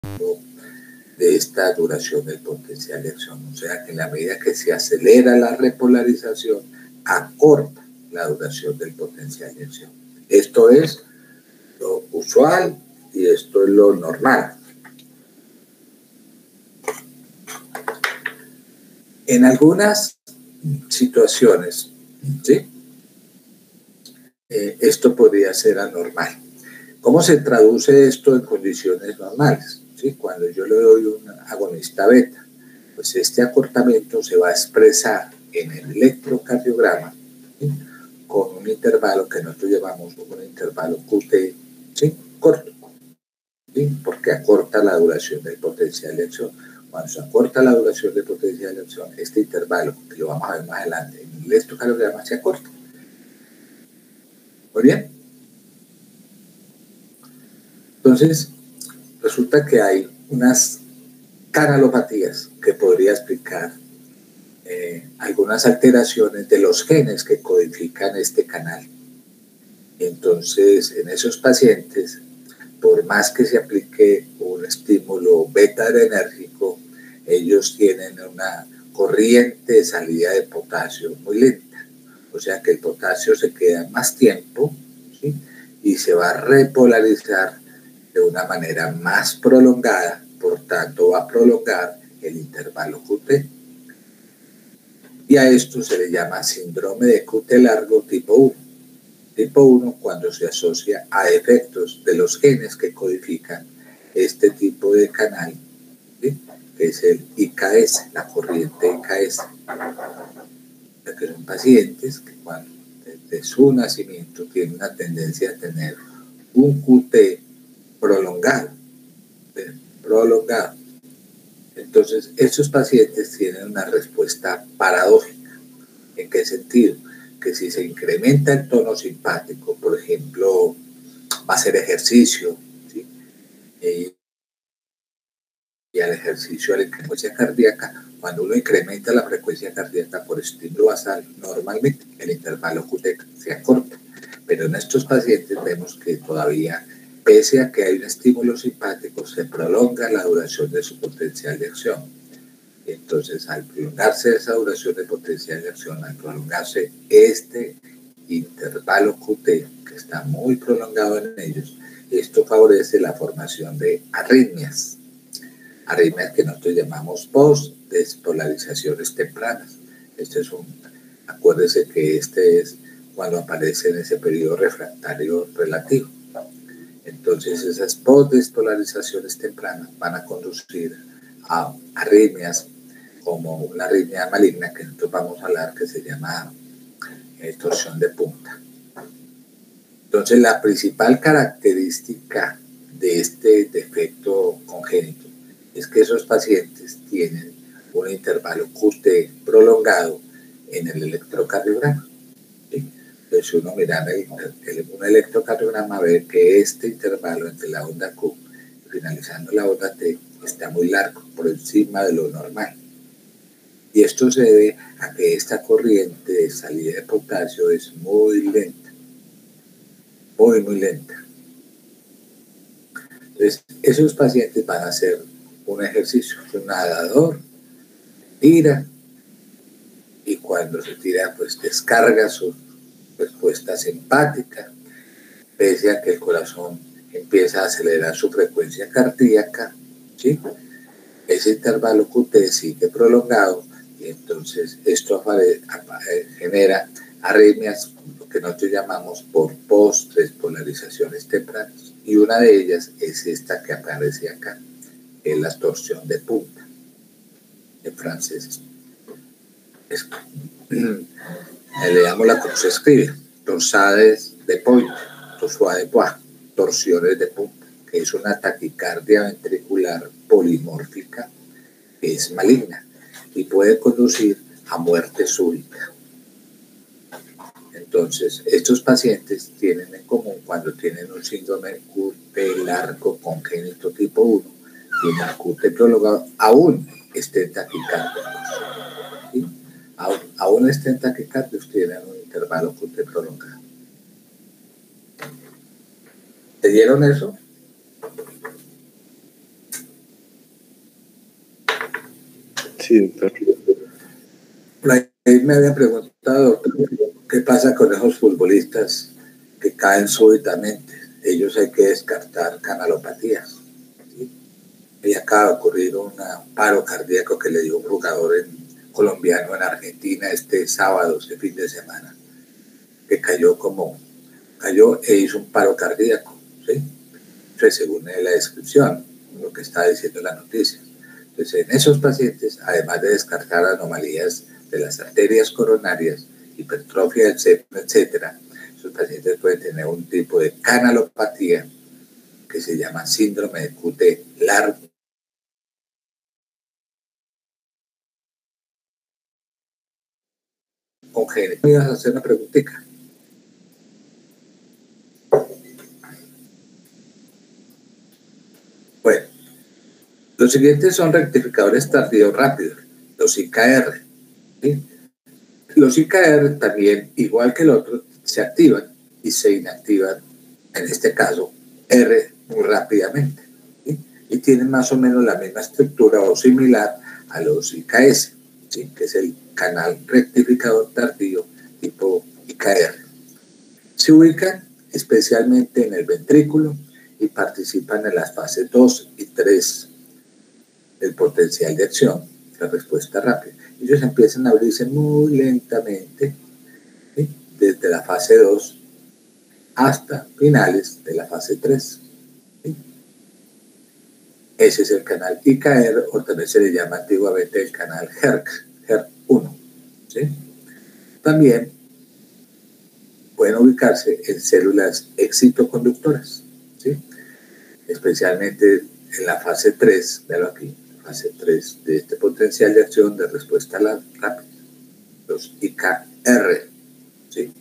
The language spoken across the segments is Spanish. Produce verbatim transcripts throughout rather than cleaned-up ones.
de esta duración del potencial de acción. O sea que en la medida que se acelera la repolarización, acorta la duración del potencial de acción. Esto es lo usual y esto es lo normal. En algunas situaciones, ¿sí? Eh, esto podría ser anormal. ¿Cómo se traduce esto en condiciones normales? ¿Sí? Cuando yo le doy un agonista beta, pues este acortamiento se va a expresar en el electrocardiograma, ¿sí? Con un intervalo que nosotros llamamos un intervalo Q T, ¿sí? Corto, ¿sí? Porque acorta la duración del potencial de acción. Cuando se acorta la duración del potencial de acción, este intervalo, que lo vamos a ver más adelante, en el electrocardiograma se acorta. ¿Muy bien? Entonces, resulta que hay unas canalopatías que podría explicar eh, algunas alteraciones de los genes que codifican este canal. Entonces, en esos pacientes, por más que se aplique un estímulo beta-adrenérgico, ellos tienen una corriente de salida de potasio muy lenta. O sea que el potasio se queda más tiempo, ¿sí? Y se va a repolarizar de una manera más prolongada, por tanto va a prolongar el intervalo Q T. Y a esto se le llama síndrome de Q T largo tipo uno. Tipo uno cuando se asocia a efectos de los genes que codifican este tipo de canal, ¿sí? Que es el I K S, la corriente I K S. Que son pacientes que cuando desde su nacimiento tienen una tendencia a tener un Q T prolongado, ¿sí? prolongado. Entonces, estos pacientes tienen una respuesta paradójica. ¿En qué sentido? Que si se incrementa el tono simpático, por ejemplo, va a hacer ejercicio, ¿sí? y, y al ejercicio, a la frecuencia cardíaca, cuando uno incrementa la frecuencia cardíaca por estímulo basal, normalmente el intervalo Q T se acorta. Pero en estos pacientes vemos que todavía, pese a que hay un estímulo simpático, se prolonga la duración de su potencial de acción. Entonces, al prolongarse esa duración de potencial de acción, al prolongarse este intervalo Q T, que está muy prolongado en ellos, esto favorece la formación de arritmias. Arritmias que nosotros llamamos post-despolarizaciones tempranas. Este es un, acuérdese que este es cuando aparece en ese periodo refractario relativo. Entonces, esas post-despolarizaciones tempranas van a conducir a arritmias como una arritmia maligna que nosotros vamos a hablar, que se llama eh, torsión de punta. Entonces, la principal característica de este defecto congénito es que esos pacientes tienen un intervalo Q T prolongado en el electrocardiograma. ¿Sí? Entonces, si uno mira el, el, un electrocardiograma, ve que este intervalo entre la onda Q y finalizando la onda T está muy largo, por encima de lo normal. Y esto se debe a que esta corriente de salida de potasio es muy lenta, muy, muy lenta. Entonces, esos pacientes van a hacer un ejercicio, un nadador, tira, y cuando se tira, pues descarga su respuesta simpática, pese a que el corazón empieza a acelerar su frecuencia cardíaca, ¿sí? Ese intervalo Q T sigue prolongado y entonces esto genera arritmias, lo que nosotros llamamos por post-despolarizaciones tempranas. Y una de ellas es esta que aparece acá, que es la torsión de punta, en francés. Es, le damos la cruz, se escribe, torsades de point, torsade de poix, torsiones de punta, que es una taquicardia ventricular polimórfica, que es maligna y puede conducir a muerte súbita. Entonces, estos pacientes tienen en común, cuando tienen un síndrome Q T largo congénito tipo uno, tienen Q T prolongado, aún estén taquicárdiacos. ¿Sí? Aún, aún estén taquicárdiacos, tienen un intervalo Q T prolongado. ¿Te dieron eso? Sí, doctor. Ahí me habían preguntado qué pasa con esos futbolistas que caen súbitamente. Ellos hay que descartar canalopatías. ¿Sí? Y acaba de ocurrir un paro cardíaco que le dio un jugador en, colombiano en Argentina este sábado, este fin de semana, que cayó como, cayó e hizo un paro cardíaco, ¿sí? Entonces, según la descripción, lo que está diciendo la noticia. Entonces, en esos pacientes, además de descartar anomalías de las arterias coronarias, hipertrofia del septo, etcétera, esos pacientes pueden tener un tipo de canalopatía que se llama síndrome de Q T largo. Congénito. ¿Me ibas a hacer una preguntita? Bueno, los siguientes son rectificadores tardíos rápidos, los I K R. ¿Sí? Los I K R también, igual que el otro, se activan y se inactivan, en este caso, R muy rápidamente. ¿Sí? Y tienen más o menos la misma estructura o similar a los I K S, ¿sí? Que es el canal rectificador tardío tipo I K R. Se ubican especialmente en el ventrículo y participan en las fases dos y tres del potencial de acción, la respuesta rápida. Ellos empiezan a abrirse muy lentamente, ¿sí? Desde la fase dos hasta finales de la fase tres. ¿Sí? Ese es el canal I K R, o también se le llama antiguamente el canal H E R C, H E R C uno. ¿Sí? También pueden ubicarse en células excitoconductoras, ¿sí? Especialmente en la fase tres, véalo aquí, fase tres de este potencial de acción de respuesta rápida, los I K R, ¿sí?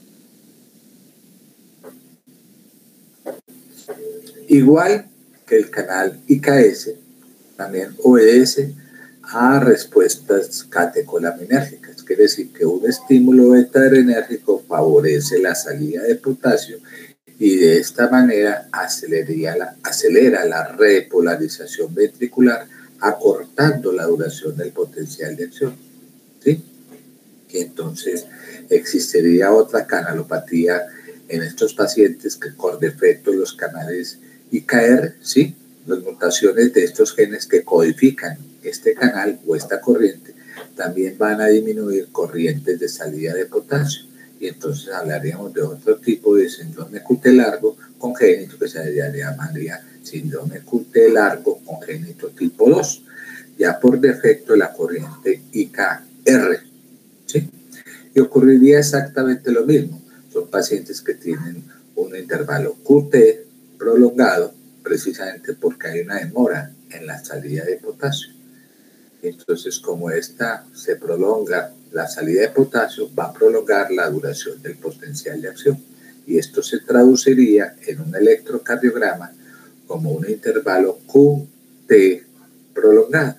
Igual que el canal I K S, también obedece a respuestas catecolaminérgicas, quiere decir que un estímulo beta-adrenérgico favorece la salida de potasio y de esta manera acelera la, acelera la repolarización ventricular, acortando la duración del potencial de acción. ¿Sí? Y entonces existiría otra canalopatía en estos pacientes que por defecto los canales I K R, ¿sí? Las mutaciones de estos genes que codifican este canal o esta corriente también van a disminuir corrientes de salida de potasio. Y entonces hablaríamos de otro tipo de síndrome Q T largo congénito que se llamaría síndrome Q T largo congénito tipo dos, ya por defecto la corriente I K R. ¿Sí? Y ocurriría exactamente lo mismo. Son pacientes que tienen un intervalo Q T prolongado precisamente porque hay una demora en la salida de potasio. Entonces, como esta se prolonga, la salida de potasio va a prolongar la duración del potencial de acción. Y esto se traduciría en un electrocardiograma como un intervalo Q T prolongado.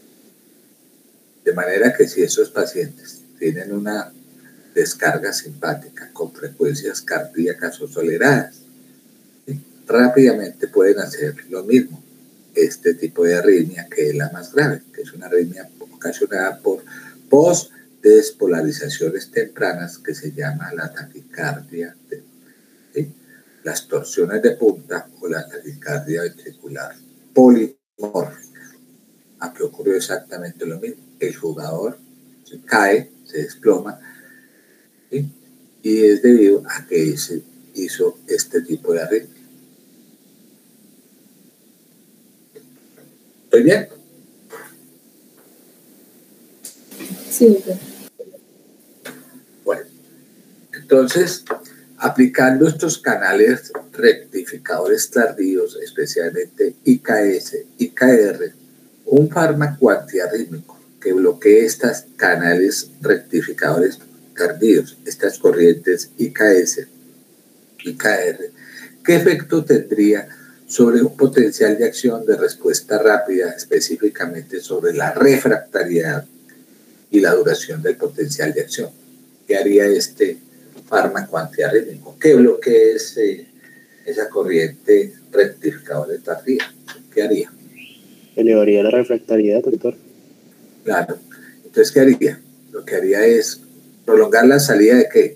De manera que si esos pacientes tienen una descarga simpática con frecuencias cardíacas aceleradas, ¿sí? Rápidamente pueden hacer lo mismo, este tipo de arritmia que es la más grave, que es una arritmia ocasionada por post-despolarizaciones tempranas que se llama la taquicardia, ¿sí? Las torsiones de punta o la taquicardia ventricular polimórfica. Aquí ocurrió exactamente lo mismo. El jugador se cae, se desploma, ¿sí? Y es debido a que se hizo este tipo de arritmia. ¿Estoy bien? Sí, doctor. Bueno, entonces, aplicando estos canales rectificadores tardíos, especialmente I K S, I K R, un fármaco antiarrítmico que bloquee estos canales rectificadores tardíos, estas corrientes I K S, I K R, ¿qué efecto tendría sobre un potencial de acción de respuesta rápida, específicamente sobre la refractariedad y la duración del potencial de acción? ¿Qué haría este fármaco antiarrítmico? ¿Qué bloquee ese, esa corriente rectificadora tardía? ¿Qué haría? ¿Elevaría la refractariedad, doctor? Claro. Entonces, ¿qué haría? Lo que haría es prolongar la salida de ¿qué?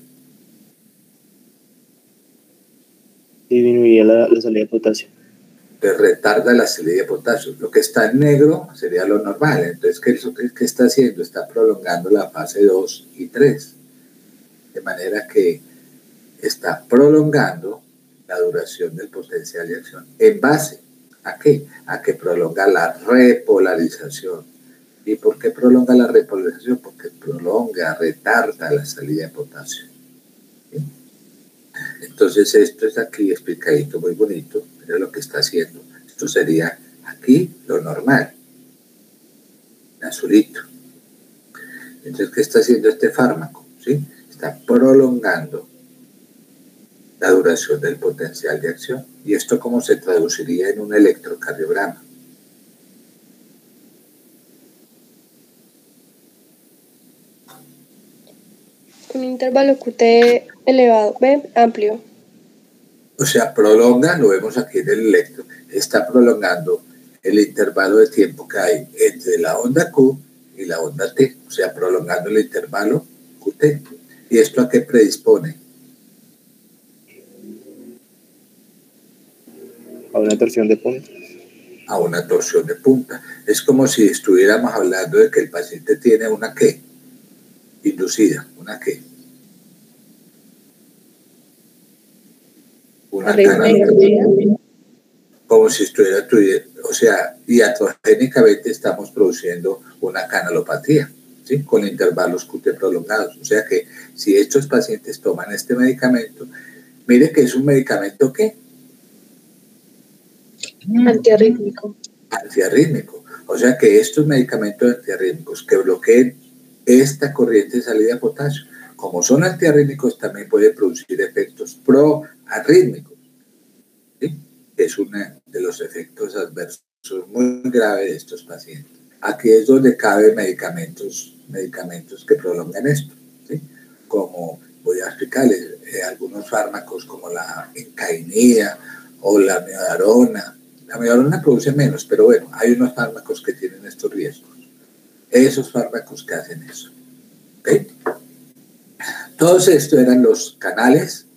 Disminuiría la, la salida de potasio. Entonces retarda la salida de potasio. Lo que está en negro sería lo normal. Entonces, ¿qué, qué está haciendo? Está prolongando la fase dos y tres. De manera que está prolongando la duración del potencial de acción. ¿En base a qué? A que prolonga la repolarización. ¿Y por qué prolonga la repolarización? Porque prolonga, retarda la salida de potasio. ¿Sí? Entonces esto es aquí explicadito, muy bonito. Mira lo que está haciendo. Esto sería aquí lo normal, en azulito. Entonces, ¿qué está haciendo este fármaco? ¿Sí? Está prolongando la duración del potencial de acción. ¿Y esto cómo se traduciría en un electrocardiograma? Un intervalo Q T elevado, B, amplio. O sea, prolonga, lo vemos aquí en el electro, está prolongando el intervalo de tiempo que hay entre la onda Q y la onda T, o sea, prolongando el intervalo Q T. ¿Y esto a qué predispone? A una torsión de punta. A una torsión de punta. Es como si estuviéramos hablando de que el paciente tiene una ¿qué? Inducida, una ¿qué? Una canalopatía. Como si estuviera, o sea, iatrogénicamente estamos produciendo una canalopatía, ¿sí? Con intervalos Q T prolongados. O sea que si estos pacientes toman este medicamento, mire que es un medicamento ¿qué? Antiarrítmico. Antiarrítmico. O sea que estos medicamentos antiarrítmicos que bloqueen esta corriente de salida de potasio, como son antiarrítmicos, también pueden producir efectos proarrítmicos, ¿sí? Es uno de los efectos adversos muy graves de estos pacientes. Aquí es donde caben medicamentos, medicamentos que prolongan esto, ¿sí? Como voy a explicarles, eh, algunos fármacos como la encainida o la miodarona. La miodarona produce menos, pero bueno, hay unos fármacos que tienen estos riesgos. Esos fármacos que hacen eso. ¿Okay? Todos estos eran los canales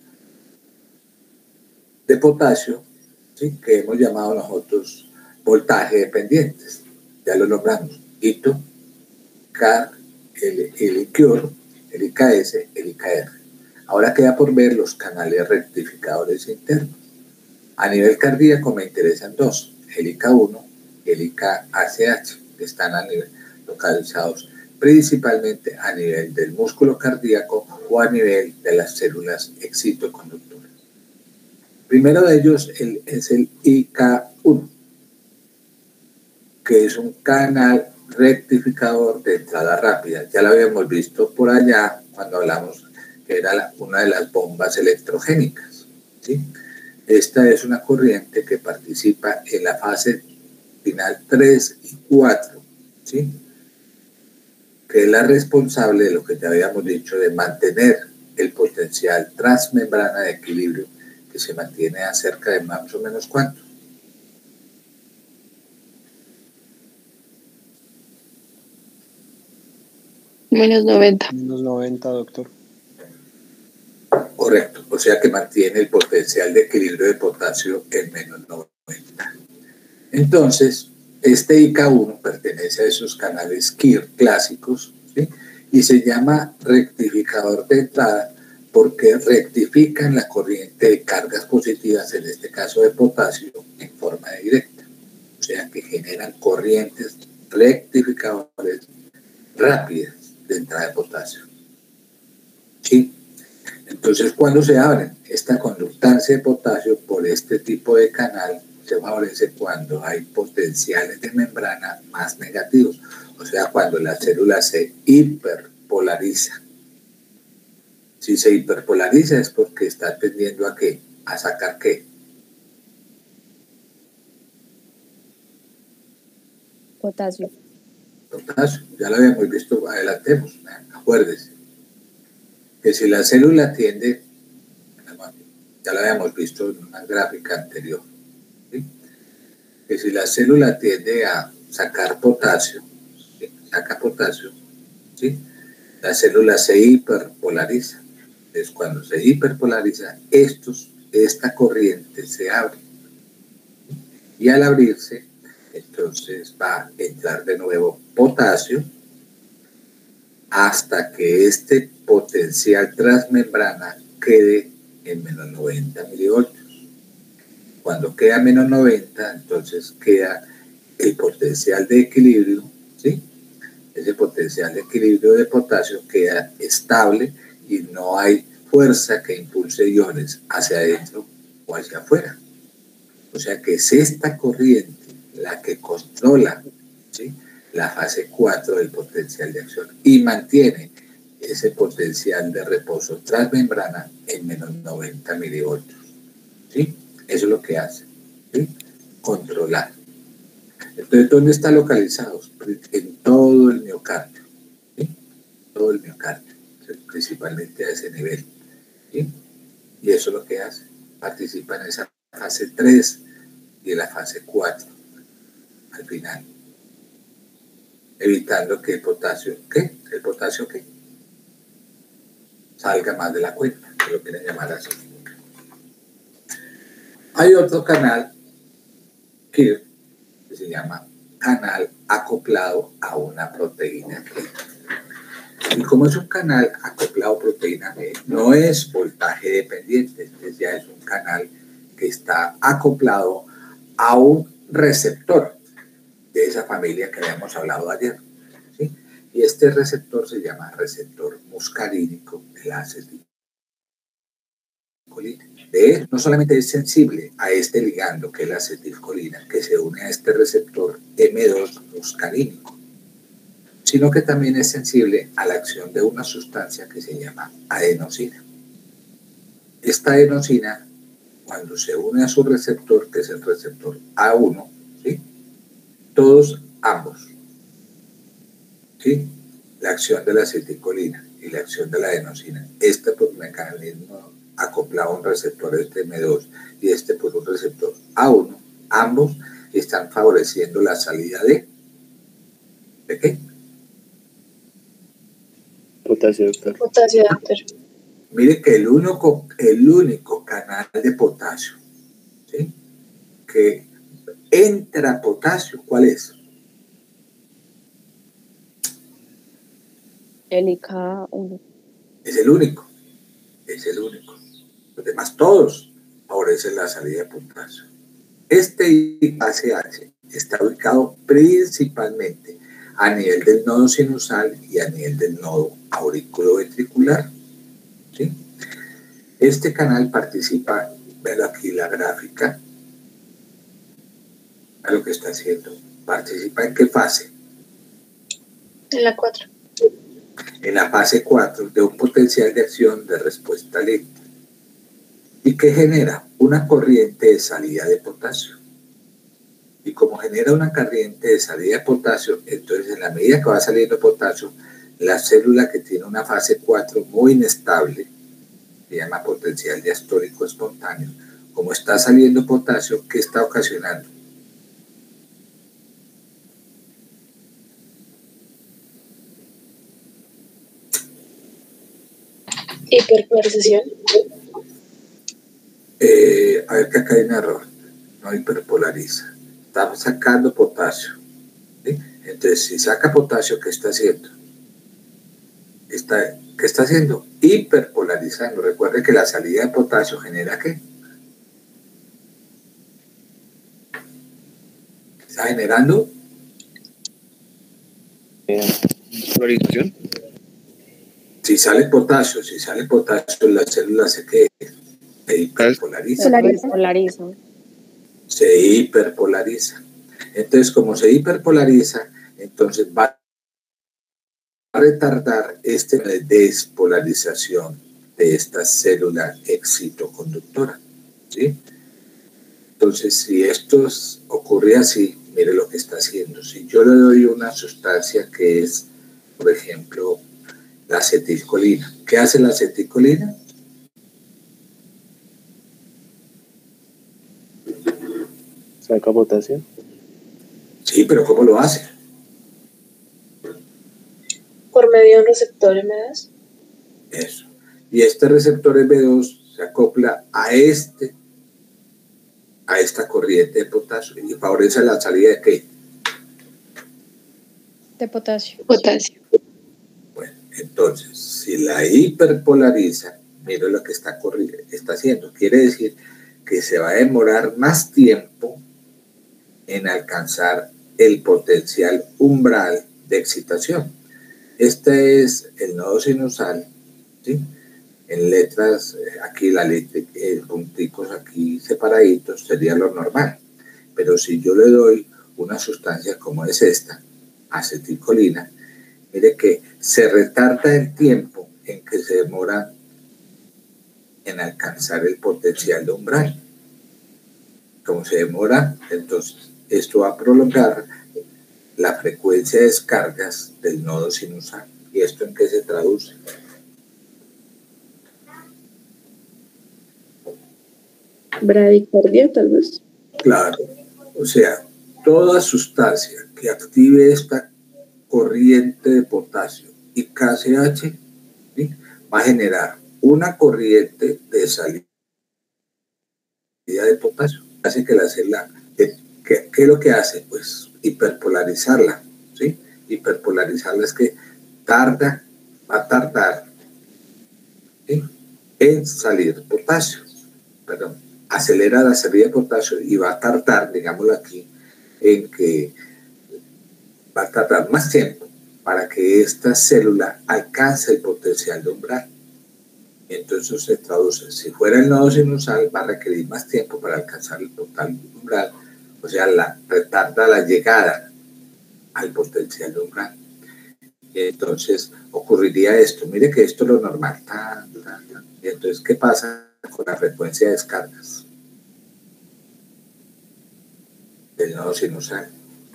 de potasio, ¿sí? Que hemos llamado nosotros voltaje dependientes. Ya lo nombramos. I T O, C A R, el, el I C U R, el I K S, el I K R. Ahora queda por ver los canales rectificadores internos. A nivel cardíaco me interesan dos, el I K uno y el I K H H, que están a nivel, localizados principalmente a nivel del músculo cardíaco o a nivel de las células excitoconductoras. Primero de ellos el, es el I K uno, que es un canal rectificador de entrada rápida. Ya lo habíamos visto por allá cuando hablamos que era la, una de las bombas electrogénicas, ¿sí? Esta es una corriente que participa en la fase final tres y cuatro, ¿sí? Que es la responsable de lo que ya habíamos dicho, de mantener el potencial transmembrana de equilibrio, que se mantiene a cerca de más o menos ¿cuánto? Menos noventa. Menos noventa, doctor. Correcto, o sea que mantiene el potencial de equilibrio de potasio en menos noventa. Entonces, este I K uno pertenece a esos canales K I R clásicos, ¿sí? Y se llama rectificador de entrada porque rectifican la corriente de cargas positivas, en este caso de potasio, en forma directa. O sea que generan corrientes rectificadores rápidas de entrada de potasio. ¿Sí? Entonces, cuando se abren esta conductancia de potasio por este tipo de canal, se favorece cuando hay potenciales de membrana más negativos, o sea, cuando la célula se hiperpolariza. Si se hiperpolariza es porque está tendiendo a qué, a sacar qué. Potasio. Potasio, ya lo habíamos visto, adelantemos, acuérdese que si la célula tiende, ya lo habíamos visto en una gráfica anterior, ¿sí? Que si la célula tiende a sacar potasio, ¿sí? saca potasio, ¿sí? La célula se hiperpolariza. Entonces, cuando se hiperpolariza, estos, esta corriente se abre. Y al abrirse, entonces va a entrar de nuevo potasio hasta que este potencial transmembrana quede en menos noventa milivoltios. Cuando queda menos noventa, entonces queda el potencial de equilibrio, ¿sí? Ese potencial de equilibrio de potasio queda estable y no hay fuerza que impulse iones hacia adentro o hacia afuera. O sea que es esta corriente la que controla, ¿sí?, la fase cuatro del potencial de acción y mantiene ese potencial de reposo transmembrana en menos noventa milivoltios. ¿Sí? Eso es lo que hace, ¿sí? Controlar. Entonces, ¿dónde está localizado? En todo el miocardio, ¿sí? Todo el miocardio, principalmente a ese nivel, ¿sí? Y eso es lo que hace. Participa en esa fase tres y en la fase cuatro al final, evitando que el potasio, ¿qué? El potasio, ¿qué? Salga más de la cuenta, que lo quieren llamar así. Hay otro canal que se llama canal acoplado a una proteína G. Y como es un canal acoplado a proteína G, no es voltaje dependiente, entonces ya es un canal que está acoplado a un receptor de esa familia que habíamos hablado ayer, ¿sí? Y este receptor se llama receptor muscarínico de la acetilcolina. De él, no solamente es sensible a este ligando que es la acetilcolina, que se une a este receptor eme dos muscarínico, sino que también es sensible a la acción de una sustancia que se llama adenosina. Esta adenosina, cuando se une a su receptor, que es el receptor A uno, ¿sí?, todos ambos, ¿sí?, la acción de la acetilcolina y la acción de la adenosina, este por un mecanismo acoplado a un receptor este eme dos y este por un receptor A uno, ambos están favoreciendo la salida de ¿de qué? Potasio, doctor. Potasio, doctor. Mire que el único, el único canal de potasio, ¿sí?, que entra potasio, ¿cuál es? El I K A uno. Es el único, es el único. Los demás todos favorecen la salida de potasio. Este I K C H está ubicado principalmente a nivel del nodo sinusal y a nivel del nodo auriculoventricular, ¿sí? Este canal participa, vean aquí la gráfica, a lo que está haciendo. ¿Participa en qué fase? En la cuatro. En la fase cuatro de un potencial de acción de respuesta lenta. ¿Y qué genera? Una corriente de salida de potasio. Y como genera una corriente de salida de potasio, entonces en la medida que va saliendo potasio, la célula que tiene una fase cuatro muy inestable, se llama potencial diastólico espontáneo, como está saliendo potasio, ¿qué está ocasionando? Hiperpolarización. Eh, a ver que acá hay un error, no hiperpolariza, está sacando potasio, ¿sí? Entonces si saca potasio, ¿qué está haciendo? Está, ¿qué está haciendo? Hiperpolarizando. Recuerde que la salida de potasio genera ¿qué? Está generando Eh, polarización. si sale potasio, si sale potasio, la célula se que se hiperpolariza. Se polariza. Se hiperpolariza. Entonces, como se hiperpolariza, entonces va a retardar este de despolarización de esta célula excitoconductora, ¿sí? Entonces, si esto ocurre así, mire lo que está haciendo. Si yo le doy una sustancia que es, por ejemplo, la acetilcolina. ¿Qué hace la acetilcolina? Saca potasio. Sí, pero ¿cómo lo hace? tiene un receptor M dos. Eso. Y este receptor M dos se acopla a este, a esta corriente de potasio y favorece la salida de ¿qué? De potasio. Potasio. Bueno, entonces, si la hiperpolariza, mira lo que está, está haciendo. Quiere decir que se va a demorar más tiempo en alcanzar el potencial umbral de excitación. Este es el nodo sinusal, ¿sí? En letras, aquí la letra, eh, punticos aquí separaditos, sería lo normal. Pero si yo le doy una sustancia como es esta, acetilcolina, mire que se retarda el tiempo en que se demora en alcanzar el potencial de umbral. Como se demora, entonces esto va a prolongar la frecuencia de descargas del nodo sinusal. ¿Y esto en qué se traduce? Bradicardia, tal vez. Claro, o sea, toda sustancia que active esta corriente de potasio y K C H, ¿sí? Va a generar una corriente de salida de potasio. Hace que la célula, ¿qué, qué es lo que hace? Pues hiperpolarizarla, ¿sí? Hiperpolarizarla es que tarda, va a tardar, ¿sí? En salir potasio, perdón, acelera la salida de potasio y va a tardar, digámoslo aquí, en que va a tardar más tiempo para que esta célula alcance el potencial de umbral. Entonces se traduce, si fuera el nodo sinusal va a requerir más tiempo para alcanzar el total umbral, o sea, la, retarda la llegada al potencial de umbral. Y entonces ocurriría esto, mire que esto es lo normal. Tan, tan, tan. Y entonces, ¿qué pasa con la frecuencia de descargas del nodo sinusal?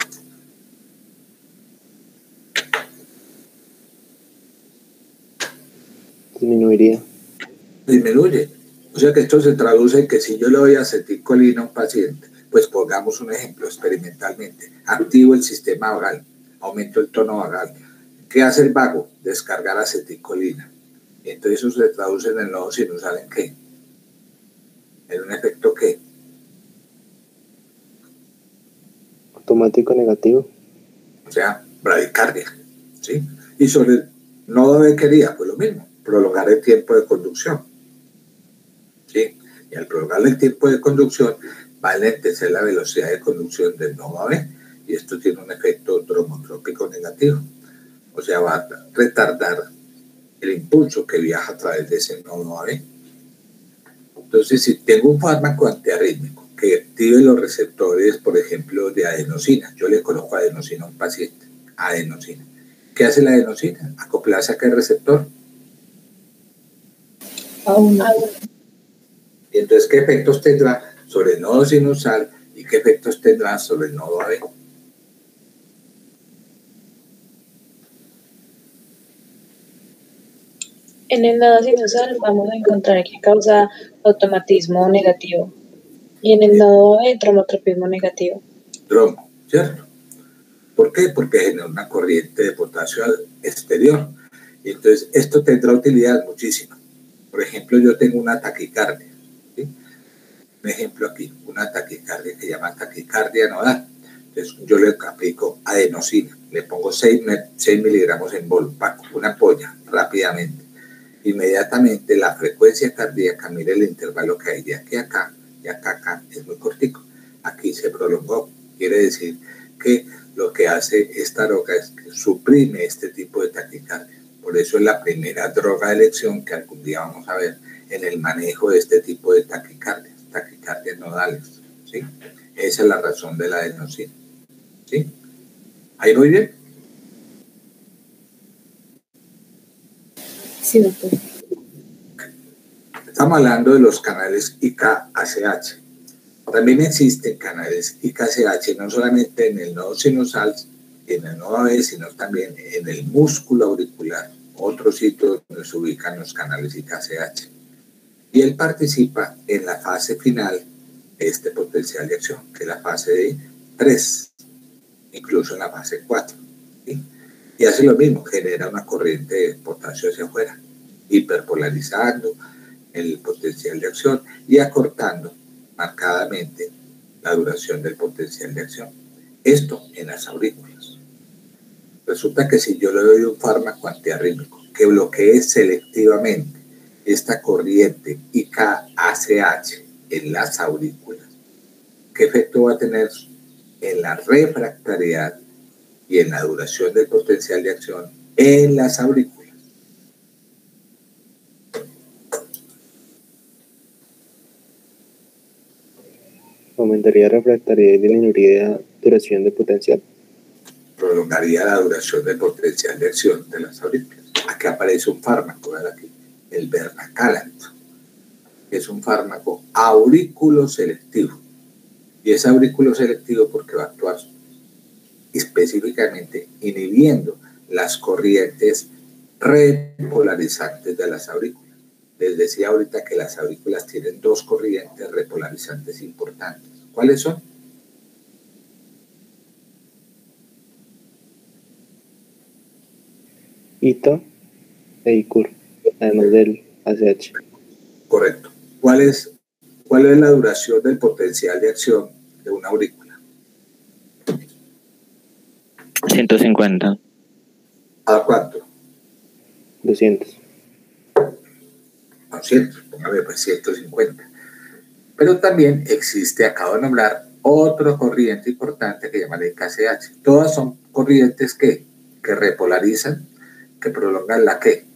Disminuiría. Disminuye. O sea que esto se traduce en que si yo le doy acetilcolina a un paciente, pues pongamos un ejemplo experimentalmente, activo el sistema vagal, aumento el tono vagal. ¿Qué hace el vago? Descargar acetilcolina. Y entonces eso se traduce en el nodo sinusal en qué? En un efecto ¿qué? Automático negativo. O sea, bradicardia, ¿sí? Y sobre el nodo B quería, pues lo mismo, prolongar el tiempo de conducción, ¿sí? Y al prolongar el tiempo de conducción va a enlentecer la velocidad de conducción del nodo A B y esto tiene un efecto dromotrópico negativo, o sea, va a retardar el impulso que viaja a través de ese nodo A B. Entonces, si tengo un fármaco antiarrítmico que active los receptores, por ejemplo, de adenosina, yo le coloco adenosina a un paciente, adenosina. ¿Qué hace la adenosina? Acoplarse a qué receptor. A uno. Y entonces, ¿qué efectos tendrá sobre el nodo sinusal y qué efectos tendrá sobre el nodo A B? En el nodo sinusal vamos a encontrar que causa automatismo negativo y en el nodo B dromotropismo negativo. Dromo, ¿cierto? ¿Por qué? Porque genera una corriente de potasio al exterior. Y entonces esto tendrá utilidad muchísima. Por ejemplo, yo tengo una taquicardia, ¿sí? Un ejemplo aquí, una taquicardia que se llama taquicardia nodal. Entonces yo le aplico adenosina, le pongo seis miligramos en Volpaco, una ampolla, rápidamente. Inmediatamente la frecuencia cardíaca, mire el intervalo que hay de aquí a acá, y acá acá es muy cortico. Aquí se prolongó. Quiere decir que lo que hace esta droga es que suprime este tipo de taquicardia. Por eso es la primera droga de elección que algún día vamos a ver en el manejo de este tipo de taquicardias, taquicardias nodales, ¿sí? Esa es la razón de la adenosina, ¿sí? ¿Ahí muy bien? Sí, doctor. Estamos hablando de los canales I K A C H. También existen canales I K C H no solamente en el nodo sinusal y en el nodo A B, sino también en el músculo auricular, otro sitio donde se ubican los canales I K C H. Y él participa en la fase final de este potencial de acción, que es la fase de tres, incluso en la fase cuatro, ¿sí? y hace lo mismo, genera una corriente de potasio hacia afuera, hiperpolarizando el potencial de acción y acortando marcadamente la duración del potencial de acción. Esto en las aurículas. Resulta que si yo le doy un fármaco antiarrítmico que bloquee selectivamente esta corriente I K A C H en las aurículas, ¿qué efecto va a tener en la refractariedad y en la duración del potencial de acción en las aurículas? Aumentaría refractariedad y disminuiría duración de potencial. Prolongaría la duración del potencial de acción de las aurículas. Aquí aparece un fármaco, ¿verdad? Aquí, el Bernacalanto, que es un fármaco aurículo selectivo. Y es aurículo selectivo porque va a actuar específicamente inhibiendo las corrientes repolarizantes de las aurículas. Les decía ahorita que las aurículas tienen dos corrientes repolarizantes importantes. ¿Cuáles son? I T O e I C U R, además del A C H. Correcto. ¿Cuál es, cuál es la duración del potencial de acción de una aurícula? ciento cincuenta. ¿A cuánto? doscientos. doscientos, póngame pues ciento cincuenta. Pero también existe, acabo de nombrar, otra corriente importante que se llama la I K C H. Todas son corrientes que, que repolarizan, que prolongan la ¿qué?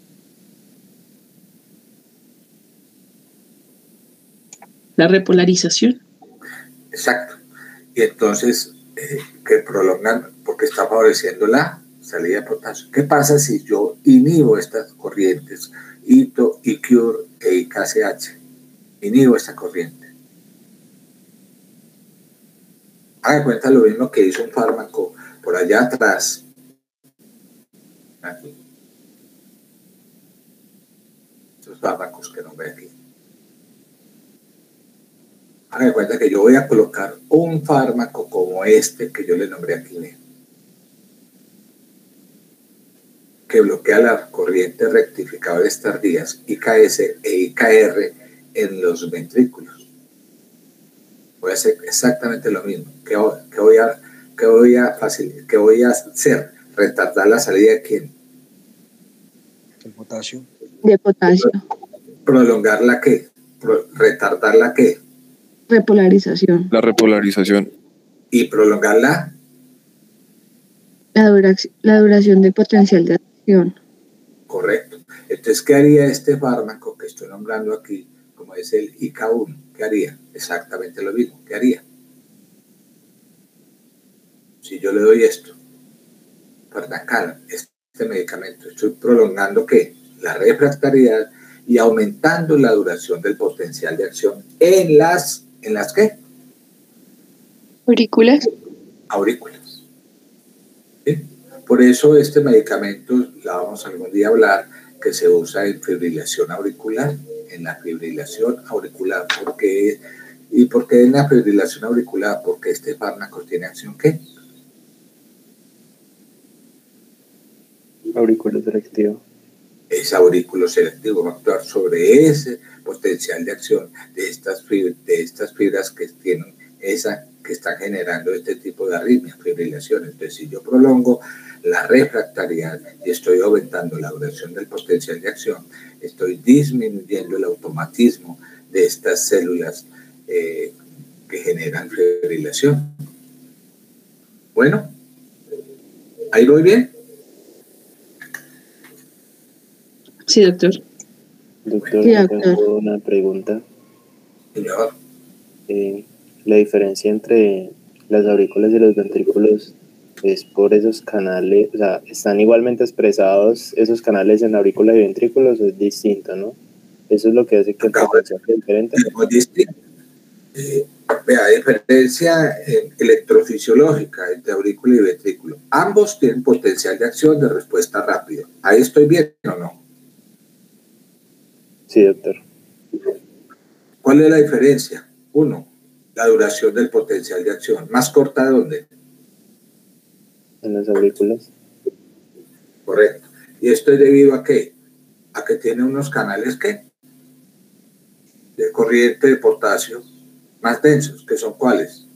La repolarización. Exacto. Y entonces, eh, que prolongan porque está favoreciendo la salida de potasio. ¿Qué pasa si yo inhibo estas corrientes I T O, I C U R e I K C H? Inhibo esta corriente. Haga cuenta lo mismo que hizo un fármaco por allá atrás. Aquí. Estos fármacos que nombré aquí. Haga cuenta que yo voy a colocar un fármaco como este que yo le nombré aquí, que bloquea las corrientes rectificadoras tardías I K S e I K R en los ventrículos. Voy a hacer exactamente lo mismo. ¿Qué voy, qué voy a, qué voy a facilitar? ¿Qué voy a hacer? ¿Retardar la salida de quién? El potasio. De potasio. ¿Prolongar la qué? Pro, ¿Retardar la qué? Repolarización. La repolarización. ¿Y prolongar la? La, dura, la duración del potencial de acción. Correcto. Entonces, ¿qué haría este fármaco que estoy nombrando aquí, como es el I K uno? ¿Qué haría? Exactamente lo mismo. ¿Qué haría? Si yo le doy esto, Bernacalanto, este medicamento, estoy prolongando ¿qué? La refractariedad y aumentando la duración del potencial de acción en las, ¿en las qué? Aurículas. Aurículas. ¿Sí? Por eso este medicamento, la vamos algún día a hablar, que se usa en fibrilación auricular, en la fibrilación auricular. ¿Por qué? ¿Y por qué en la fibrilación auricular? Porque este fármaco tiene acción ¿qué? Aurículo selectivo. Es aurículo selectivo, va a actuar sobre ese potencial de acción de estas fibras, de estas fibras que tienen esa, que están generando este tipo de arritmias, fibrilaciones. Entonces, si yo prolongo la refractariedad y estoy aumentando la duración del potencial de acción, estoy disminuyendo el automatismo de estas células eh, que generan fibrilación. Bueno, ¿ahí voy bien? Sí, doctor. Doctor, Sí, yo doctor. tengo una pregunta. Señor. Eh, la diferencia entre las aurículas y los ventrículos es por esos canales, o sea, ¿están igualmente expresados esos canales en aurícula y ventrículos o es distinto, no? Eso es lo que hace que el potencial sea diferente. Es distinto. Eh, vea, diferencia eh, electrofisiológica entre aurícula y ventrículo. Ambos tienen potencial de acción de respuesta rápida. ¿Ahí estoy bien o no? Sí, doctor. ¿Cuál es la diferencia? Uno, la duración del potencial de acción. ¿Más corta dónde? En las aurículas. Correcto. ¿Y esto es debido a qué? A que tiene unos canales, ¿qué? De corriente de potasio más densos, que son ¿cuáles?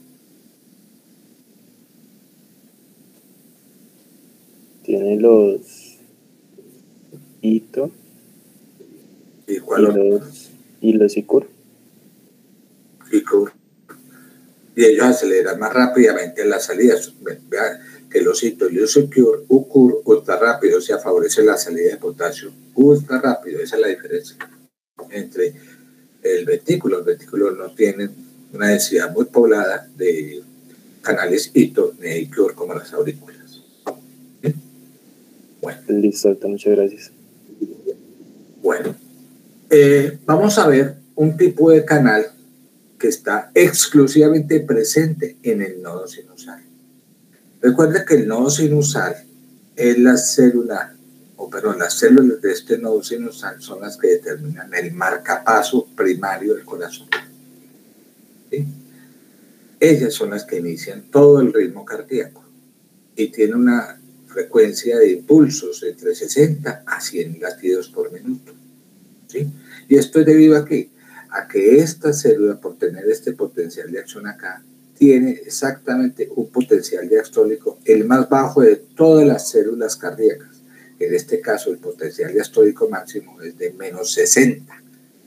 Tiene los hito ¿Y y cuál otro? los, y los icur. Y cur- y ellos aceleran más rápidamente las salidas. Vean que los hitos y los UCUR, UCUR ultra rápido, o sea, favorece la salida de potasio ultra rápido. Esa es la diferencia entre el ventrículo. Los ventrículos no tienen una densidad muy poblada de canales hito ni ICUR como las aurículas. ¿Sí? Bueno. Listo, doctor, muchas gracias. Bueno, eh, vamos a ver un tipo de canal que está exclusivamente presente en el nodo sinusal. Recuerda que el nodo sinusal es la célula, o perdón, las células de este nodo sinusal son las que determinan el marcapaso primario del corazón. ¿Sí? Ellas son las que inician todo el ritmo cardíaco y tienen una frecuencia de impulsos entre sesenta a cien latidos por minuto. ¿Sí? Y esto es debido a qué? A que esta célula, por tener este potencial de acción acá, tiene exactamente un potencial diastólico, el más bajo de todas las células cardíacas. En este caso, el potencial diastólico máximo es de menos sesenta.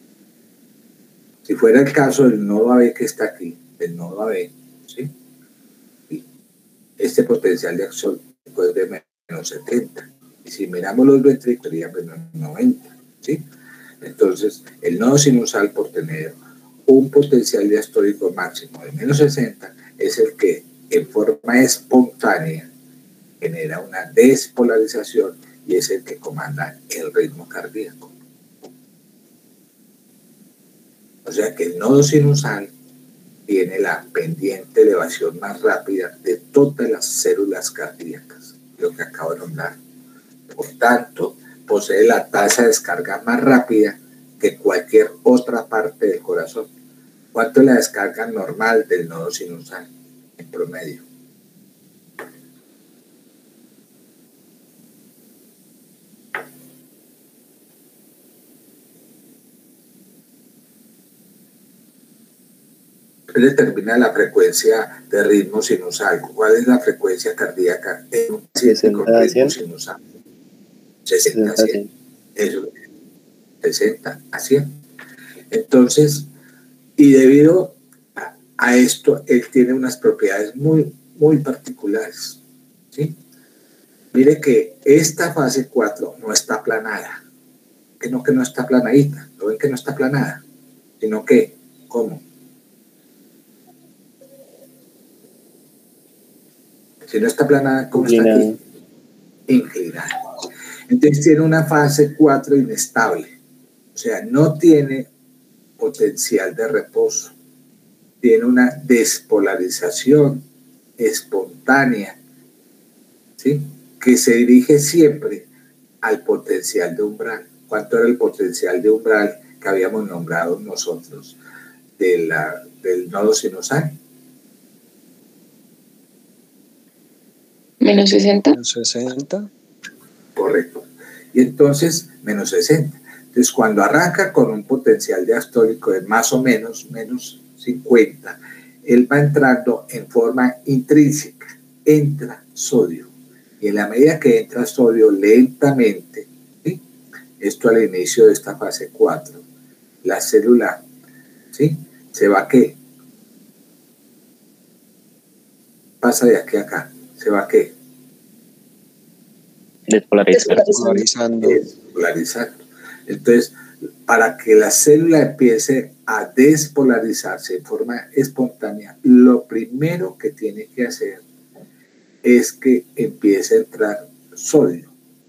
Si fuera el caso del nodo A B que está aquí, el nodo A B, ¿sí? Este potencial diastólico es de menos setenta. Y si miramos los ventrículos, sería menos noventa. ¿Sí? Entonces, el nodo sinusal, por tener un potencial diastólico máximo de menos sesenta, es el que en forma espontánea genera una despolarización y es el que comanda el ritmo cardíaco. O sea que el nodo sinusal tiene la pendiente elevación más rápida de todas las células cardíacas, lo que acabo de nombrar. Por tanto, posee la tasa de descarga más rápida que cualquier otra parte del corazón. ¿Cuánto es la descarga normal del nodo sinusal en promedio? Determina la frecuencia de ritmo sinusal. ¿Cuál es la frecuencia cardíaca en un paciente con ritmo sinusal? sesenta a cien. Eso, sesenta a cien. Entonces, y debido a, a esto, él tiene unas propiedades muy, muy particulares. ¿Sí? Mire que esta fase cuatro no está aplanada. Que no que no está planadita. ¿Lo ven que no está aplanada? Sino que, ¿cómo? Si no está aplanada, ¿cómo está aquí? Inclinada. Entonces tiene una fase cuatro inestable. O sea, no tiene potencial de reposo. Tiene una despolarización espontánea, ¿sí? Que se dirige siempre al potencial de umbral. ¿Cuánto era el potencial de umbral que habíamos nombrado nosotros de la, del nodo sinusal? Menos sesenta. Menos sesenta. Correcto. Y entonces, menos sesenta. Entonces, cuando arranca con un potencial diastólico de más o menos, menos cincuenta, él va entrando en forma intrínseca, entra sodio. Y en la medida que entra sodio lentamente, ¿sí? Esto al inicio de esta fase cuatro, la célula, ¿sí? Se va a ¿qué? Pasa de aquí a acá. ¿Se va a qué? Despolarizando. Despolarizando. Despolarizando. Entonces, para que la célula empiece a despolarizarse de forma espontánea, lo primero que tiene que hacer es que empiece a entrar sodio.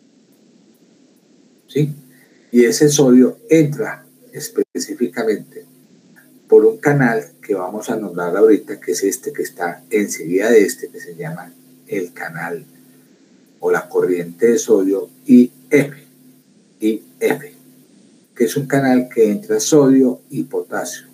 ¿Sí? Y ese sodio entra específicamente por un canal que vamos a nombrar ahorita, que es este que está enseguida de este, que se llama el canal o la corriente de sodio I F, I F, que es un canal que entra sodio y potasio.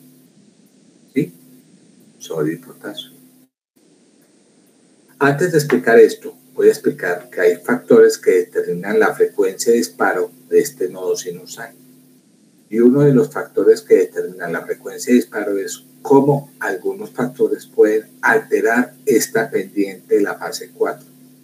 ¿Sí? Sodio y potasio. Antes de explicar esto, voy a explicar que hay factores que determinan la frecuencia de disparo de este nodo sinusal. Y uno de los factores que determinan la frecuencia de disparo es cómo algunos factores pueden alterar esta pendiente de la fase cuatro.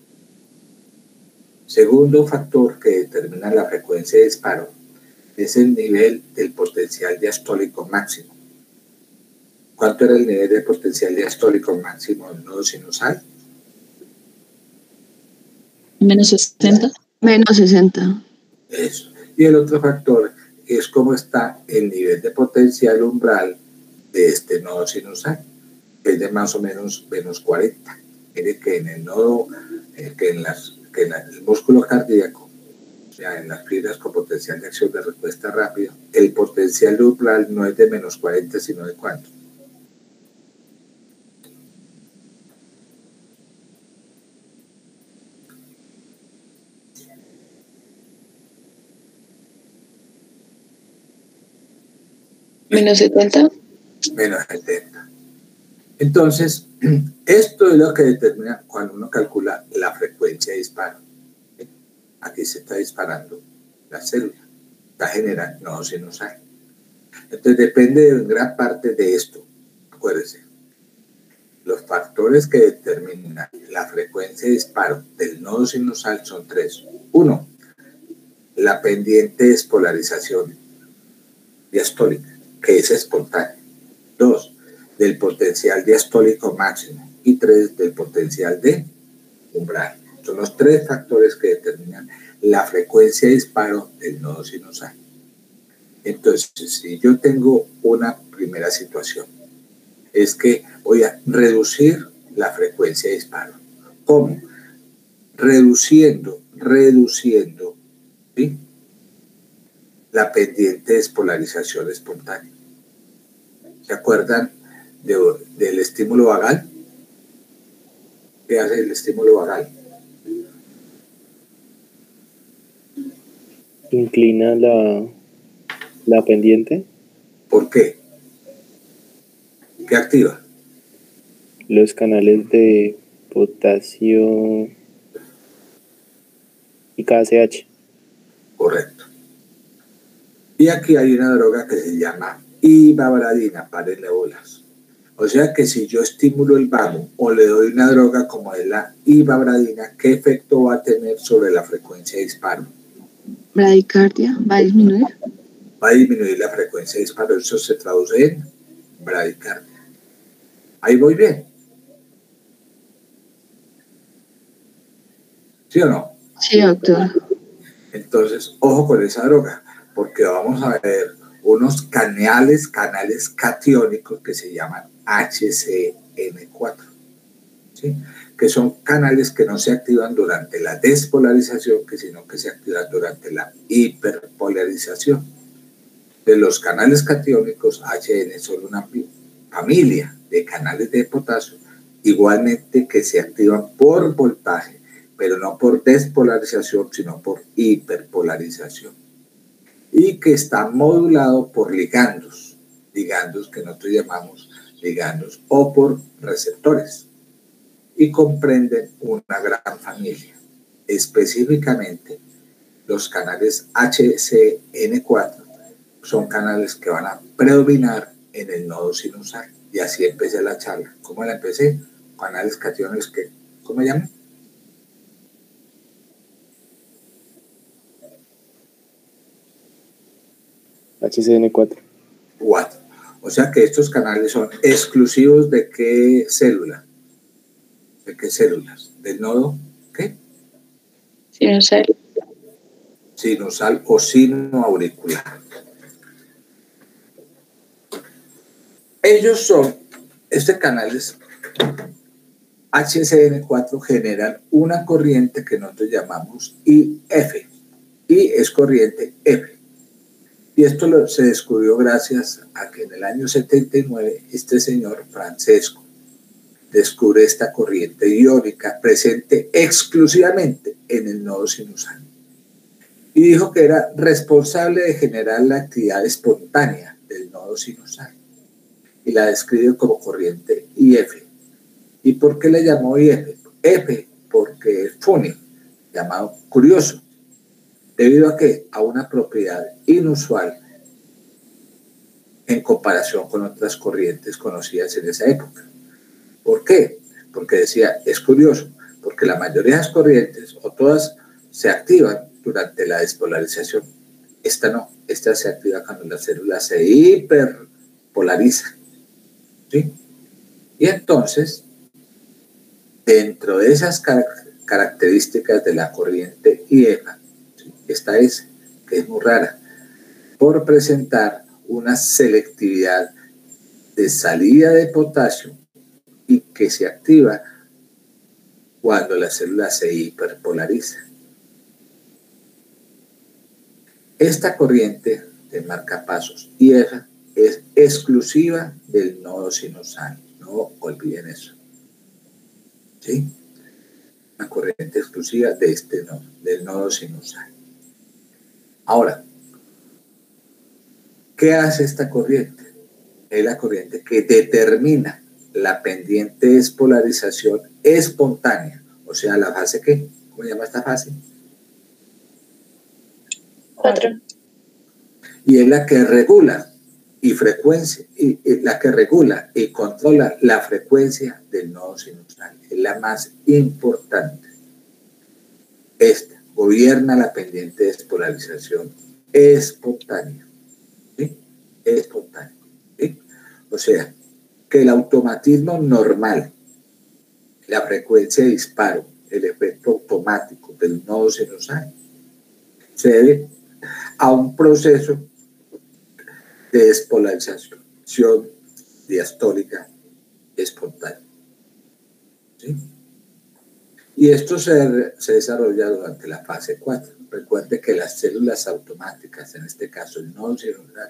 Segundo factor que determina la frecuencia de disparo es el nivel del potencial diastólico máximo. ¿Cuánto era el nivel de potencial diastólico máximo del nodo sinusal? Menos sesenta. Menos sesenta. Eso. Y el otro factor es cómo está el nivel de potencial umbral de este nodo sinusal, que es de más o menos menos cuarenta. Mire que en el nodo, eh, que en, las, que en la, el músculo cardíaco, o sea, en las fibras con potencial de acción de respuesta rápida, el potencial umbral no es de menos cuarenta, sino de ¿cuánto? Menos setenta. Menos setenta. Entonces, esto es lo que determina cuando uno calcula la frecuencia de disparo. Aquí se está disparando la célula, está generando nodo sinusal. Entonces, depende en gran parte de esto. Acuérdense, los factores que determinan la frecuencia de disparo del nodo sinusal son tres. Uno, la pendiente despolarización diastólica, que es espontánea. Dos, del potencial diastólico máximo. Y tres, del potencial de umbral. Son los tres factores que determinan la frecuencia de disparo del nodo sinusal. Entonces, si yo tengo una primera situación, es que voy a reducir la frecuencia de disparo. ¿Cómo? Reduciendo, reduciendo, ¿sí?, la pendiente de despolarización espontánea. ¿Se acuerdan de, del estímulo vagal? ¿Qué hace el estímulo vagal? Inclina la, la pendiente. ¿Por qué? ¿Qué activa? Los canales de potasio y K C H. Correcto. Y aquí hay una droga que se llama ivabradina, párenle bolas. O sea que si yo estimulo el vago o le doy una droga como es la ivabradina, ¿qué efecto va a tener sobre la frecuencia de disparo? Bradicardia, ¿va a disminuir? Va a disminuir la frecuencia de disparo. Eso se traduce en bradicardia. Ahí voy bien. ¿Sí o no? Sí, doctor. Entonces, ojo con esa droga, porque vamos a ver unos canales, canales catiónicos que se llaman H C N cuatro, ¿sí?, que son canales que no se activan durante la despolarización, que sino que se activan durante la hiperpolarización. De los canales catiónicos, H N son una familia de canales de potasio, igualmente que se activan por voltaje, pero no por despolarización, sino por hiperpolarización. Y que está modulado por ligandos, ligandos que nosotros llamamos ligandos, o por receptores. Y comprenden una gran familia. Específicamente, los canales H C N cuatro son canales que van a predominar en el nodo sinusal. Y así empecé la charla. ¿Cómo la empecé? Canales cationes que, ¿cómo se llaman? H C N cuatro. cuatro. O sea que estos canales son exclusivos de qué célula. ¿De qué células? ¿Del nodo qué? Sinusal. Sinusal o sinoauricular. Ellos son, este canales H C N cuatro generan una corriente que nosotros llamamos I F. I es corriente F. Y esto lo, se descubrió gracias a que en el año setenta y nueve este señor Francesco descubre esta corriente iónica presente exclusivamente en el nodo sinusal. Y dijo que era responsable de generar la actividad espontánea del nodo sinusal. Y la describe como corriente I F. ¿Y por qué le llamó I F? F porque es funny, llamado curioso. ¿Debido a qué? A una propiedad inusual en comparación con otras corrientes conocidas en esa época. ¿Por qué? Porque decía, es curioso, porque la mayoría de las corrientes, o todas, se activan durante la despolarización. Esta no, esta se activa cuando la célula se hiperpolariza. ¿Sí? Y entonces, dentro de esas car características de la corriente I E F A, ¿sí?, está esa, que es muy rara, por presentar una selectividad de salida de potasio y que se activa cuando la célula se hiperpolariza. Esta corriente de marcapasos I E F A es exclusiva del nodo sinusal, no olviden eso. ¿Sí? Una corriente exclusiva de este nodo, del nodo sinusal. Ahora, ¿qué hace esta corriente? Es la corriente que determina la pendiente despolarización espontánea, o sea, la fase ¿qué? ¿Cómo se llama esta fase? Cuatro. Y es la que regula y frecuencia, y, y la que regula y controla la frecuencia del nodo sinusal. Es la más importante. Esta gobierna la pendiente despolarización espontánea. ¿Sí? Espontánea. ¿Sí? O sea, que el automatismo normal, la frecuencia de disparo, el efecto automático del nodo sinusal, se debe a un proceso de despolarización diastólica espontánea. ¿Sí? Y esto se, se desarrolla durante la fase cuatro. Recuerde que las células automáticas, en este caso el nodo sinusal,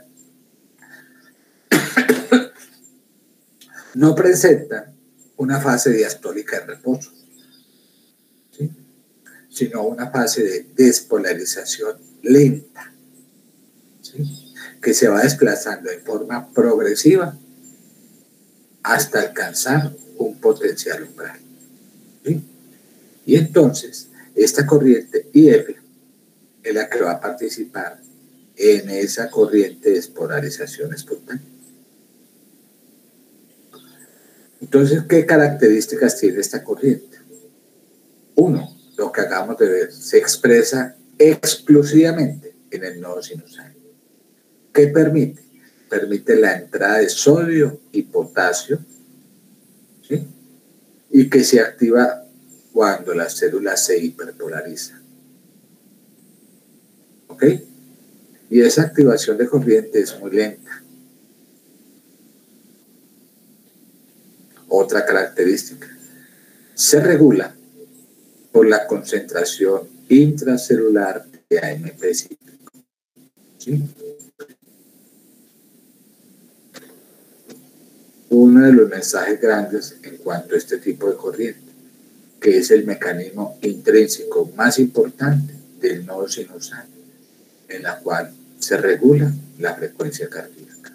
no presentan una fase diastólica de reposo, ¿sí?, sino una fase de despolarización lenta, ¿sí?, que se va desplazando en forma progresiva hasta alcanzar un potencial umbral. ¿Sí? Y entonces, esta corriente I F es la que va a participar en esa corriente de despolarización espontánea. Entonces, ¿qué características tiene esta corriente? Uno, lo que acabamos de ver, se expresa exclusivamente en el nodo sinusal. ¿Qué permite? Permite la entrada de sodio y potasio, ¿sí?, y que se activa cuando la célula se hiperpolariza. ¿Ok? Y esa activación de corriente es muy lenta. Otra característica, se regula por la concentración intracelular de A M P cíclico. ¿Sí? Uno de los mensajes grandes en cuanto a este tipo de corriente, que es el mecanismo intrínseco más importante del nodo sinusal, en la cual se regula la frecuencia cardíaca.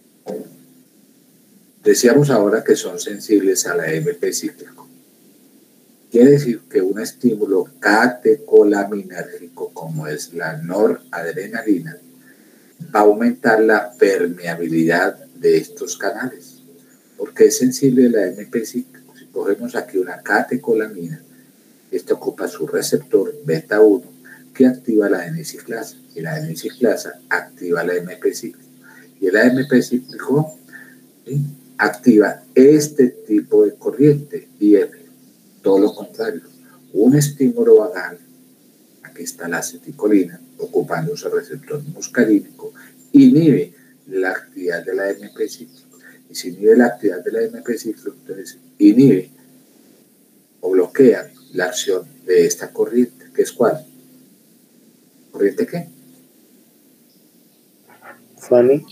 Decíamos ahora que son sensibles a la A M P cíclico. Quiere decir que un estímulo catecolaminérgico, como es la noradrenalina, va a aumentar la permeabilidad de estos canales, porque es sensible a la A M P cíclico. Si cogemos aquí una catecolamina, esta ocupa su receptor beta uno, que activa la N-ciclasa, y la N-ciclasa activa la A M P cíclico, y el A M P cíclico, ¿sí?, activa este tipo de corriente I F. Todo lo contrario, un estímulo vagal, aquí está la aceticolina, ocupando su receptor muscarínico, inhibe la actividad de la A M P cíclico. Y si inhibe la actividad de la A M P cíclico, entonces inhibe o bloquea la acción de esta corriente, que es ¿cuál? ¿Corriente qué? Fanny.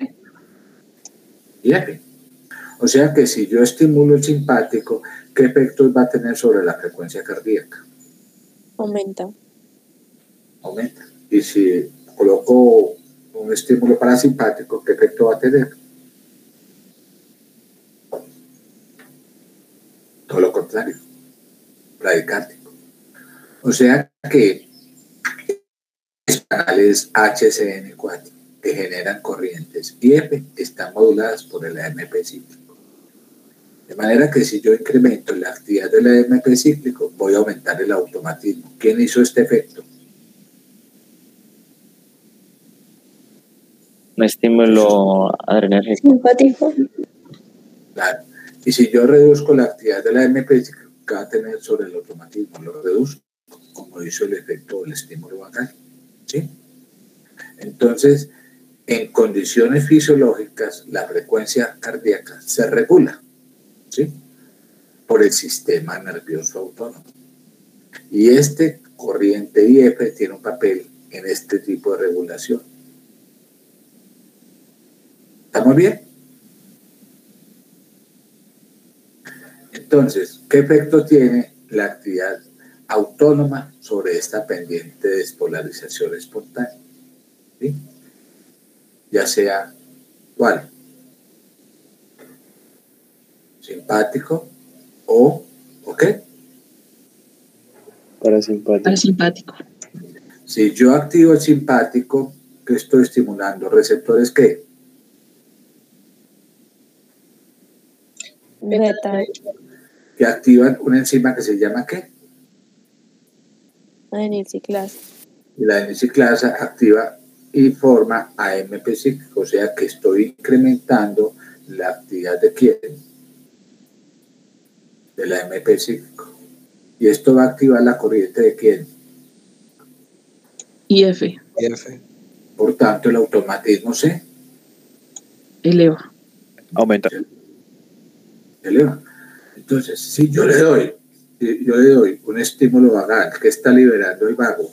I F. O sea que si yo estimulo el simpático, ¿qué efectos va a tener sobre la frecuencia cardíaca? Aumenta. Aumenta. Y si coloco un estímulo parasimpático, ¿qué efecto va a tener? Todo lo contrario, bradicardia. O sea que los canales H C N cuatro que generan corrientes I F están moduladas por el A M P cíclico. De manera que si yo incremento la actividad del A M P cíclico, voy a aumentar el automatismo. ¿Quién hizo este efecto? Un estímulo adrenérgico. Simpático. Claro. Y si yo reduzco la actividad del A M P cíclico, ¿qué va a tener sobre el automatismo? Lo reduzco, como hizo el efecto del estímulo vagal. ¿Sí? Entonces, en condiciones fisiológicas, la frecuencia cardíaca se regula, ¿sí? Por el sistema nervioso autónomo. Y este corriente I F tiene un papel en este tipo de regulación. ¿Estamos bien? Entonces, ¿qué efecto tiene la actividad autónoma sobre esta pendiente de despolarización espontánea? ¿Sí? Ya sea, ¿cuál? Simpático o, ¿o qué? Parasimpático. Parasimpático. Si yo activo el simpático, ¿qué estoy estimulando? ¿Receptores qué? Beta. Que activan una enzima que se llama ¿qué? Adenilciclasa. Y la adenilciclasa activa y forma A M P cíclico, o sea que estoy incrementando la actividad de quién? Del A M P cíclico. Y esto va a activar la corriente de quién? I F. I F. Por tanto, el automatismo se Eleva. Aumenta. eleva. Entonces, si yo le doy, si yo le doy un estímulo vagal que está liberando el vago,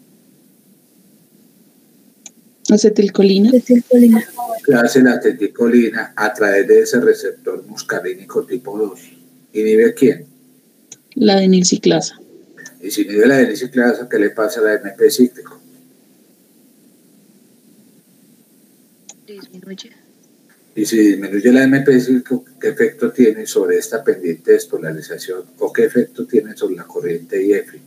Acetilcolina. Acetilcolina. que hace la aceticolina a través de ese receptor muscarínico tipo dos, ¿inhibe quién? La adenilciclasa. Y si inhibe la adenilciclasa, ¿qué le pasa a la A M P cíclico? Disminuye. Y si disminuye la A M P cíclico, ¿qué efecto tiene sobre esta pendiente de despolarización? ¿O qué efecto tiene sobre la corriente I F?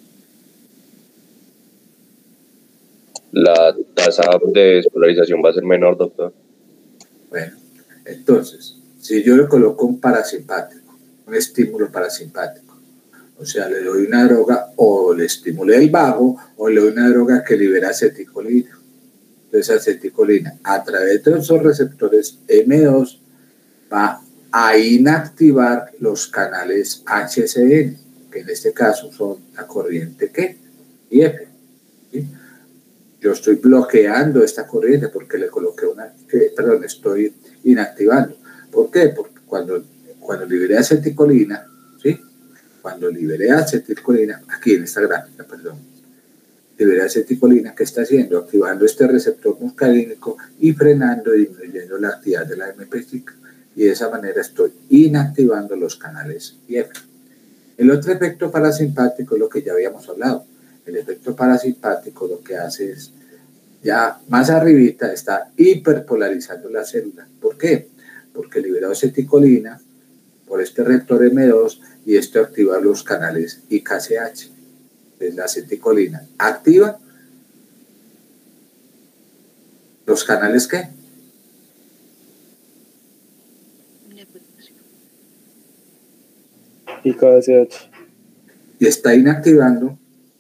La tasa de despolarización va a ser menor, doctor. Bueno, entonces, si yo le coloco un parasimpático, un estímulo parasimpático, o sea, le doy una droga o le estimulé el vago o le doy una droga que libera aceticolina. Entonces, aceticolina, a través de esos receptores M dos, va a inactivar los canales H C N, que en este caso son la corriente ¿qué? I F. ¿Sí? Yo estoy bloqueando esta corriente porque le coloqué una, que, perdón, estoy inactivando. ¿Por qué? Porque cuando, cuando liberé aceticolina, ¿sí? Cuando liberé aceticolina, aquí en esta gráfica, perdón, liberé aceticolina, ¿qué está haciendo? Activando este receptor muscarínico y frenando y disminuyendo la actividad de la A M P cíclica. Y de esa manera estoy inactivando los canales I F. El otro efecto parasimpático es lo que ya habíamos hablado. El efecto parasimpático lo que hace es, ya más arribita, está hiperpolarizando la célula. ¿Por qué? Porque liberó aceticolina por este receptor M dos y esto activa los canales I K C H. Entonces la aceticolina activa los canales ¿qué? I K C H. Y está inactivando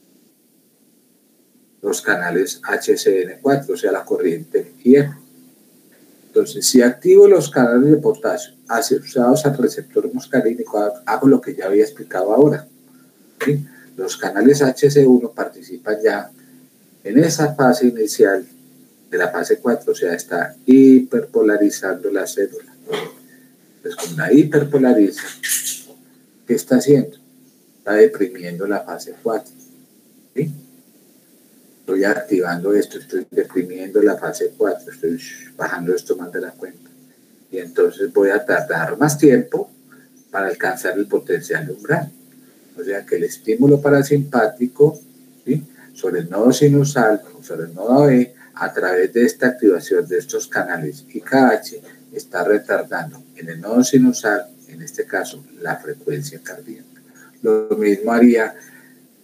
los canales H C N cuatro, o sea, la corriente I F. Entonces, si activo los canales de potasio asociados al receptor muscarínico, hago lo que ya había explicado ahora. ¿Sí? Los canales H C uno participan ya en esa fase inicial de la fase cuatro, o sea, está hiperpolarizando la célula. Entonces, cuando la hiperpolariza, ¿qué está haciendo? Está deprimiendo la fase cuatro. ¿Sí? Estoy activando esto, estoy deprimiendo la fase cuatro, estoy bajando esto más de la cuenta. Y entonces voy a tardar más tiempo para alcanzar el potencial umbral. O sea que el estímulo parasimpático, ¿sí? Sobre el nodo sinusal o sobre el nodo B, a través de esta activación de estos canales I K H, está retardando en el nodo sinusal, en este caso, la frecuencia cardíaca. Lo mismo haría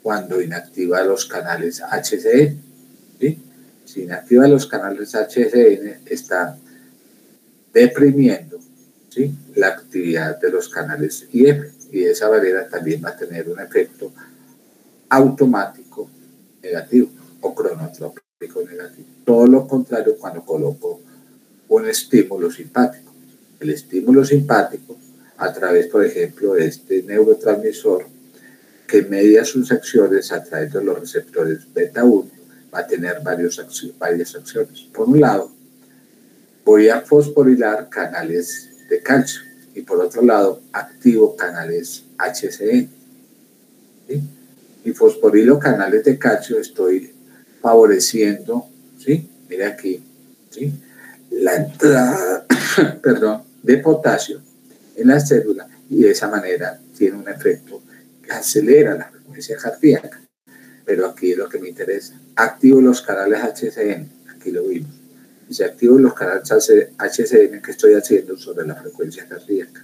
cuando inactiva los canales H C N. ¿Sí? Si inactiva los canales H C N, está deprimiendo, ¿sí?, la actividad de los canales I F, y de esa manera también va a tener un efecto automático negativo o cronotrópico negativo. Todo lo contrario cuando coloco un estímulo simpático. El estímulo simpático, a través, por ejemplo, de este neurotransmisor que media sus acciones a través de los receptores beta uno, va a tener varios, varias acciones. Por un lado, voy a fosforilar canales de calcio y por otro lado, activo canales H C N. ¿Sí? Y fosforilo canales de calcio, estoy favoreciendo, ¿sí?, mira aquí, ¿sí?, la entrada perdón, de potasio en la célula, y de esa manera tiene un efecto que acelera la frecuencia cardíaca. Pero aquí es lo que me interesa. Activo los canales H C N, aquí lo vimos. Y si activo los canales H C N, ¿qué estoy haciendo sobre la frecuencia cardíaca?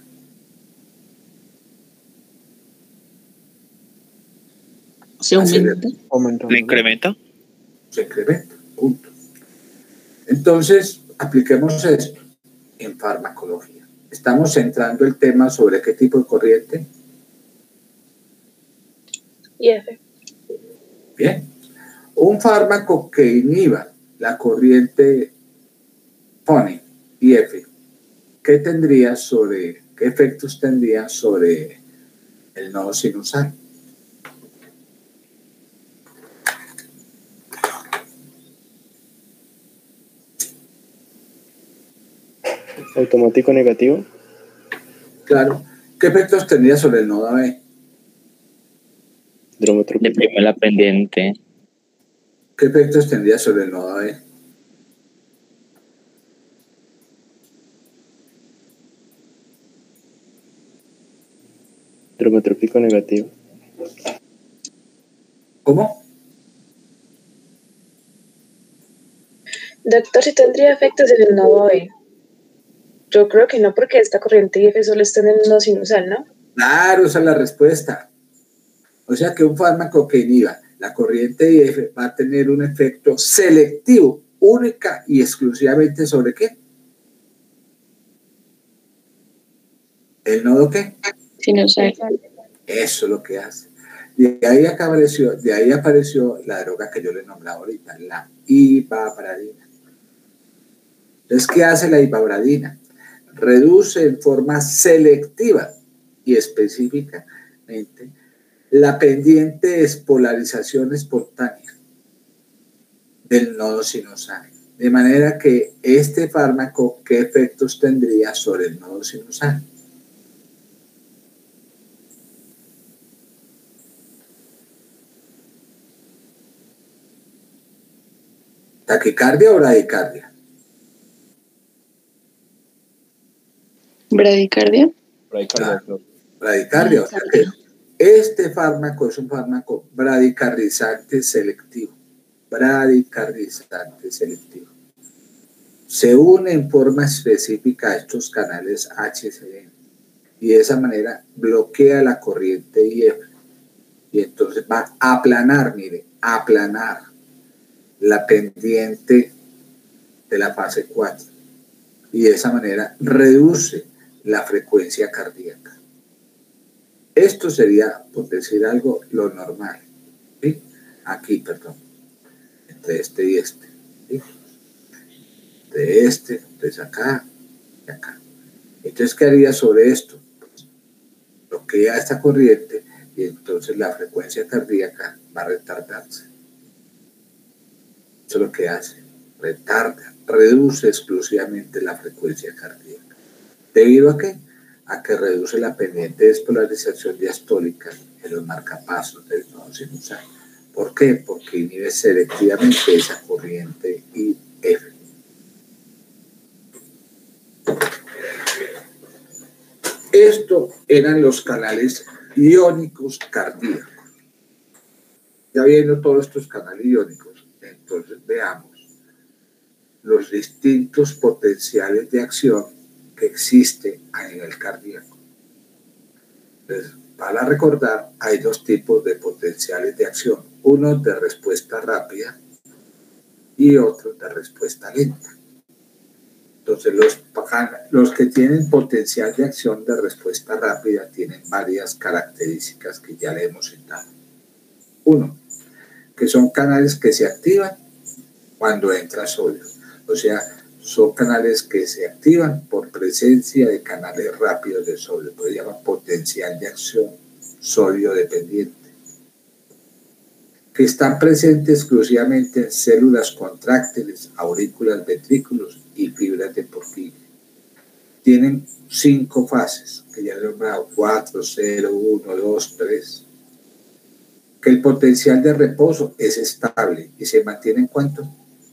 ¿Se aumenta? Aumenta. ¿Le incrementa? Se incrementa, punto. Entonces, apliquemos esto en farmacología. Estamos centrando el tema sobre qué tipo de corriente. I F. Bien. Un fármaco que inhiba la corriente P O N I, I F, ¿qué tendría sobre, qué efectos tendría sobre el nodo sinusal? Automático negativo. Claro. ¿Qué efectos tendría sobre el nodo A B? Dromotrópico. Deprime la pendiente. ¿Qué efectos tendría sobre el nodo A B? Dromotrópico negativo. ¿Cómo? Doctor, si tendría efectos en el nodo B. Yo creo que no, porque esta corriente I F solo está en el nodo sinusal, ¿no? Claro, esa es la respuesta. O sea que un fármaco que inhiba la corriente I F va a tener un efecto selectivo, única y exclusivamente ¿sobre qué? ¿El nodo qué? Sinusal. Eso es lo que hace. De ahí apareció, de ahí apareció la droga que yo le nombraba ahorita, la ivabradina. Entonces, ¿qué hace la ivabradina? Reduce en forma selectiva y específicamente la pendiente despolarización espontánea del nodo sinusal. De manera que este fármaco, ¿qué efectos tendría sobre el nodo sinusal? ¿Taquicardia o bradicardia? ¿Bradicardia? Bradicardia. Bradicardia, o sea que este fármaco es un fármaco bradicardizante selectivo. Bradicardizante selectivo. Se une en forma específica a estos canales H C N y de esa manera bloquea la corriente I F. Y entonces va a aplanar, mire, a aplanar la pendiente de la fase cuatro. Y de esa manera reduce la frecuencia cardíaca. Esto sería, por decir algo, lo normal. ¿Sí? Aquí, perdón. Entre este y este. ¿Sí? De este, entonces acá y acá. Entonces, ¿qué haría sobre esto? Pues, bloquea esta corriente y entonces la frecuencia cardíaca va a retardarse. Eso es lo que hace. Retarda, reduce exclusivamente la frecuencia cardíaca. ¿Debido a qué? A que reduce la pendiente despolarización diastólica en los marcapasos del nodo sinusal. ¿Por qué? Porque inhibe selectivamente esa corriente I F. Estos eran los canales iónicos cardíacos. Ya viendo todos estos canales iónicos, entonces veamos los distintos potenciales de acción que existen a nivel cardíaco. Entonces, Para recordar, hay dos tipos de potenciales de acción, uno de respuesta rápida y otro de respuesta lenta. Entonces, los, los que tienen potencial de acción de respuesta rápida tienen varias características que ya le hemos citado. Uno, que son canales que se activan cuando entra sodio. O sea, son canales que se activan por presencia de canales rápidos de sodio. Lo llaman potencial de acción sodio dependiente. Que están presentes exclusivamente en células contráctiles, aurículas, ventrículos y fibras de Purkinje. Tienen cinco fases, que ya he nombrado, cuatro, cero, uno, dos, tres. Que el potencial de reposo es estable y se mantiene en cuánto?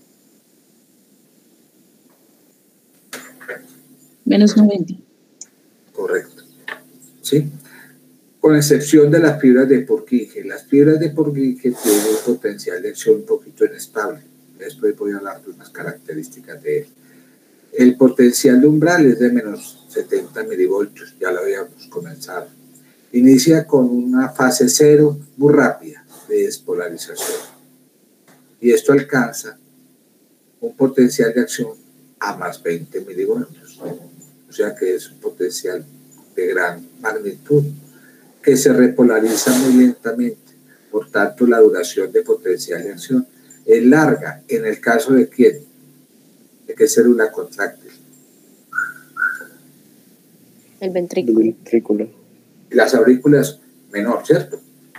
Menos noventa. Correcto. ¿Sí? Con excepción de las fibras de Purkinje. Las fibras de Purkinje tienen un potencial de acción un poquito inestable. Después voy a hablar de unas características de él. El potencial de umbral es de menos setenta milivoltios, ya lo habíamos comenzado. Inicia con una fase cero muy rápida de despolarización. Y esto alcanza un potencial de acción a más veinte milivoltios. O sea que es un potencial de gran magnitud que se repolariza muy lentamente. Por tanto, la duración de potencial de acción es larga. ¿En el caso de quién? ¿De qué célula contráctil? El ventrículo. El ventrículo. Las aurículas menor, ¿cierto?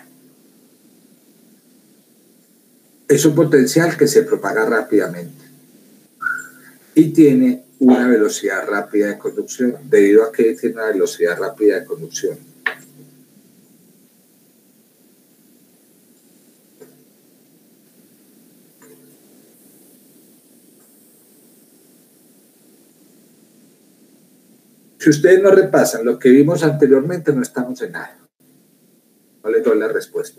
Es un potencial que se propaga rápidamente y tiene una velocidad rápida de conducción. ¿Debido a que tiene una velocidad rápida de conducción? Si ustedes no repasan lo que vimos anteriormente, no estamos en nada. No les doy la respuesta.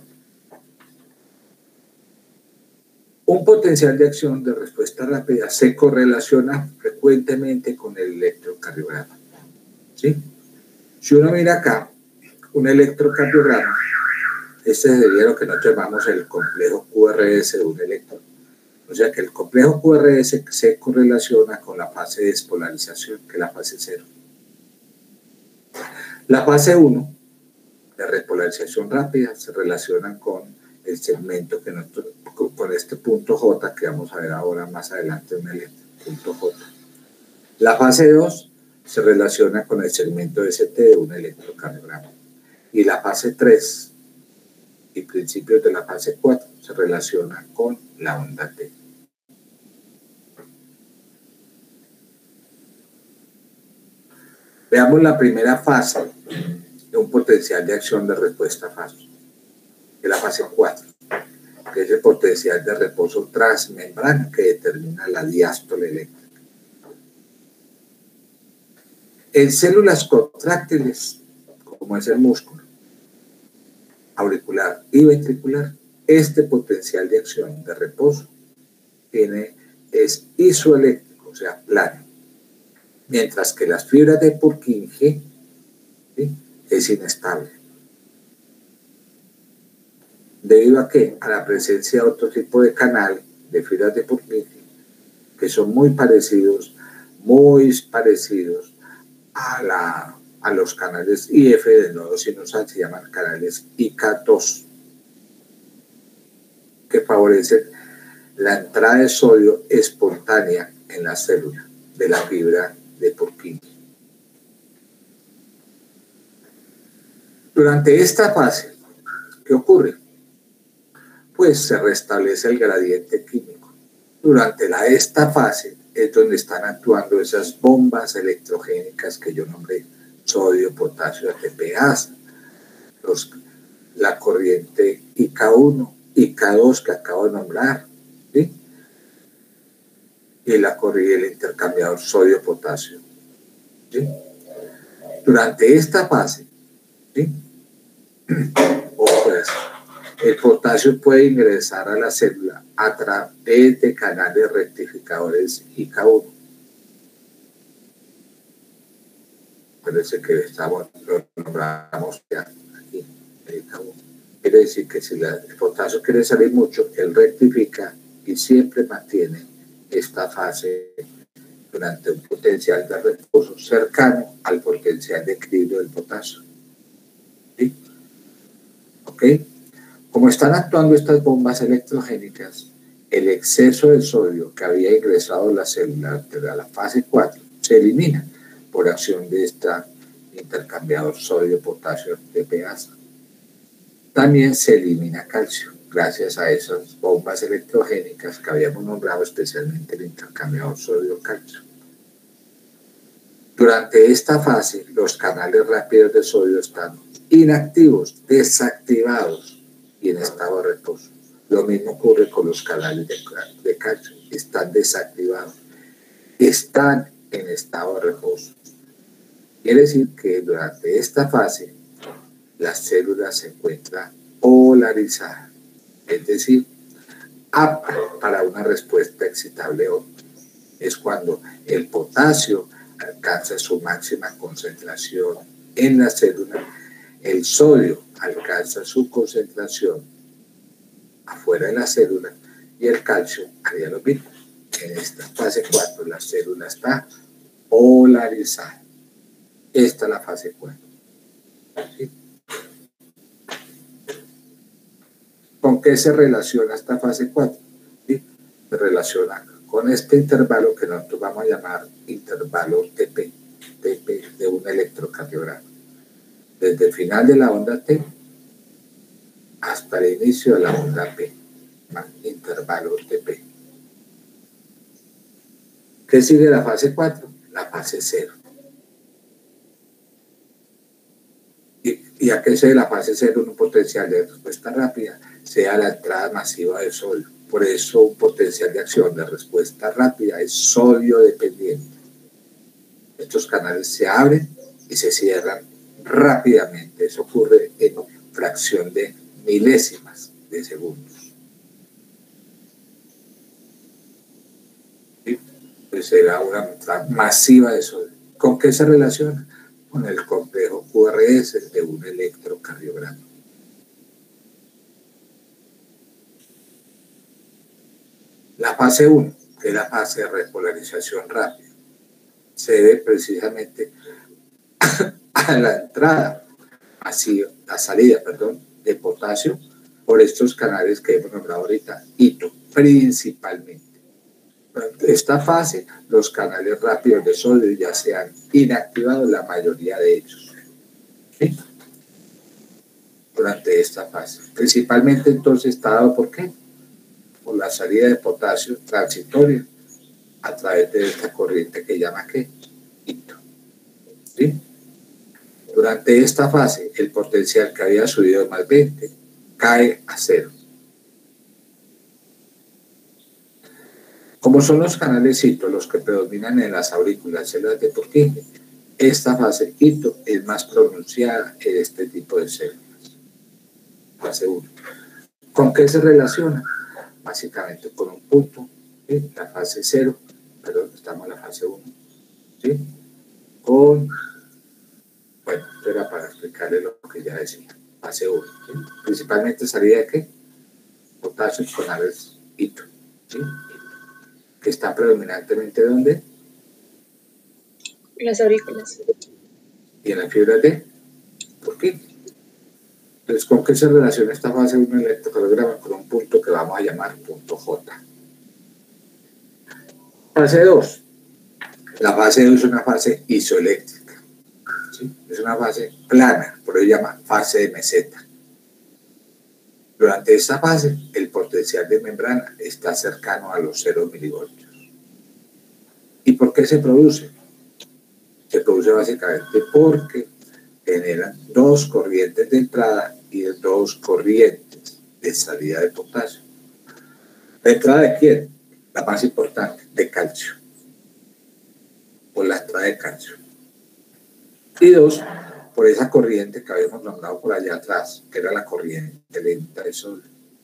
Un potencial de acción de respuesta rápida se correlaciona frecuentemente con el electrocardiograma. ¿Sí? Si uno mira acá, un electrocardiograma, este sería lo que nosotros llamamos el complejo Q R S de un electrón. O sea que el complejo Q R S se correlaciona con la fase de despolarización, que es la fase cero. La fase uno, de repolarización rápida, se relaciona con el segmento que nosotros, con este punto J, que vamos a ver ahora más adelante en el punto J. La fase dos se relaciona con el segmento S T de un electrocardiograma. Y la fase tres y principios de la fase cuatro se relaciona con la onda T. Veamos la primera fase de un potencial de acción de respuesta fácil, que es la fase cuatro, que es el potencial de reposo transmembrana que determina la diástole eléctrica. En células contráctiles, como es el músculo auricular y ventricular, este potencial de acción de reposo tiene, es isoeléctrico, o sea, plano. Mientras que las fibras de Purkinje, ¿sí?, es inestable. ¿Debido a qué? A la presencia de otro tipo de canal de fibras de Purkinje que son muy parecidos, muy parecidos a, la, a los canales I F del nodo sinusal, se llaman canales I K dos, que favorecen la entrada de sodio espontánea en la célula de la fibra de Purkinje. Durante esta fase, ¿qué ocurre? Pues se restablece el gradiente químico. Durante la, esta fase es donde están actuando esas bombas electrogénicas que yo nombré: sodio, potasio, A T P asa, los, la corriente I K uno, I K dos que acabo de nombrar, ¿sí?, y la corriente del intercambiador sodio-potasio. ¿Sí? Durante esta fase, ¿sí?, ojo eso, el potasio puede ingresar a la célula a través de canales rectificadores I K uno. Acuérdense que estamos, lo nombramos ya aquí. Quiere decir que si la, el potasio quiere salir mucho, él rectifica y siempre mantiene esta fase durante un potencial de reposo cercano al potencial de equilibrio del potasio. ¿Sí? ¿Ok? Como están actuando estas bombas electrogénicas, el exceso de sodio que había ingresado a la célula de la fase cuatro se elimina por acción de esta intercambiador sodio-potasio de pH. También se elimina calcio gracias a esas bombas electrogénicas que habíamos nombrado, especialmente el intercambiador sodio-calcio. Durante esta fase, los canales rápidos de sodio están inactivos, desactivados y en estado de reposo. Lo mismo ocurre con los canales de, de calcio, están desactivados, están en estado de reposo. Quiere decir que durante esta fase, las células se encuentran polarizadas, es decir, aptas para una respuesta excitable óptima. Es cuando el potasio alcanza su máxima concentración en la célula, el sodio alcanza su concentración afuera de la célula y el calcio haría lo mismo. En esta fase cuatro la célula está polarizada. Esta es la fase cuatro. ¿Sí? ¿Con qué se relaciona esta fase cuatro? ¿Sí? Se relaciona con este intervalo que nosotros vamos a llamar intervalo T P, T P de un electrocardiograma. Desde el final de la onda T hasta el inicio de la onda P, intervalo T P. ¿Qué sigue la fase cuatro? La fase cero. ¿Y, y a qué se la fase cero? Un potencial de respuesta rápida, sea la entrada masiva de sodio. Por eso un potencial de acción de respuesta rápida es sodio dependiente. Estos canales se abren y se cierran rápidamente. Eso ocurre en fracción de milésimas de segundos. ¿Sí? Pues será una entrada masiva de sodio. ¿Con qué se relaciona? Con el complejo Q R S de un electrocardiograma. La fase uno, que es la fase de repolarización rápida, se debe precisamente a la entrada, así, la salida, perdón, de potasio por estos canales que hemos nombrado ahorita, hito, principalmente. Durante esta fase, los canales rápidos de sodio ya se han inactivado, la mayoría de ellos. ¿Sí? Durante esta fase. Principalmente entonces está dado por qué? Por la salida de potasio transitoria a través de esta corriente que llama ¿qué? Hito. ¿Sí? Durante esta fase, el potencial que había subido de más veinte cae a cero. Como son los canales hito los que predominan en las aurículas células de Purkinje, esta fase hito es más pronunciada en este tipo de células. Fase uno. ¿Con qué se relaciona? Básicamente con un punto, ¿sí? La fase cero, perdón, estamos en la fase uno, ¿sí? Con, bueno, esto era para explicarle lo que ya decía, fase uno, ¿sí? Principalmente salida de qué? Potasio con canales hito, ¿sí? Que está predominantemente ¿dónde? Las aurículas. Y en la fibra de Purkinje. Entonces, ¿con qué se relaciona esta fase de un electrocardiograma? Con un punto que vamos a llamar punto J. Fase dos. La fase dos es una fase isoeléctrica. ¿Sí? Es una fase plana, por eso se llama fase de meseta. Durante esta fase, el potencial de membrana está cercano a los cero milivoltios. ¿Y por qué se produce? Se produce básicamente porque generan dos corrientes de entrada y dos corrientes de salida de potasio. ¿La entrada de quién? La más importante, de calcio. Por la entrada de calcio. Y dos, por esa corriente que habíamos nombrado por allá atrás, que era la corriente lenta de sodio.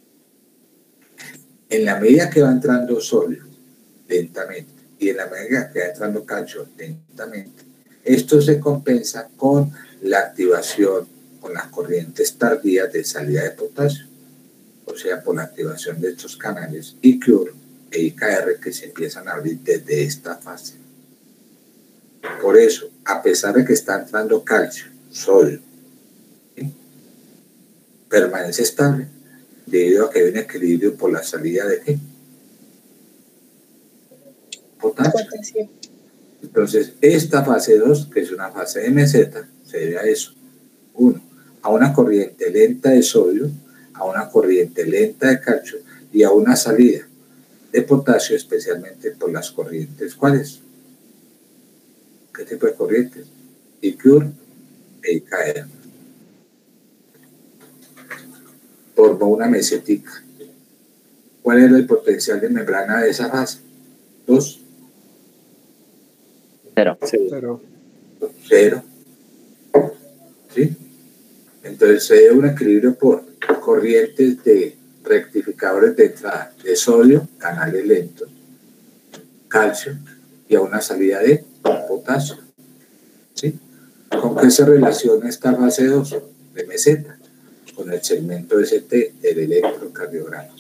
En la medida que va entrando sodio lentamente y en la medida que va entrando calcio lentamente, Esto se compensa con la activación, con las corrientes tardías de salida de potasio, o sea, por la activación de estos canales I Q R e I K R que se empiezan a abrir desde esta fase. Por eso, a pesar de que está entrando calcio, sodio, ¿sí?, permanece estable debido a que hay un equilibrio por la salida de ¿qué? Potasio. Potasio. Entonces, esta fase dos, que es una fase de meseta, se debe a eso. Uno, a una corriente lenta de sodio, a una corriente lenta de calcio y a una salida de potasio, especialmente por las corrientes. ¿Cuáles? ¿Qué tipo de corrientes? I Q R e I K R. Formó una mesetica. ¿Cuál era el potencial de membrana de esa fase? Dos. Cero. Cero. Cero. ¿Sí? Entonces se debe un equilibrio por corrientes de rectificadores de entrada de sodio, canales lentos, calcio y a una salida de potasio. ¿Sí? ¿Con qué se relaciona esta fase dos de meseta? Con el segmento S T del electrocardiograma.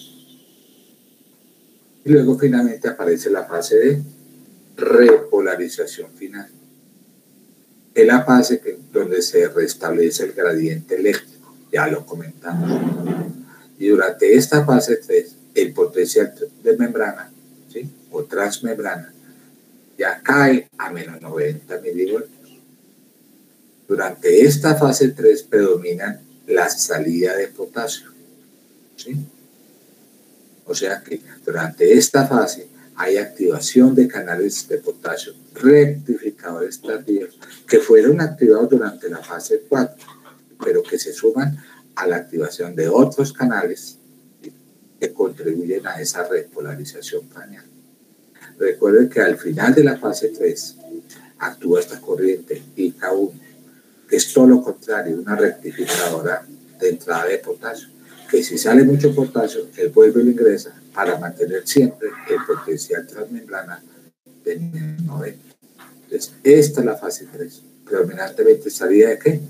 Y luego finalmente aparece la fase de repolarización final. Es la fase que, donde se restablece el gradiente eléctrico, ya lo comentamos. Y durante esta fase tres, el potencial de membrana, ¿sí?, o transmembrana, ya cae a menos noventa milivoltios. Durante esta fase tres predominan la salida de potasio, ¿sí? O sea que durante esta fase hay activación de canales de potasio rectificadores tardíos que fueron activados durante la fase cuatro, pero que se suman a la activación de otros canales que contribuyen a esa repolarización craneal. Recuerden que al final de la fase tres actúa esta corriente I K uno, que es todo lo contrario, una rectificadora de entrada de potasio, que si sale mucho potasio, él vuelve y lo ingresa para mantener siempre el potencial transmembrana de noventa. Entonces, esta es la fase tres. Predominantemente salida de ¿qué?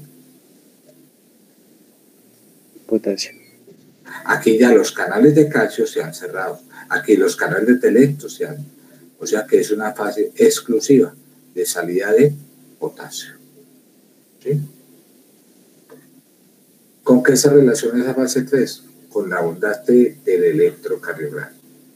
Potasio. Aquí ya los canales de calcio se han cerrado. Aquí los canales de telecto se han... O sea que es una fase exclusiva de salida de potasio. ¿Sí? ¿Con qué se relaciona esa fase tres? Con la onda T del electrocardiograma.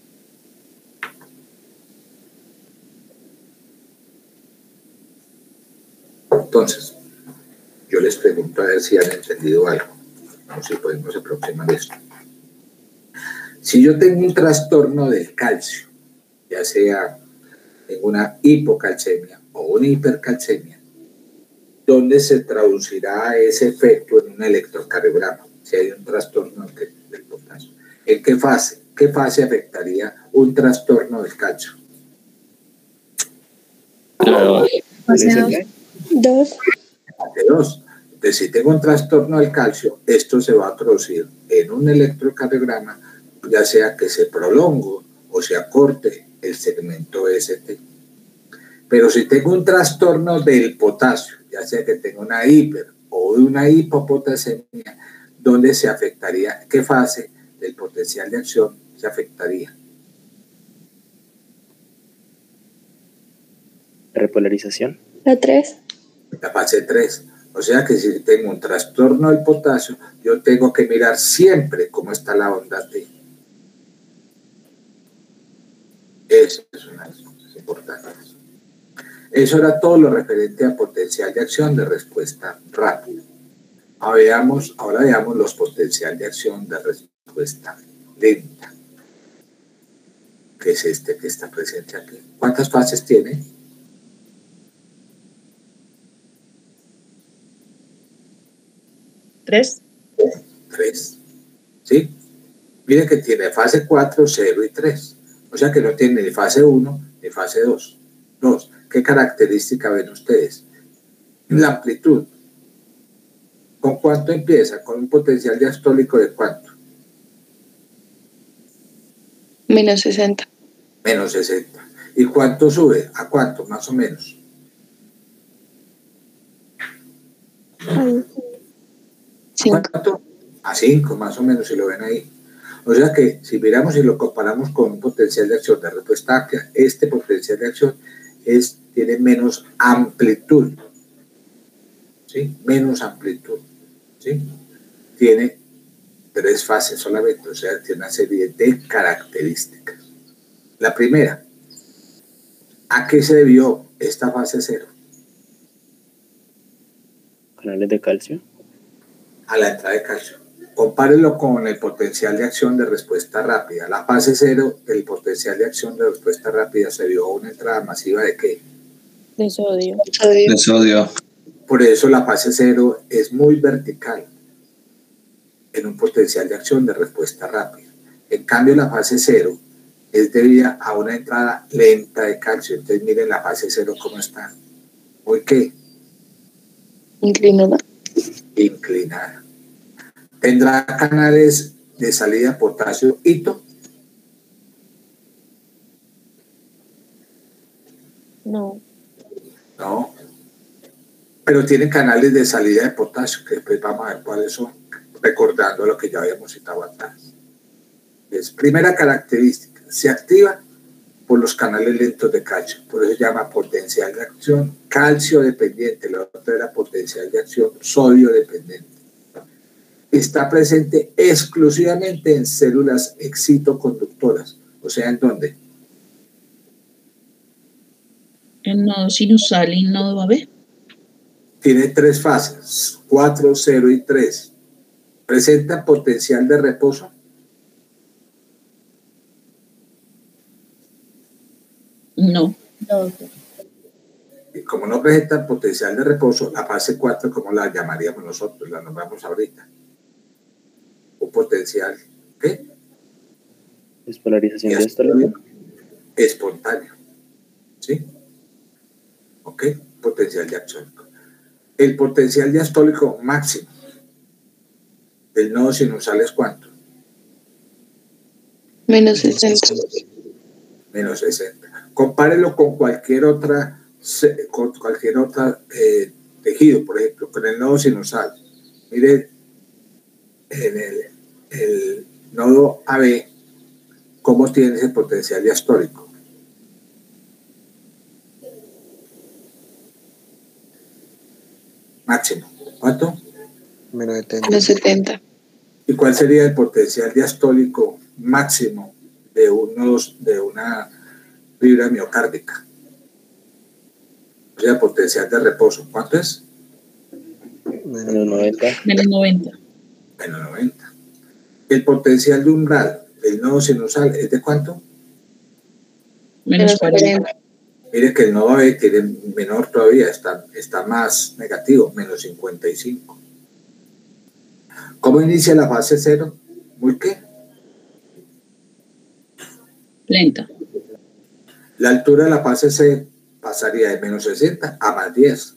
Entonces, yo les pregunto a ver si han entendido algo. No sé si podemos aproximar esto. Si yo tengo un trastorno del calcio, ya sea en una hipocalcemia o una hipercalcemia, ¿dónde se traducirá ese efecto en un electrocardiograma? Si hay un trastorno del potasio. ¿En qué fase? ¿Qué fase afectaría un trastorno del calcio? Claro. Dos. Fase dos. Entonces, si tengo un trastorno del calcio, esto se va a producir en un electrocardiograma, ya sea que se prolongue o se acorte el segmento S T. Pero si tengo un trastorno del potasio, ya sea que tengo una hiper o una hipopotasemia, ¿dónde se afectaría? ¿Qué fase del potencial de acción se afectaría? Repolarización. La tres. La fase tres. O sea que si tengo un trastorno del potasio, yo tengo que mirar siempre cómo está la onda T. Eso es una de las cosas importantes. Eso era todo lo referente a potencial de acción de respuesta rápida. Ahora veamos, ahora veamos los potenciales de acción de respuesta lenta, que es este que está presente aquí. ¿Cuántas fases tiene? Tres. Tres. ¿Sí? Miren que tiene fase cuatro, cero y tres. O sea que no tiene ni fase uno ni fase dos. Dos. ¿Qué característica ven ustedes? La amplitud. ¿Con cuánto empieza? Con un potencial diastólico de cuánto. Menos sesenta. Menos sesenta. ¿Y cuánto sube? ¿A cuánto más o menos? cinco. cuánto? A cinco más o menos, si lo ven ahí. O sea que si miramos y lo comparamos con un potencial de acción de respuesta amplia, este potencial de acción es, tiene menos amplitud, ¿sí? Menos amplitud, ¿sí? Tiene tres fases solamente, o sea, tiene una serie de características. La primera, ¿a qué se debió esta fase cero? Canales de calcio. A la entrada de calcio. Compárelo con el potencial de acción de respuesta rápida. La fase cero, el potencial de acción de respuesta rápida se dio a una entrada masiva de ¿qué? De sodio. De sodio. Por eso la fase cero es muy vertical en un potencial de acción de respuesta rápida. En cambio, la fase cero es debida a una entrada lenta de calcio. Entonces, miren la fase cero cómo está. ¿Muy qué? Inclinada. Inclinada. ¿Tendrá canales de salida de potasio hito? No. No. Pero tiene canales de salida de potasio, que después vamos a ver cuáles son, recordando lo que ya habíamos citado atrás. Es, primera característica, se activa por los canales lentos de calcio, por eso se llama potencial de acción calcio dependiente, la otra era potencial de acción sodio dependiente. Está presente exclusivamente en células excitoconductoras, o sea, ¿en dónde? El nodo sinusal y nodo A B. Tiene tres fases, cuatro, cero y tres. ¿Presenta potencial de reposo? No. No. Y como no presenta potencial de reposo, la fase cuatro, ¿cómo la llamaríamos nosotros? La nombramos ahorita. Un potencial, ¿qué? Despolarización diastólica. Espontáneo. ¿Sí? ¿Ok? Potencial diastólico. El potencial diastólico máximo del nodo sinusal es ¿cuánto? Menos sesenta. Menos sesenta. Compárelo con cualquier otra, con cualquier otra eh, tejido, por ejemplo, con el nodo sinusal. Miren, en el, el nodo A B, ¿cómo tiene ese potencial diastólico? Máximo. ¿Cuánto? Menos setenta. Menos setenta. ¿Y cuál sería el potencial diastólico máximo de, unos, de una fibra miocárdica? O sea, potencial de reposo. ¿Cuánto es? Menos noventa. Menos noventa. Menos noventa. El potencial de umbral del nodo sinusal es ¿de cuánto? Menos cuarenta. Mire que el nodo A B tiene menor todavía, está, está más negativo, menos cincuenta y cinco. ¿Cómo inicia la fase cero? ¿Muy qué? Lenta. La altura de la fase C pasaría de menos sesenta a más diez.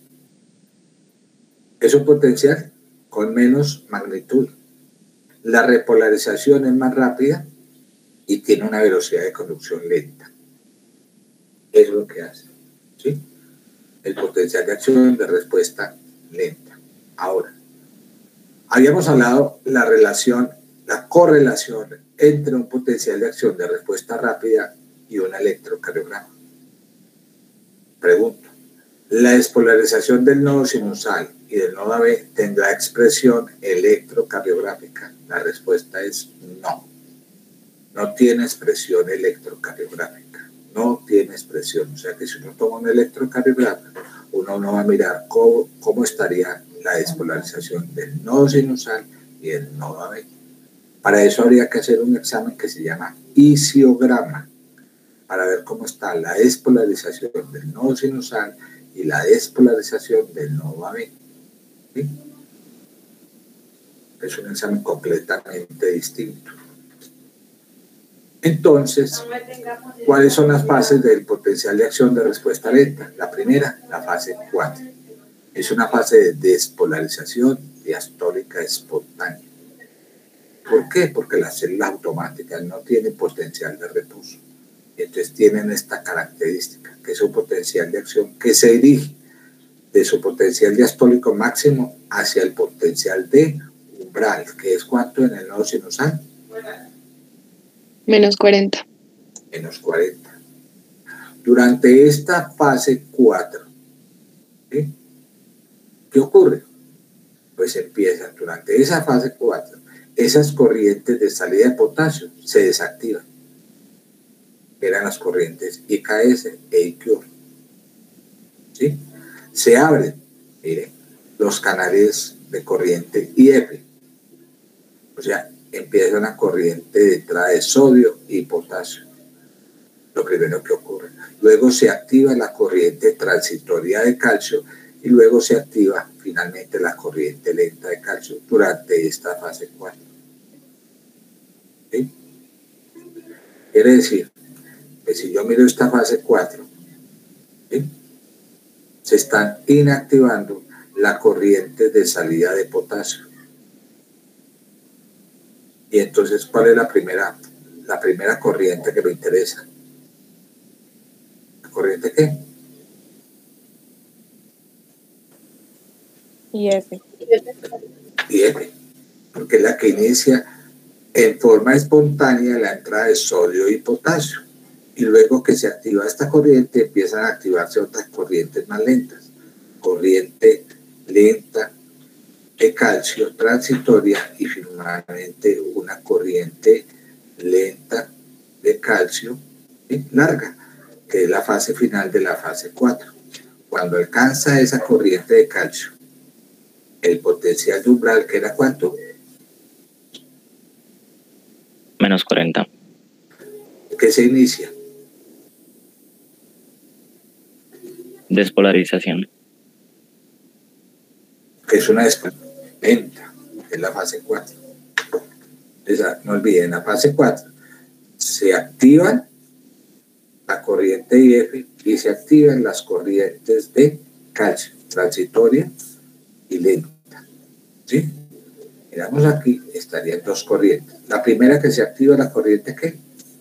Es un potencial con menos magnitud. La repolarización es más rápida y tiene una velocidad de conducción lenta. Es lo que hace, ¿sí? El potencial de acción de respuesta lenta. Ahora, habíamos hablado la relación, la correlación entre un potencial de acción de respuesta rápida y un electrocardiograma. Pregunto, ¿la despolarización del nodo sinusal y del nodo A B tendrá expresión electrocardiográfica? La respuesta es no. No tiene expresión electrocardiográfica. No tiene expresión. O sea que si uno toma un electrocardiograma, uno no va a mirar cómo, cómo estaría la despolarización del nodo sinusal y del nodo A B. Para eso habría que hacer un examen que se llama isiograma, para ver cómo está la despolarización del nodo sinusal y la despolarización del nodo A B. ¿Sí? Es un examen completamente distinto. Entonces, ¿cuáles son las fases del potencial de acción de respuesta lenta? La primera, la fase cuatro. Es una fase de despolarización diastólica espontánea. ¿Por qué? Porque las células automáticas no tienen potencial de reposo. Entonces tienen esta característica, que es un potencial de acción que se dirige de su potencial diastólico máximo hacia el potencial de umbral, que es cuánto en el nodo sinusal, Menos cuarenta. menos cuarenta. Durante esta fase cuatro, ¿sí? ¿Qué ocurre? Pues empiezan durante esa fase cuatro, esas corrientes de salida de potasio se desactivan. Eran las corrientes I K S e I Q. ¿Sí? Se abren, miren, los canales de corriente I F. O sea, empieza una corriente de entrada de sodio y potasio. Lo primero que ocurre. Luego se activa la corriente transitoria de calcio y luego se activa finalmente la corriente lenta de calcio durante esta fase cuatro. ¿Sí? Quiere decir que si yo miro esta fase cuatro, ¿sí? Se están inactivando la corriente de salida de potasio. Y entonces, ¿cuál es la primera, la primera corriente que me interesa? ¿La corriente qué? I F. I F, porque es la que inicia en forma espontánea la entrada de sodio y potasio. Y luego que se activa esta corriente, empiezan a activarse otras corrientes más lentas. Corriente lenta de calcio transitoria y finalmente una corriente lenta de calcio, ¿sí? Larga, que es la fase final de la fase cuatro. Cuando alcanza esa corriente de calcio, el potencial de umbral, que era ¿cuánto? Menos cuarenta. ¿Qué se inicia? Despolarización. Que es una despolarización lenta, es la fase cuatro. Entonces, no olviden, la fase cuatro se activan la corriente I F y se activan las corrientes de calcio, transitoria y lenta. ¿Sí? Miramos aquí, estarían dos corrientes. La primera que se activa, la corriente ¿qué?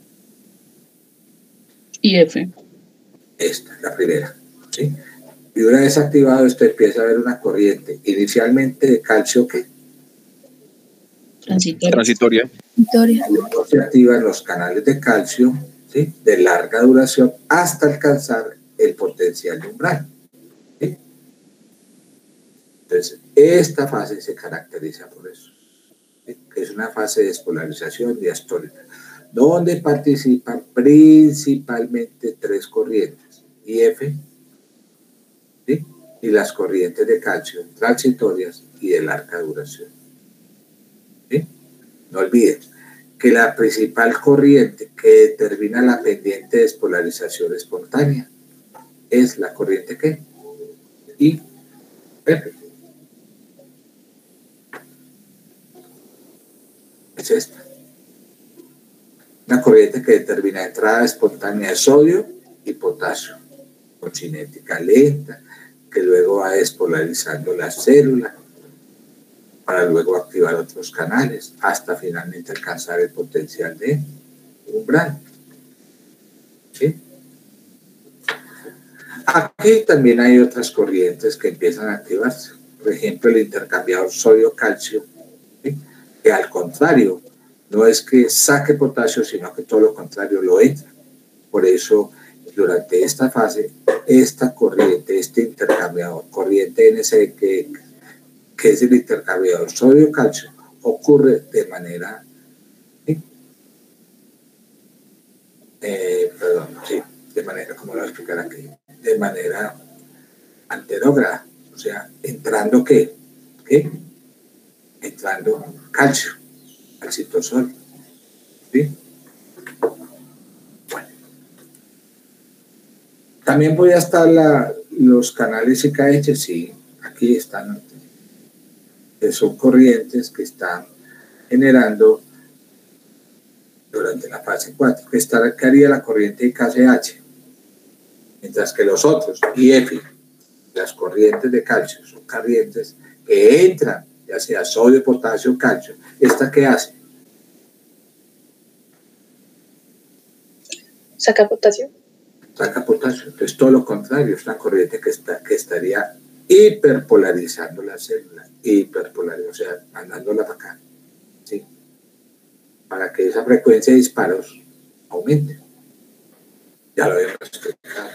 I F. Esta, la primera. ¿Sí? Y una vez activado esto, empieza a haber una corriente inicialmente de calcio ¿qué? Transitoria. Transitoria. Luego se activan los canales de calcio, ¿sí? De larga duración hasta alcanzar el potencial de umbral. ¿Sí? Entonces, esta fase se caracteriza por eso, ¿sí? Que es una fase de despolarización diastólica, donde participan principalmente tres corrientes, I F, ¿sí? Y las corrientes de calcio transitorias y de larga duración. ¿Sí? No olviden que la principal corriente que determina la pendiente de despolarización espontánea es la corriente ¿qué? I F. Es esta. Una corriente que determina entrada espontánea de sodio y potasio, con cinética lenta, que luego va despolarizando la célula para luego activar otros canales hasta finalmente alcanzar el potencial de umbral. ¿Sí? Aquí también hay otras corrientes que empiezan a activarse. Por ejemplo, el intercambiador sodio-calcio, ¿sí? Que al contrario, no es que saque potasio, sino que todo lo contrario lo entra. Por eso, durante esta fase, esta corriente, este intercambiador, corriente N C, que, que es el intercambiador sodio-calcio, ocurre de manera, ¿sí? eh, perdón, sí, de manera, como lo voy a explicar aquí, de manera anterógrada, o sea, entrando ¿qué? ¿Qué? Entrando calcio, al citosol, ¿sí? Bueno. También voy a estar la, los canales I K H, sí, aquí están, que son corrientes que están generando durante la fase cuatro, que, está, que haría la corriente I K C H, mientras que los otros, I F, las corrientes de calcio, son corrientes que entran, ya sea sodio, potasio, calcio. ¿Esta qué hace? Saca potasio. Saca potasio. Entonces, todo lo contrario, es una corriente que, está, que estaría hiperpolarizando la célula, hiperpolarizando, o sea, mandándola para acá, ¿sí? Para que esa frecuencia de disparos aumente. Ya lo habíamos explicado.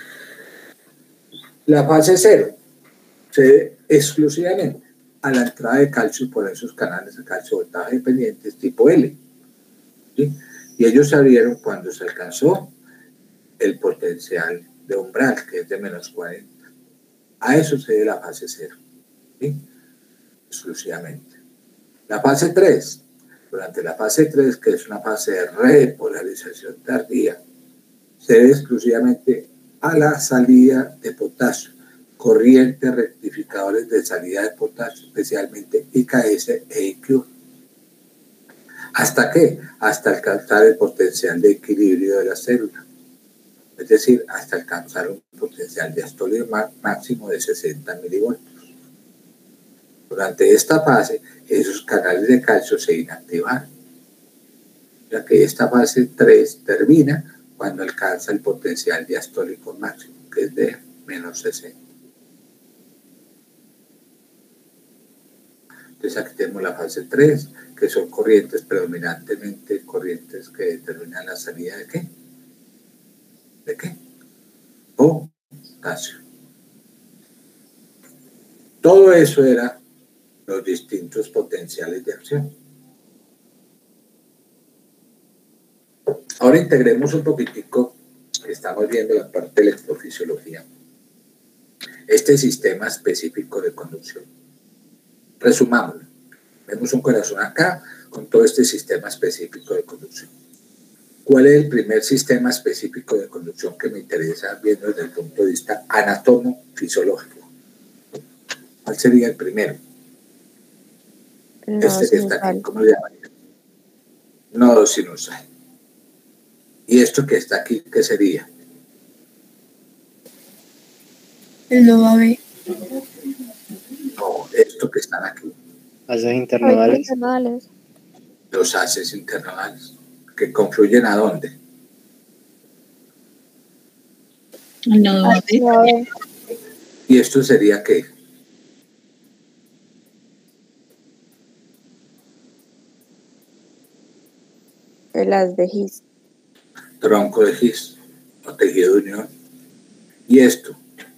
La fase cero se debe exclusivamente a la entrada de calcio por esos canales de calcio voltaje dependientes tipo L, ¿sí? Y ellos se abrieron cuando se alcanzó el potencial de umbral, que es de menos cuarenta. A eso se debe la fase cero, ¿sí? Exclusivamente. La fase tres, durante la fase tres, que es una fase de repolarización tardía, se debe exclusivamente a la salida de potasio, corrientes rectificadores de salida de potasio, especialmente I K S e I Q. ¿Hasta qué? Hasta alcanzar el potencial de equilibrio de la célula, es decir, hasta alcanzar un potencial diastólico máximo de sesenta milivoltios. Durante esta fase, esos canales de calcio se inactivan, ya que esta fase tres termina cuando alcanza el potencial diastólico máximo, que es de menos sesenta. Entonces aquí tenemos la fase tres, que son corrientes, predominantemente corrientes que determinan la salida de ¿qué? ¿De qué? Potasio. Todo eso era los distintos potenciales de acción. Ahora integremos un poquitico, que estamos viendo la parte de electrofisiología, este sistema específico de conducción. Resumámoslo. Vemos un corazón acá con todo este sistema específico de conducción. ¿Cuál es el primer sistema específico de conducción que me interesa viendo desde el punto de vista anatómico-fisiológico? ¿Cuál sería el primero? El Este nodo que está aquí, sinusal. ¿cómo le llamaría? Nodo sinusal. ¿Y esto que está aquí, qué sería? El nodo A B. No, esto que están aquí, Haces internodales. Internodales. los haces internodales, que confluyen ¿a dónde? El nodo A B. A B. ¿Y esto sería qué? El haz de His. Tronco de His, o tejido de unión. ¿Y esto?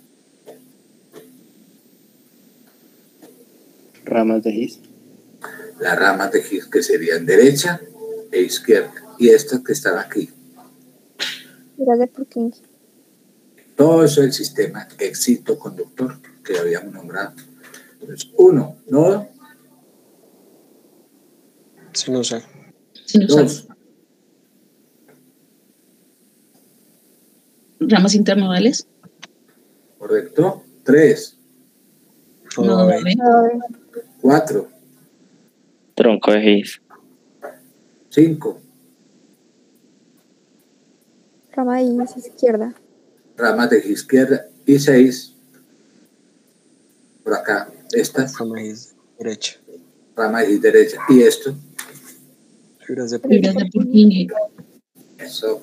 Ramas de His. Las ramas de His, que serían derecha e izquierda. Y estas que están aquí. Era de Purkinje. Todo eso es el sistema excitoconductor que habíamos nombrado. Entonces, uno, nodo. Sinusal. Sinusal. Dos, Ramas internodales. correcto. Tres, Nodo Nodo A A B. B. A B. cuatro, Tronco de His. cinco, Rama de His izquierda. ramas de izquierda. Y seis, por acá, estas, Rama is derecha. rama de derecha. Y esto, Fibras de Fibras de Purkinje. eso.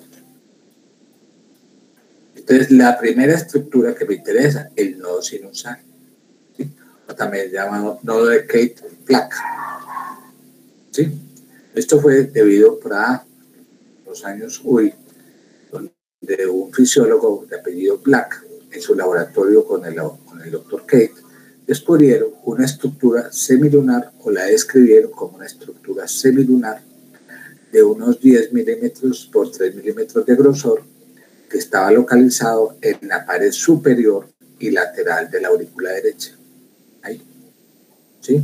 Entonces, la primera estructura que me interesa, el nodo sinusal, ¿sí? O también llamado nodo de Kate-Plack, ¿sí? Esto fue debido a los años Uri, donde un fisiólogo de apellido Black, en su laboratorio con el, con el doctor Kate, descubrieron una estructura semilunar, o la describieron como una estructura semilunar de unos diez milímetros por tres milímetros de grosor, que estaba localizado en la pared superior y lateral de la aurícula derecha. Ahí. ¿Sí?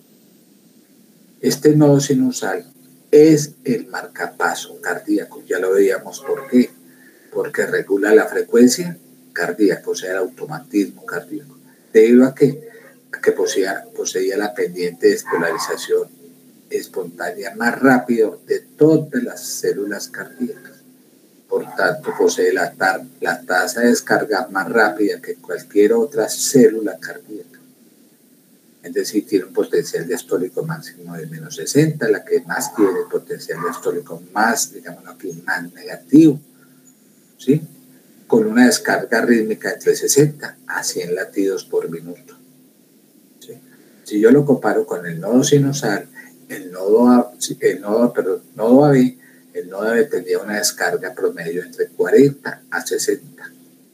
Este nodo sinusal es el marcapaso cardíaco. Ya lo veíamos. ¿Por qué? Porque regula la frecuencia cardíaca, o sea, el automatismo cardíaco. ¿Debido a qué? A que poseía, poseía la pendiente de despolarización espontánea más rápido de todas las células cardíacas. Por tanto, posee la, tar, la tasa de descarga más rápida que cualquier otra célula cardíaca. Es decir, tiene un potencial diastólico máximo de menos sesenta, la que más tiene potencial diastólico más, digamos aquí, más negativo, ¿sí? con una descarga rítmica entre sesenta a cien latidos por minuto. ¿Sí? Si yo lo comparo con el nodo sinusal, el nodo A, el nodo, perdón, nodo A B, el nodo A B tendría una descarga promedio entre cuarenta a sesenta.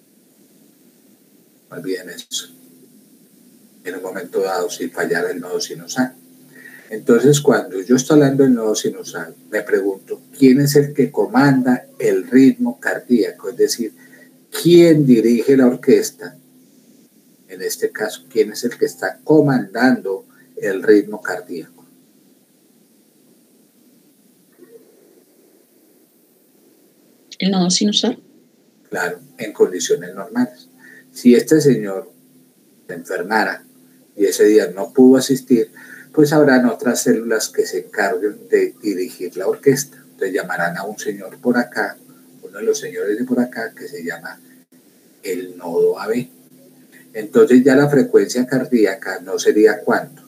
No olviden eso. En un momento dado, si fallara el nodo sinusal. Entonces, cuando yo estoy hablando del nodo sinusal, me pregunto, ¿quién es el que comanda el ritmo cardíaco? Es decir, ¿quién dirige la orquesta? En este caso, ¿quién es el que está comandando el ritmo cardíaco? El nodo sinusal. Claro, en condiciones normales. Si este señor se enfermara y ese día no pudo asistir, pues habrán otras células que se encarguen de dirigir la orquesta. Entonces llamarán a un señor por acá, uno de los señores de por acá, que se llama el nodo A B. Entonces ya la frecuencia cardíaca no sería ¿cuánto?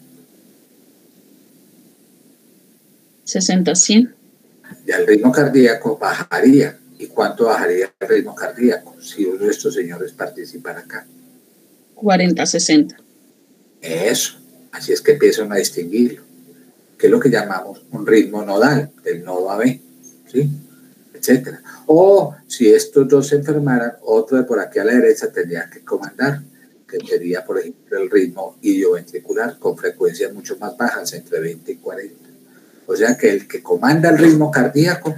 sesenta a cien. Ya el ritmo cardíaco bajaría. ¿Y cuánto bajaría el ritmo cardíaco si uno de estos señores participara acá? cuarenta a sesenta. Eso. Así es que empiezan a distinguirlo. Que es lo que llamamos un ritmo nodal del nodo A B, ¿sí? Etcétera. O si estos dos se enfermaran, otro de por aquí a la derecha tendría que comandar, que sería, por ejemplo, el ritmo idioventricular con frecuencias mucho más bajas, entre veinte y cuarenta. O sea que el que comanda el ritmo cardíaco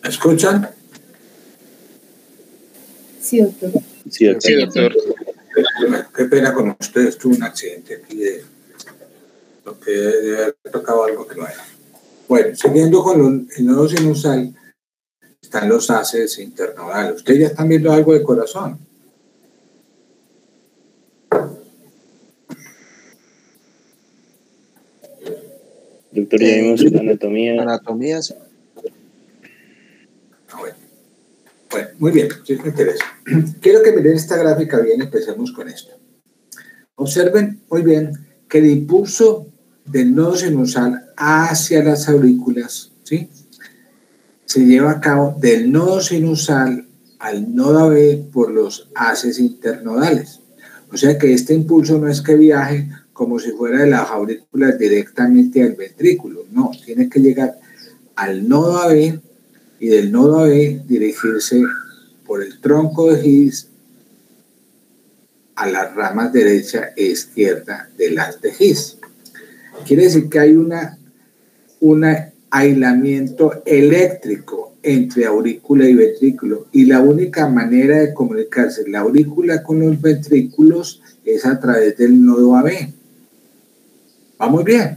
escuchan? Sí, doctor. Sí, doctor. Sí, doctor. Qué pena con ustedes, tuve un accidente aquí de lo que debe haber tocado algo que no era. Bueno, siguiendo con los, el nodo sinusal, están los haces internodales. Ustedes ya están viendo algo de corazón. Doctor, ya vimos anatomía. Anatomías. Ah, bueno. Bueno, muy bien, sí me interesa. Quiero que miren esta gráfica bien, empecemos con esto. Observen muy bien que el impulso del nodo sinusal hacia las aurículas, ¿sí?, se lleva a cabo del nodo sinusal al nodo A B por los haces internodales. O sea que este impulso no es que viaje como si fuera de las aurículas directamente al ventrículo, no, tiene que llegar al nodo A B y del nodo A B dirigirse por el tronco de His a las ramas derecha e izquierda del haz de His. Quiere decir que hay una, una aislamiento eléctrico entre aurícula y ventrículo, y la única manera de comunicarse la aurícula con los ventrículos es a través del nodo A B. ¿Va muy bien?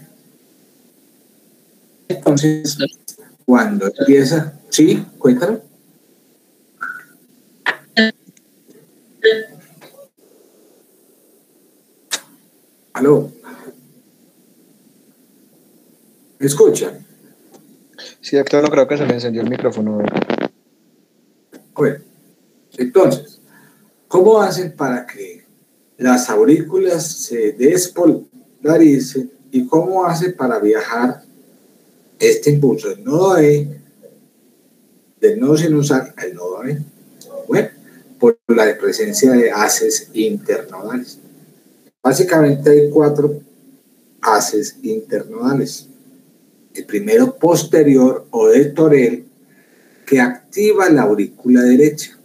Entonces, cuando empieza... ¿Sí? Cuéntalo. ¿Aló? ¿Me escuchan? Sí, doctor, no creo que se me encendió el micrófono. Bueno, entonces, ¿cómo hacen para que las aurículas se despolaricen y cómo hacen para viajar este impulso del nodo A B, del nodo sinusal al nodo A B? Bueno, por la presencia de haces internodales. Básicamente hay cuatro haces internodales. El primero posterior o de Torel, que activa la aurícula derecha.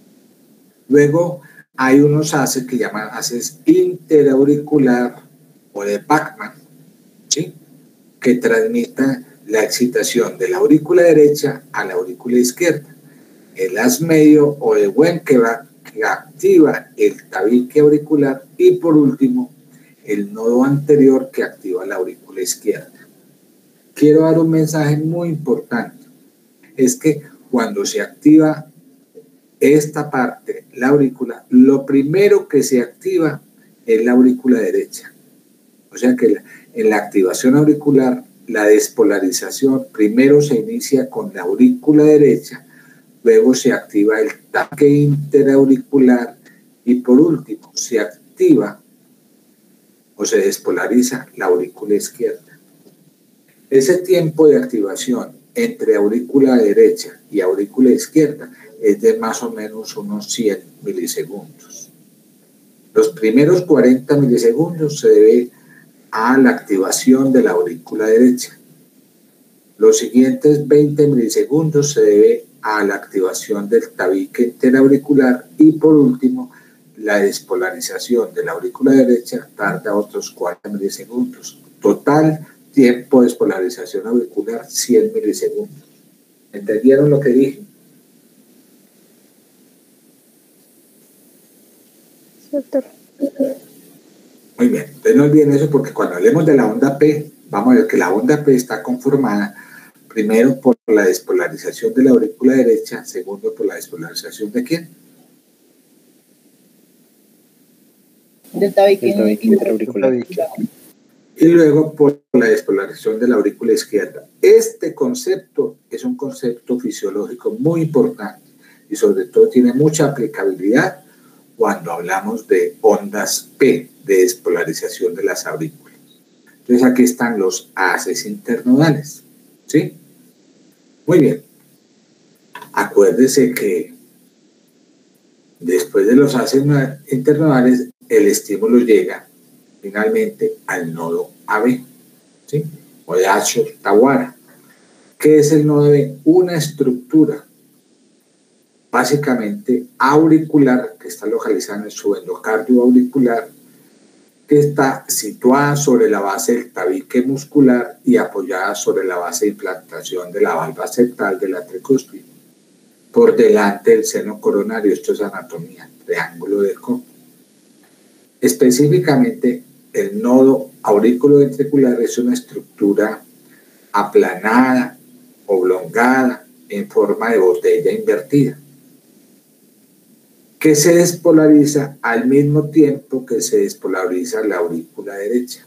Luego hay unos haces que llaman haces interauricular o de Bachmann, ¿sí?, que transmitan la excitación de la aurícula derecha a la aurícula izquierda. El haz medio o de Wenckebach, que activa el tabique auricular, y por último el nodo anterior, que activa la aurícula izquierda. Quiero dar un mensaje muy importante, es que cuando se activa esta parte, la aurícula, lo primero que se activa es la aurícula derecha. O sea que la, en la activación auricular, la despolarización primero se inicia con la aurícula derecha, luego se activa el tabique interauricular y por último se activa o se despolariza la aurícula izquierda. Ese tiempo de activación entre aurícula derecha y aurícula izquierda es de más o menos unos cien milisegundos. Los primeros cuarenta milisegundos se debe a la activación de la aurícula derecha. Los siguientes veinte milisegundos se debe a la activación del tabique interauricular y por último la despolarización de la aurícula derecha tarda otros cuarenta milisegundos. Total tiempo de despolarización auricular cien milisegundos. ¿Entendieron lo que dije? Sí, doctor. Muy bien, entonces no olviden eso, porque cuando hablemos de la onda P, vamos a ver que la onda P está conformada primero por la despolarización de la aurícula derecha, segundo por la despolarización ¿de quién? Del tabique interauricular. Y luego por la despolarización de la aurícula izquierda. Este concepto es un concepto fisiológico muy importante y sobre todo tiene mucha aplicabilidad cuando hablamos de ondas P, de despolarización de las aurículas. Entonces aquí están los haces internodales, ¿sí? Muy bien. Acuérdese que después de los haces internodales, el estímulo llega finalmente al nodo A B, ¿sí?, o de Ashur-Tawara. ¿Qué es el nodo A B? Una estructura básicamente auricular que está localizada en el subendocardio auricular, que está situada sobre la base del tabique muscular y apoyada sobre la base de implantación de la valva septal de la tricúspide. por delante del seno coronario. Esto es anatomía, triángulo de Koch. Específicamente, el nodo auriculoventricular es una estructura aplanada, oblongada, en forma de botella invertida, que se despolariza al mismo tiempo que se despolariza la aurícula derecha.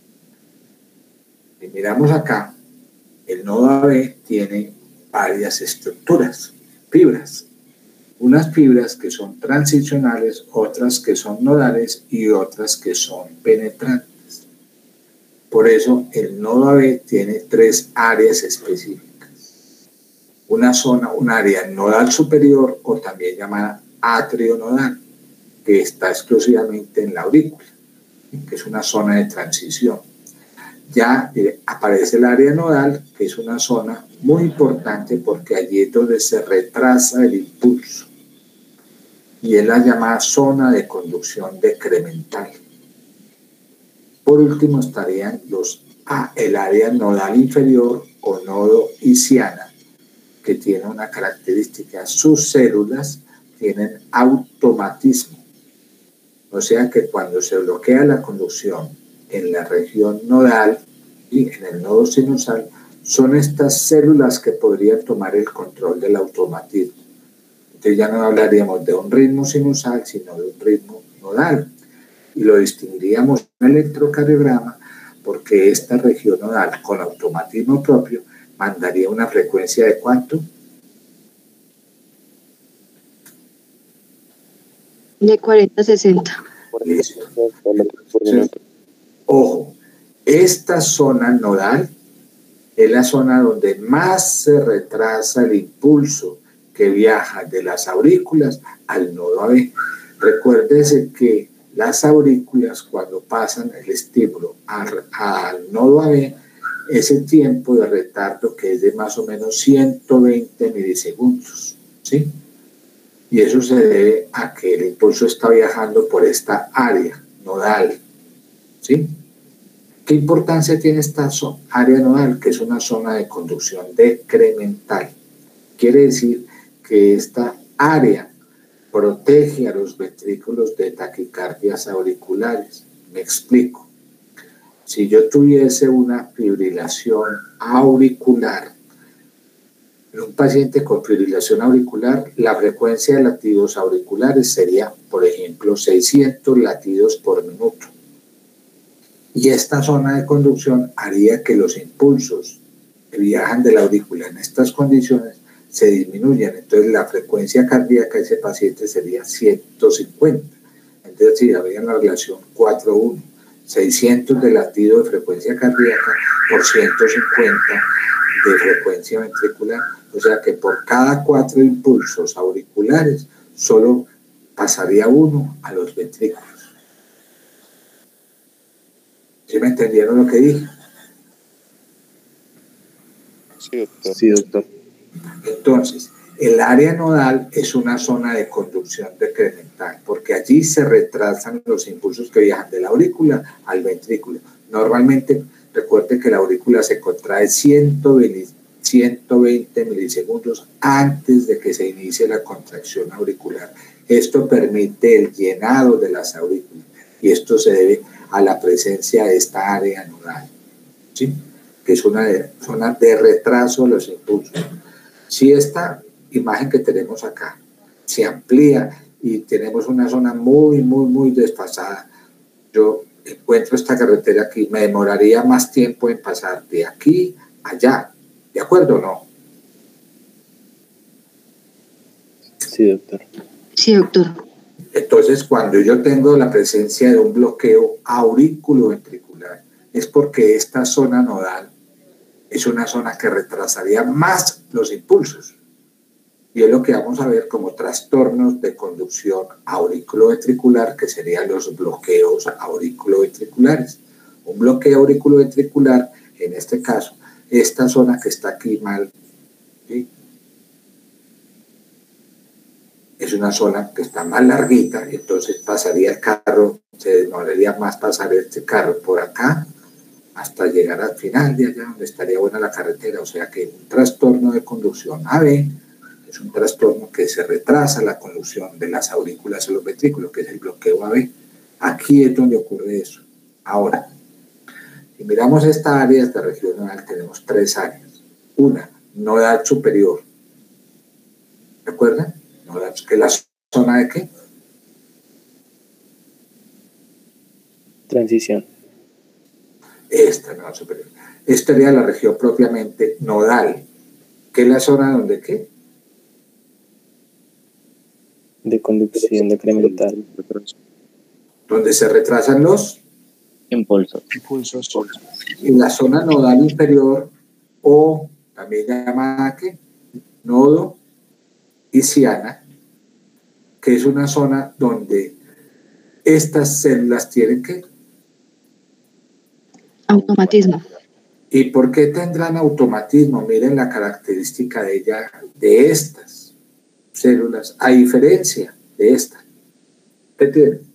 Si miramos acá, el nodo A B tiene varias estructuras, fibras. Unas fibras que son transicionales, otras que son nodales y otras que son penetrantes. Por eso el nodo A B tiene tres áreas específicas. Una zona, un área nodal superior o también llamada atrio nodal, que está exclusivamente en la aurícula, que es una zona de transición. Ya eh, aparece el área nodal, que es una zona muy importante porque allí es donde se retrasa el impulso. Y es la llamada zona de conducción decremental. Por último estarían los A, el área nodal inferior o nodo isquiana, que tiene una característica: sus células tienen automatismo. O sea que cuando se bloquea la conducción en la región nodal y en el nodo sinusal, son estas células que podrían tomar el control del automatismo. Entonces ya no hablaríamos de un ritmo sinusal, sino de un ritmo nodal. Y lo distinguiríamos en el electrocardiograma porque esta región nodal con automatismo propio mandaría una frecuencia de ¿cuánto? De cuarenta a sesenta. Listo. Entonces, ojo, esta zona nodal es la zona donde más se retrasa el impulso que viaja de las aurículas al nodo A B. Recuérdese que las aurículas, cuando pasan el estímulo al, al nodo A B, ese tiempo de retardo que es de más o menos ciento veinte milisegundos, ¿sí? Y eso se debe a que el impulso está viajando por esta área nodal, ¿sí? ¿Qué importancia tiene esta área nodal? Que es una zona de conducción decremental. Quiere decir que esta área protege a los ventrículos de taquicardias auriculares. Me explico. Si yo tuviese una fibrilación auricular, en un paciente con fibrilación auricular, la frecuencia de latidos auriculares sería, por ejemplo, seiscientos latidos por minuto. Y esta zona de conducción haría que los impulsos que viajan de la aurícula en estas condiciones se disminuyan. Entonces la frecuencia cardíaca de ese paciente sería ciento cincuenta. Entonces si había la relación cuatro uno, seiscientos de latido de frecuencia cardíaca por ciento cincuenta de frecuencia ventricular. O sea que por cada cuatro impulsos auriculares solo pasaría uno a los ventrículos. ¿Sí me entendieron lo que dije? Sí, doctor. Sí, doctor. Entonces, el área nodal es una zona de conducción decremental, porque allí se retrasan los impulsos que viajan de la aurícula al ventrículo. Normalmente, recuerde que la aurícula se contrae ciento veinte milisegundos antes de que se inicie la contracción auricular. Esto permite el llenado de las aurículas y esto se debe a la presencia de esta área nodal, ¿sí? Que es una de, zona de retraso de los impulsos. Si esta imagen que tenemos acá se amplía y tenemos una zona muy, muy, muy desfasada, yo encuentro esta carretera aquí, me demoraría más tiempo en pasar de aquí a allá. ¿De acuerdo o no? Sí, doctor. Sí, doctor. Entonces, cuando yo tengo la presencia de un bloqueo auriculoventricular, es porque esta zona nodal es una zona que retrasaría más los impulsos. Y es lo que vamos a ver como trastornos de conducción auriculoventricular, que serían los bloqueos auriculoventriculares. Un bloqueo auriculoventricular, en este caso, esta zona que está aquí mal, ¿sí? Es una zona que está más larguita, entonces pasaría el carro, se demoraría más pasar este carro por acá hasta llegar al final de allá donde estaría buena la carretera. O sea que un trastorno de conducción A B Es un trastorno que se retrasa la conducción de las aurículas a los ventrículos, que es el bloqueo A B. Aquí es donde ocurre eso. Ahora, si miramos esta área, esta región nodal, tenemos tres áreas. Una, nodal superior. ¿De acuerdo? Nodal, que es la zona de qué? Transición. Esta nodal superior. Esta sería la región propiamente nodal, que es la zona donde qué? De conducción decremental. Donde se retrasan los Impulsos. Impulsos. en la zona nodal inferior, o también llamada ¿qué? Nodo isquiana, que es una zona donde estas células tienen que. Automatismo. ¿Y por qué tendrán automatismo? Miren la característica de ella, de estas células, a diferencia de esta. ¿Qué tienen?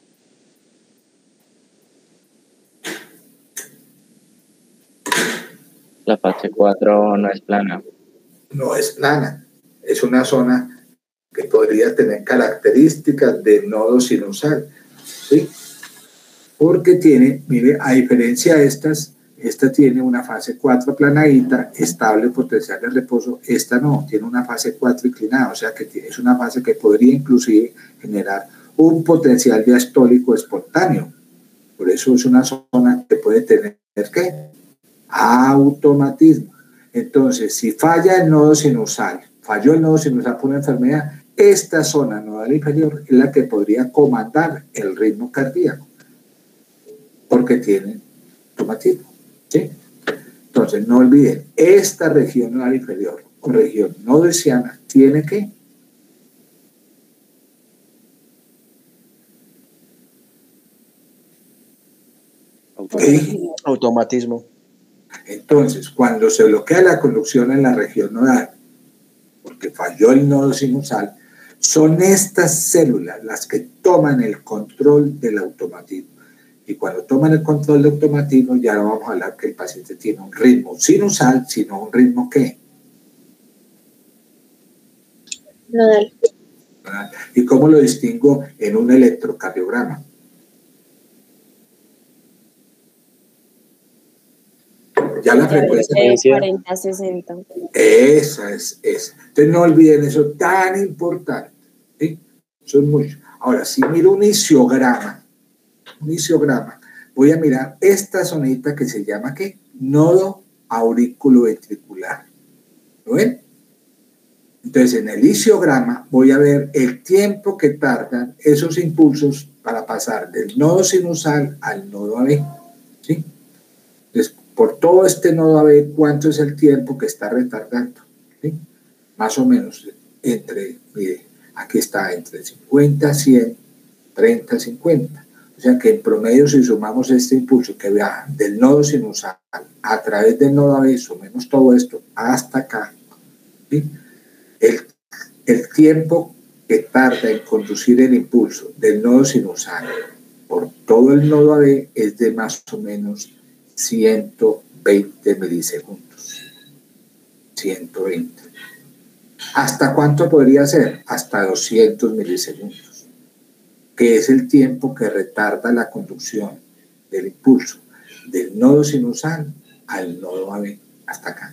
La fase cuatro no es plana. No es plana, es una zona que podría tener características de nodo sinusal, ¿sí? Porque tiene, mire, a diferencia de estas, esta tiene una fase cuatro planadita, estable, potencial de reposo. Esta no, tiene una fase cuatro inclinada, o sea que es una fase que podría inclusive generar un potencial diastólico espontáneo. Por eso es una zona que puede tener, ¿qué? Automatismo. Entonces, si falla el nodo sinusal, falló el nodo sinusal por una enfermedad, esta zona nodal inferior es la que podría comandar el ritmo cardíaco, porque tiene automatismo, ¿sí? Entonces, no olviden, esta región nodal inferior o región nodesiana tiene que Automatismo. Automatismo. Entonces, cuando se bloquea la conducción en la región nodal, porque falló el nodo sinusal, son estas células las que toman el control del automatismo. Y cuando toman el control del automatismo, ya no vamos a hablar que el paciente tiene un ritmo sinusal, sino un ritmo ¿qué? Nodal. ¿Y cómo lo distingo en un electrocardiograma? Ya la frecuencia. cuarenta a sesenta. Esa es esa. Entonces no olviden eso tan importante. ¿Sí? Eso es mucho. Ahora, si miro un isiograma, un isiograma, voy a mirar esta zonita que se llama ¿qué? Nodo auriculoventricular. ¿Lo ven? Entonces, en el isiograma voy a ver el tiempo que tardan esos impulsos para pasar del nodo sinusal al nodo A B. ¿Sí? Entonces, por todo este nodo A B, ¿cuánto es el tiempo que está retardando? ¿Sí? Más o menos entre, mire, aquí está entre cincuenta, cien, treinta, cincuenta. O sea que en promedio, si sumamos este impulso que viaja del nodo sinusal a través del nodo A B, sumemos todo esto hasta acá, ¿sí? el, el tiempo que tarda en conducir el impulso del nodo sinusal por todo el nodo A B es de más o menos ciento veinte milisegundos. ciento veinte. ¿Hasta cuánto podría ser? Hasta doscientos milisegundos, que es el tiempo que retarda la conducción del impulso del nodo sinusal al nodo A B, hasta acá.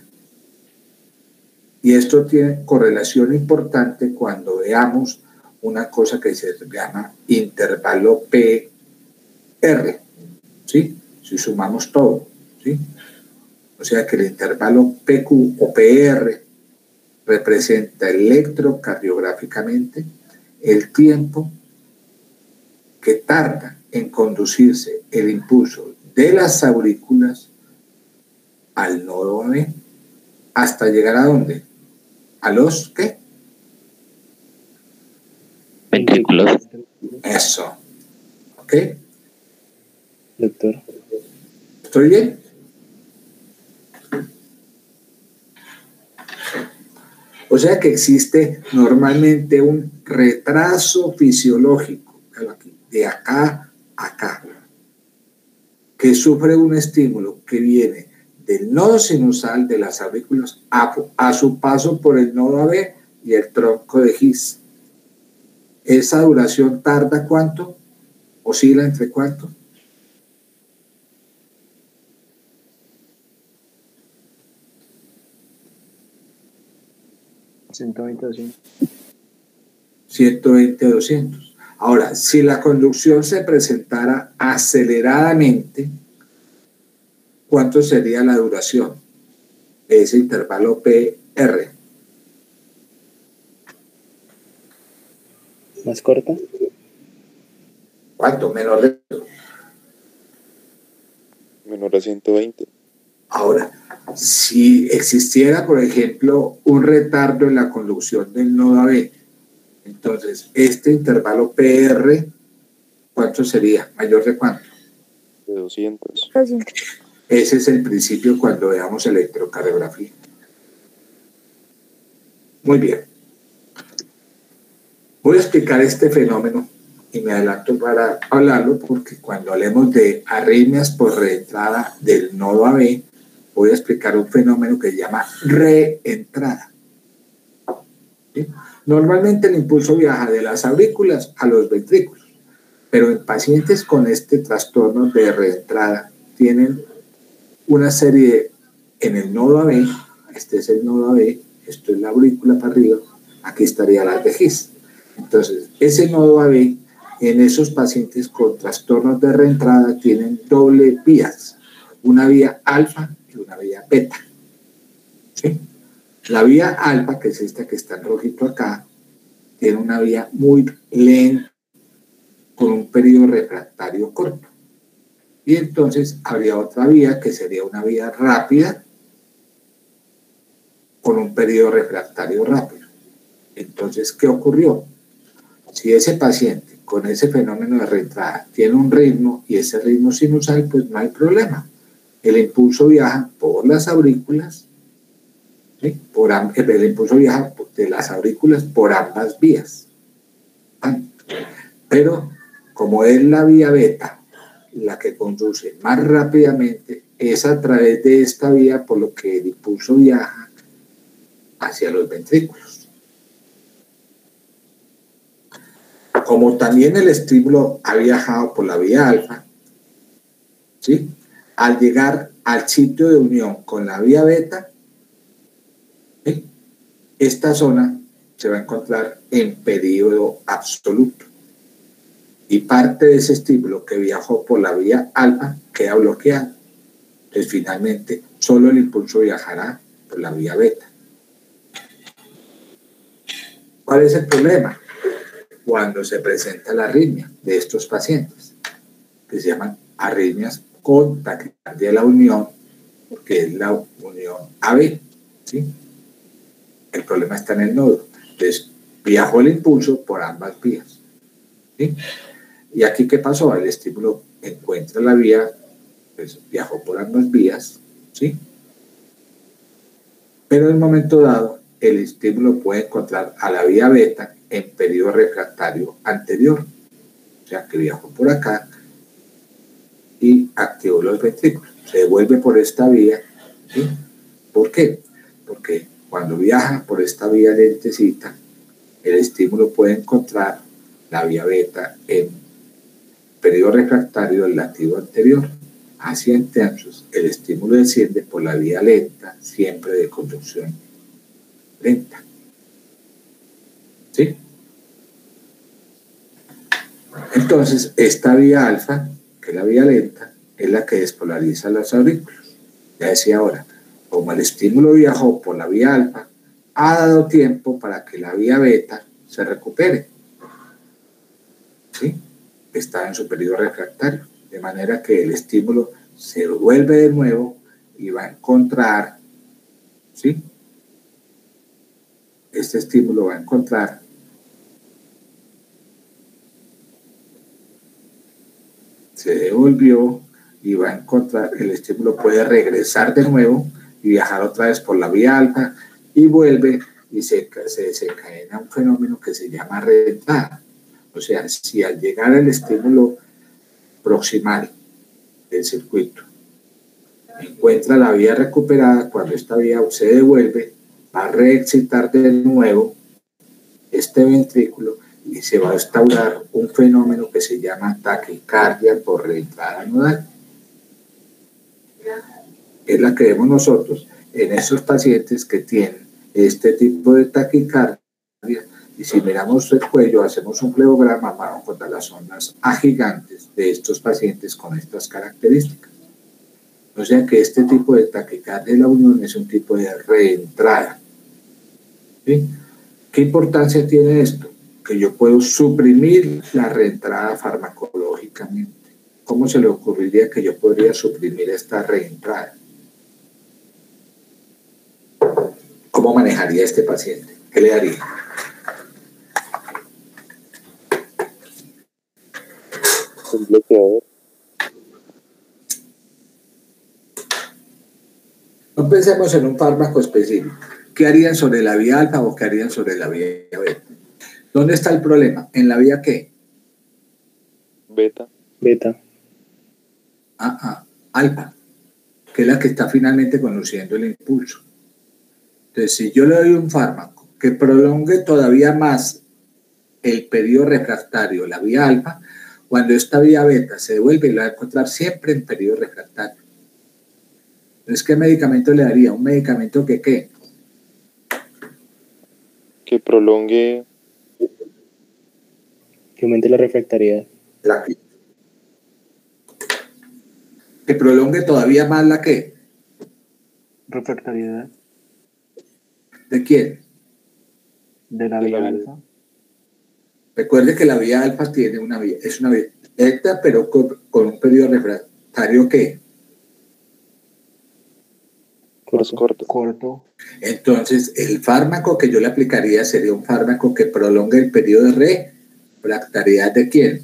Y esto tiene correlación importante cuando veamos una cosa que se llama intervalo P R, ¿sí? Si sumamos todo, ¿sí? O sea que el intervalo P Q o P R representa electrocardiográficamente el tiempo que tarda en conducirse el impulso de las aurículas al nodo A B hasta llegar a ¿dónde? ¿A los qué? Ventrículos. Eso. ¿Ok? Doctor. ¿Estoy bien? O sea que existe normalmente un retraso fisiológico de acá a acá, que sufre un estímulo que viene del nodo sinusal de las aurículas a, a su paso por el nodo A B y el tronco de His. ¿Esa duración tarda cuánto? ¿Oscila entre cuánto? ciento veinte, doscientos. ciento veinte, doscientos. Ahora, si la conducción se presentara aceleradamente, ¿cuánto sería la duración de ese intervalo P R? ¿Más corta? ¿Cuánto? Menor de... Menor a ciento veinte. Ahora, si existiera, por ejemplo, un retardo en la conducción del nodo A B, entonces este intervalo P R, ¿cuánto sería? ¿Mayor de cuánto? De doscientos. doscientos. Ese es el principio cuando veamos electrocardiografía. Muy bien. Voy a explicar este fenómeno y me adelanto para hablarlo porque cuando hablemos de arritmias por reentrada del nodo A B, voy a explicar un fenómeno que se llama reentrada. ¿Sí? Normalmente el impulso viaja de las aurículas a los ventrículos, pero en pacientes con este trastorno de reentrada tienen una serie en el nodo A B, este es el nodo A B, esto es la aurícula para arriba, aquí estaría la de His. Entonces, ese nodo A B, en esos pacientes con trastornos de reentrada, tienen doble vías, una vía alfa y una vía beta. ¿Sí? La vía alfa, que es esta que está en rojito acá, tiene una vía muy lenta, con un periodo refractario corto. Y entonces habría otra vía que sería una vía rápida, con un periodo refractario rápido. Entonces, ¿qué ocurrió? Si ese paciente con ese fenómeno de reentrada tiene un ritmo y ese ritmo sinusal, pues no hay problema. El impulso viaja por las aurículas, ¿sí? por, el impulso viaja de las aurículas por ambas vías. ¿Ah? Pero como es la vía beta la que conduce más rápidamente, es a través de esta vía por lo que el impulso viaja hacia los ventrículos. Como también el estímulo ha viajado por la vía alfa, ¿sí? Al llegar al sitio de unión con la vía beta, ¿sí? Esta zona se va a encontrar en periodo absoluto. Y parte de ese estímulo que viajó por la vía alfa queda bloqueado. Entonces, finalmente, solo el impulso viajará por la vía beta. ¿Cuál es el problema? Cuando se presenta la arritmia de estos pacientes, que se llaman arritmias con taquicardia de la unión, que es la unión A B, ¿sí? El problema está en el nodo. Entonces, viajó el impulso por ambas vías, ¿sí? Y aquí, ¿qué pasó? El estímulo encuentra la vía, pues viajó por ambas vías, ¿sí? Pero en un momento dado, el estímulo puede encontrar a la vía beta en periodo refractario anterior, o sea que viajó por acá y activó los ventrículos, se devuelve por esta vía, ¿sí? ¿Por qué? Porque cuando viaja por esta vía lentecita, el estímulo puede encontrar la vía beta en periodo refractario del latido anterior. Así entonces el estímulo desciende por la vía lenta, siempre de conducción lenta. ¿Sí? Entonces, esta vía alfa, que es la vía lenta, es la que despolariza los aurículos. Ya decía ahora, como el estímulo viajó por la vía alfa, ha dado tiempo para que la vía beta se recupere. ¿Sí? Está en su periodo refractario, de manera que el estímulo se vuelve de nuevo y va a encontrar, ¿sí? Este estímulo va a encontrar se devolvió y va a encontrar, el estímulo puede regresar de nuevo y viajar otra vez por la vía alfa y vuelve y se, se desencadena un fenómeno que se llama reentrada. O sea, si al llegar el estímulo proximal del circuito encuentra la vía recuperada, cuando esta vía se devuelve, va a reexcitar de nuevo este ventrículo y se va a instaurar un fenómeno que se llama taquicardia por reentrada nodal. Es la que vemos nosotros en esos pacientes que tienen este tipo de taquicardia, y si miramos el cuello, hacemos un pleograma, vamos a encontrar las zonas agigantes de estos pacientes con estas características. O sea que este tipo de taquicardia de la unión es un tipo de reentrada. ¿Sí? ¿Qué importancia tiene esto? Que yo puedo suprimir la reentrada farmacológicamente. ¿Cómo se le ocurriría que yo podría suprimir esta reentrada? ¿Cómo manejaría este paciente? ¿Qué le haría? Un bloqueador. No pensemos en un fármaco específico. ¿Qué harían sobre la vía alfa o qué harían sobre la vía beta? ¿Dónde está el problema? ¿En la vía qué? Beta. Beta. Ah, ah, alfa, que es la que está finalmente conduciendo el impulso. Entonces, si yo le doy un fármaco que prolongue todavía más el periodo refractario, la vía alfa, cuando esta vía beta se devuelve, la va a encontrar siempre en periodo refractario. Entonces, ¿qué medicamento le daría? Un medicamento que, ¿qué? Que prolongue. Que aumente la refractariedad. La que, que prolongue todavía más la que. Refractariedad ¿De quién? de la De vía la alfa. Recuerde que la vía alfa tiene una vía, es una vía beta, pero con, con un periodo refractario ¿qué? Más corto. Corto. Entonces, el fármaco que yo le aplicaría sería un fármaco que prolongue el periodo de refractariedad ¿de quién?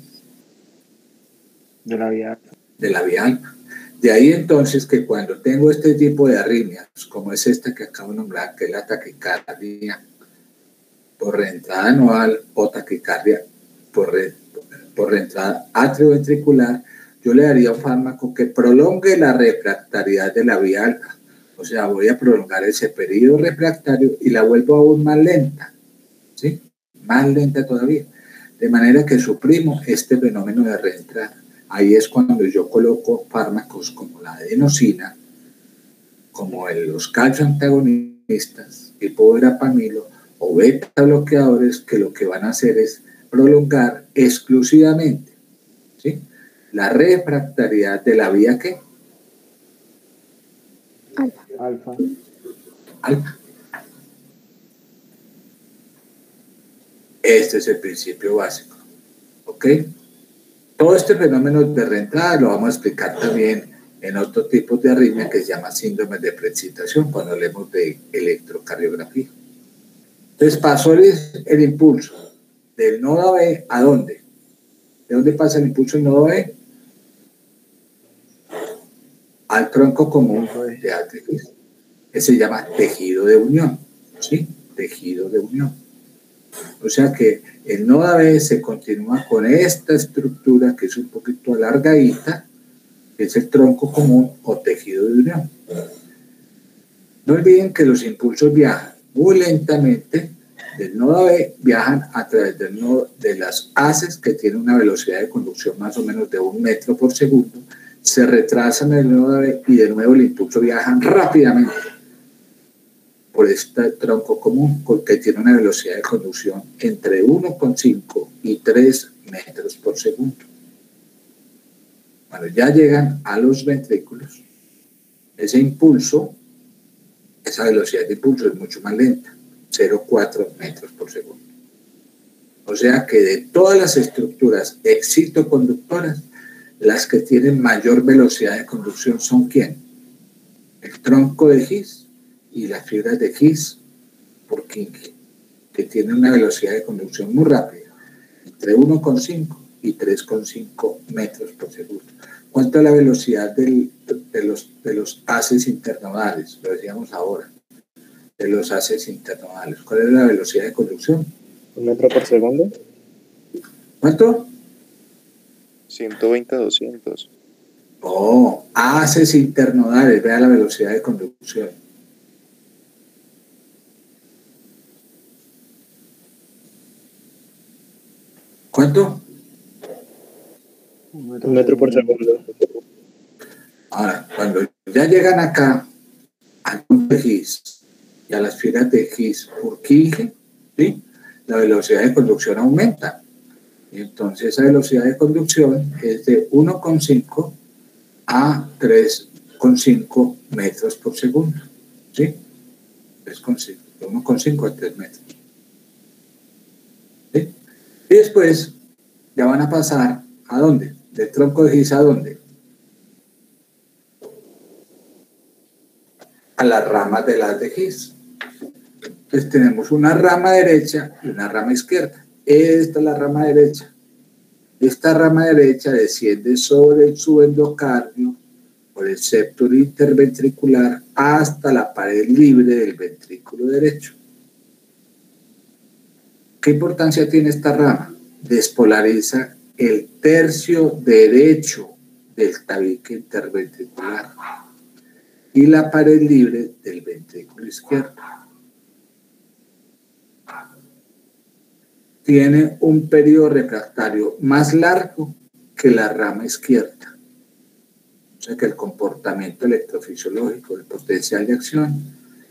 De la vía alfa. De la vía alfa. De ahí entonces que cuando tengo este tipo de arritmias, como es esta que acabo de nombrar, que es la taquicardia por reentrada anual o taquicardia por, re, por reentrada atrioventricular, yo le daría un fármaco que prolongue la refractariedad de la vía alfa. O sea, voy a prolongar ese periodo refractario y la vuelvo aún más lenta, ¿sí? Más lenta todavía. De manera que suprimo este fenómeno de reentrada. Ahí es cuando yo coloco fármacos como la adenosina, como el, los calcio antagonistas, tipo verapamilo o beta bloqueadores, que lo que van a hacer es prolongar exclusivamente, ¿sí?, la refractariedad de la vía ¿qué? Alfa. Alfa. Alfa. Este es el principio básico, ¿ok? Todo este fenómeno de reentrada lo vamos a explicar también en otro tipo de arritmia que se llama síndrome de preexcitación, cuando hablemos de electrocardiografía. Entonces pasó el, el impulso del nodo B, ¿a dónde? ¿De dónde pasa el impulso del nodo B? Al tronco común de atritis, que se llama tejido de unión, ¿sí? Tejido de unión. O sea que el nodo B se continúa con esta estructura que es un poquito alargadita, que es el tronco común o tejido de unión. No olviden que los impulsos viajan muy lentamente del nodo B, viajan a través del nodo, de las haces que tienen una velocidad de conducción más o menos de un metro por segundo, se retrasan en el nodo B y de nuevo el impulso viaja rápidamente por este tronco común que tiene una velocidad de conducción entre uno coma cinco y tres metros por segundo. Cuando ya llegan a los ventrículos, ese impulso, esa velocidad de impulso es mucho más lenta, cero coma cuatro metros por segundo. O sea que de todas las estructuras excitoconductoras, las que tienen mayor velocidad de conducción son ¿quién? El tronco de His y las fibras de His por Purkinje, que tienen una velocidad de conducción muy rápida, entre uno coma cinco y tres coma cinco metros por segundo. ¿Cuánto es la velocidad del, de, los, de los haces internodales? Lo decíamos ahora, de los haces internodales. ¿Cuál es la velocidad de conducción? ¿Un metro por segundo? ¿Cuánto? ciento veinte a doscientos. Oh, haces internodales, vea la velocidad de conducción. ¿Cuánto? Un metro por segundo. Ahora, cuando ya llegan acá, al punto de Higgs y a las filas de Higgs por Kilge, ¿sí? La velocidad de conducción aumenta. Y entonces esa velocidad de conducción es de uno coma cinco a tres coma cinco metros por segundo. ¿Sí? uno coma cinco a tres metros. ¿Sí? Y después ya van a pasar ¿a dónde? Del tronco de Higgs ¿a dónde? A las ramas de las de Higgs. Entonces tenemos una rama derecha y una rama izquierda. Esta es la rama derecha. Esta rama derecha desciende sobre el subendocardio por el septo interventricular hasta la pared libre del ventrículo derecho. ¿Qué importancia tiene esta rama? Despolariza el tercio derecho del tabique interventricular y la pared libre del ventrículo izquierdo. Tiene un periodo refractario más largo que la rama izquierda. O sea que el comportamiento electrofisiológico, el potencial de acción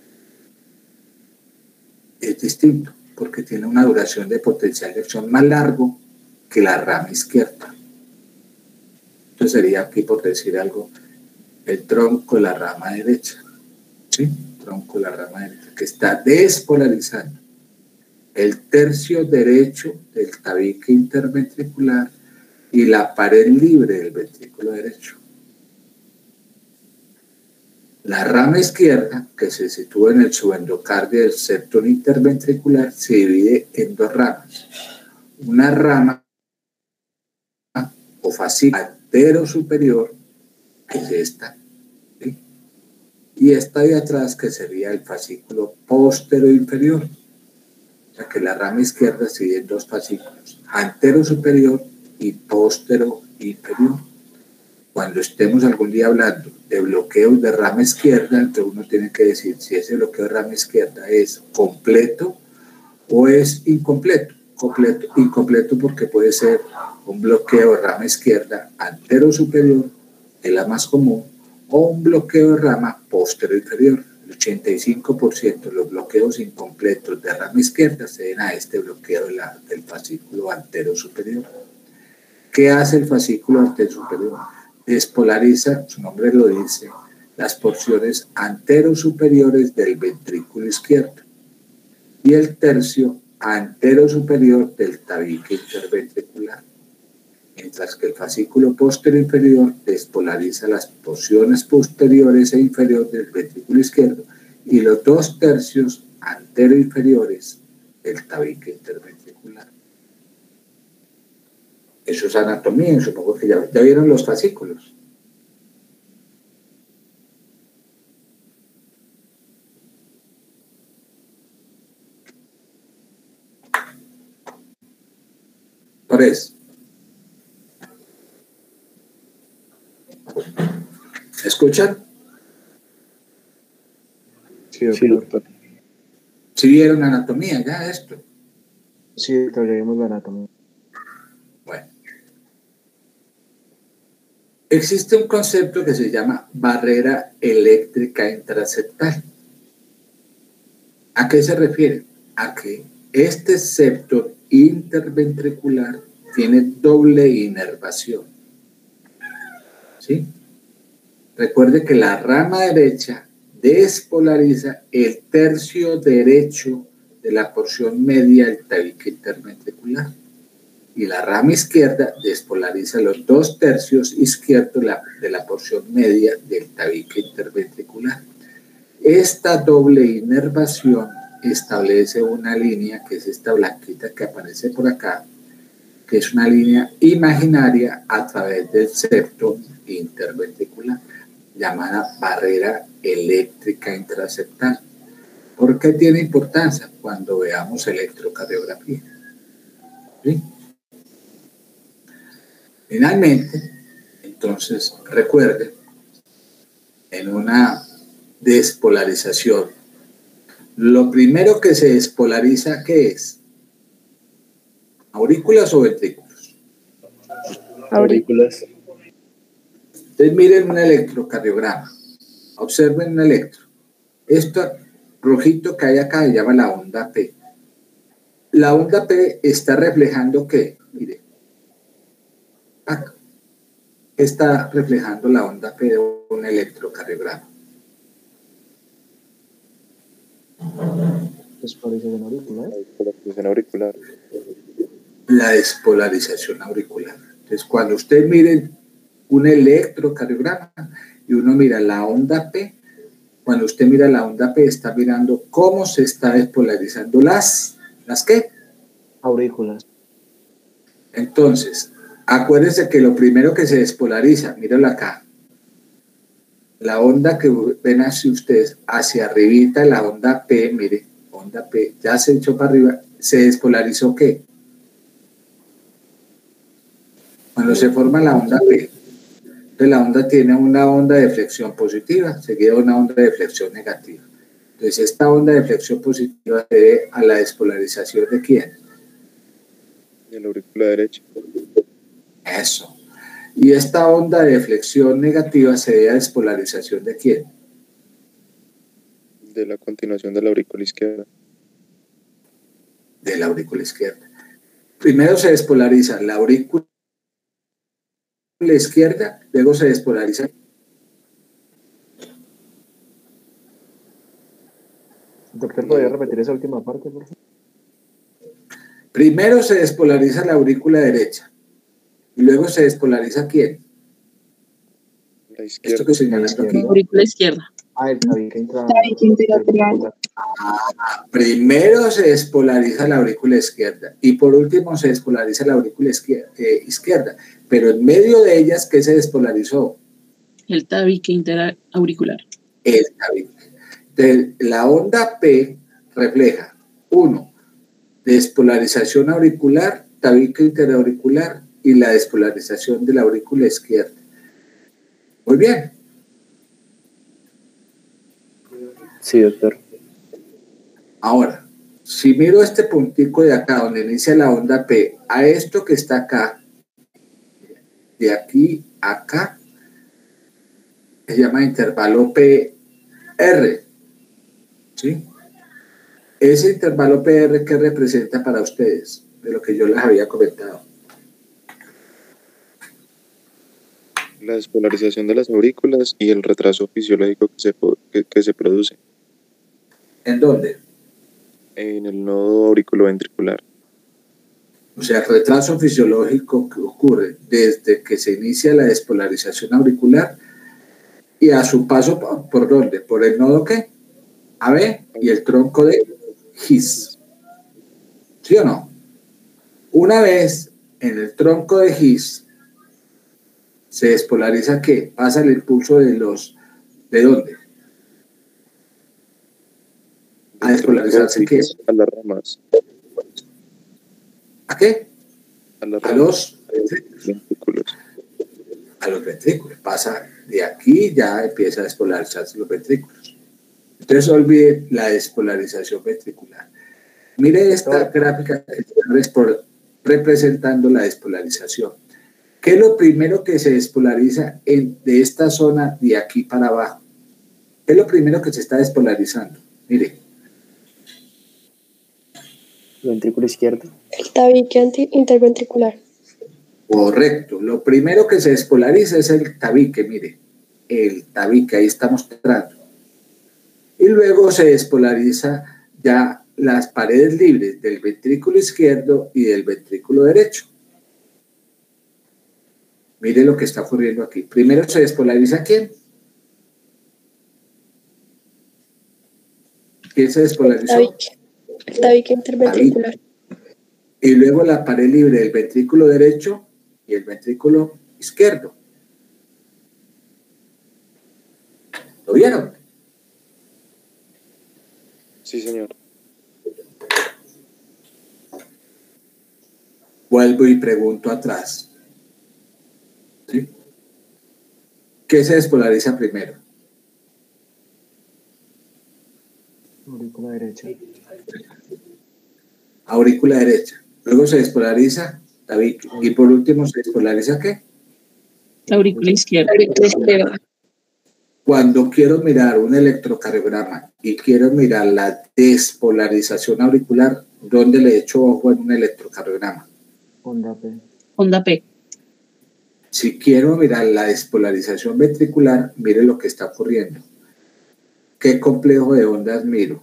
es distinto, porque tiene una duración de potencial de acción más largo que la rama izquierda. Entonces sería aquí, por decir algo, el tronco de la rama derecha, ¿sí? Tronco de la rama derecha, que está despolarizando el tercio derecho del tabique interventricular y la pared libre del ventrículo derecho. La rama izquierda, que se sitúa en el subendocardio del septo interventricular, se divide en dos ramas. Una rama o fascículo antero superior, que es esta, ¿sí? Y esta de atrás, que sería el fascículo postero inferior. O sea que la rama izquierda se divide en dos fascículos, antero superior y postero inferior. Cuando estemos algún día hablando de bloqueos de rama izquierda, entonces uno tiene que decir si ese bloqueo de rama izquierda es completo o es incompleto. Completo, incompleto porque puede ser un bloqueo de rama izquierda antero superior, es la más común, o un bloqueo de rama postero inferior. El ochenta y cinco por ciento de los bloqueos incompletos de rama izquierda se deben a este bloqueo de la, del fascículo antero superior. ¿Qué hace el fascículo antero superior? Despolariza, su nombre lo dice, las porciones antero superiores del ventrículo izquierdo y el tercio antero superior del tabique interventricular, mientras que el fascículo postero inferior despolariza las porciones posteriores e inferiores del ventrículo izquierdo y los dos tercios antero inferiores del tabique interventricular. Eso es anatomía, supongo que ya, ya vieron los fascículos. Por eso. ¿Escuchan? Sí, doctor. ¿Sí vieron anatomía ya esto? Sí, doctor, ya vimos la anatomía. Bueno. Existe un concepto que se llama barrera eléctrica intraseptal. ¿A qué se refiere? A que este septo interventricular tiene doble inervación. ¿Sí? Recuerde que la rama derecha despolariza el tercio derecho de la porción media del tabique interventricular y la rama izquierda despolariza los dos tercios izquierdos de la porción media del tabique interventricular. Esta doble inervación establece una línea, que es esta blanquita que aparece por acá, que es una línea imaginaria a través del septo interventricular, llamada barrera eléctrica intraseptal. ¿Por qué tiene importancia? Cuando veamos electrocardiografía. ¿Sí? Finalmente, entonces, recuerde, en una despolarización, lo primero que se despolariza, ¿qué es? ¿Aurículas o ventrículos? Aurículas. Entonces miren un electrocardiograma. Observen un electro. Esto rojito que hay acá se llama la onda P. La onda P está reflejando ¿qué? Mire. Acá. Está reflejando la onda P de un electrocardiograma. Despolarización auricular. Despolarización auricular. La despolarización auricular. Entonces, cuando usted mire un electrocardiograma y uno mira la onda P, cuando usted mira la onda P, está mirando cómo se está despolarizando las, ¿las qué? Aurículas. Entonces, acuérdense que lo primero que se despolariza, míralo acá, la onda que ven hacia ustedes, hacia arribita, la onda P, mire, onda P, ya se echó para arriba, ¿se despolarizó qué? Cuando se forma la onda P, entonces la onda tiene una onda de flexión positiva, seguida de una onda de flexión negativa. Entonces esta onda de flexión positiva se debe a la despolarización ¿de quién? De la aurícula derecha. Eso. Y esta onda de flexión negativa se debe a despolarización ¿de quién? De la continuación de la aurícula izquierda. De la aurícula izquierda. Primero se despolariza la aurícula izquierda, luego se despolariza. Doctor, ¿podría repetir esa última parte, por favor? Primero se despolariza la aurícula derecha y luego se despolariza ¿quién? La izquierda. Esto que señalando aquí. Aurícula izquierda. Ah, el tabique intra... Tabique interauricular. Ah, primero se despolariza la aurícula izquierda y por último se despolariza la aurícula izquierda, eh, izquierda. Pero en medio de ellas, ¿qué se despolarizó? El tabique interauricular. El tabique. Entonces, la onda P refleja, uno, despolarización auricular, tabique interauricular y la despolarización de la aurícula izquierda. Muy bien. Sí, doctor. Ahora, si miro este puntico de acá, donde inicia la onda P, a esto que está acá, de aquí a acá, se llama intervalo P R. ¿Sí? Ese intervalo P R, ¿qué representa para ustedes? De lo que yo les había comentado. La despolarización de las aurículas y el retraso fisiológico que se, que, que se produce. ¿En dónde? En el nodo auriculoventricular. O sea, el retraso fisiológico que ocurre desde que se inicia la despolarización auricular y a su paso, ¿por, por dónde? ¿Por el nodo qué? A B y el tronco de His. ¿Sí o no? Una vez en el tronco de His se despolariza ¿qué? Pasa el impulso de los... ¿De dónde? A despolarizarse ¿qué? A las ramas. ¿A qué? A, las a los ventrículos. A los ventrículos. Pasa de aquí, ya empieza a despolarizarse los ventrículos. Entonces olvide la despolarización ventricular. Mire esta gráfica que está representando la despolarización. ¿Qué es lo primero que se despolariza en, de esta zona de aquí para abajo? ¿Qué es lo primero que se está despolarizando? Mire. Ventrículo izquierdo. El tabique interventricular. Correcto. Lo primero que se despolariza es el tabique, mire. El tabique, ahí está mostrando. Y luego se despolariza ya las paredes libres del ventrículo izquierdo y del ventrículo derecho. Mire lo que está ocurriendo aquí. Primero se despolariza ¿quién? ¿Quién se despolarizó? El tabique, el tabique interventricular. Y luego la pared libre del ventrículo derecho y el ventrículo izquierdo. ¿Lo vieron? Sí, señor. Vuelvo y pregunto atrás. ¿Sí? ¿Qué se despolariza primero? Aurícula derecha. Aurícula derecha. Luego se despolariza, David, y por último se despolariza ¿qué? La aurícula izquierda. Aurícula izquierda. Cuando quiero mirar un electrocardiograma y quiero mirar la despolarización auricular, ¿dónde le echo ojo en un electrocardiograma? Onda P. Onda P. Si quiero mirar la despolarización ventricular, mire lo que está ocurriendo. ¿Qué complejo de ondas miro?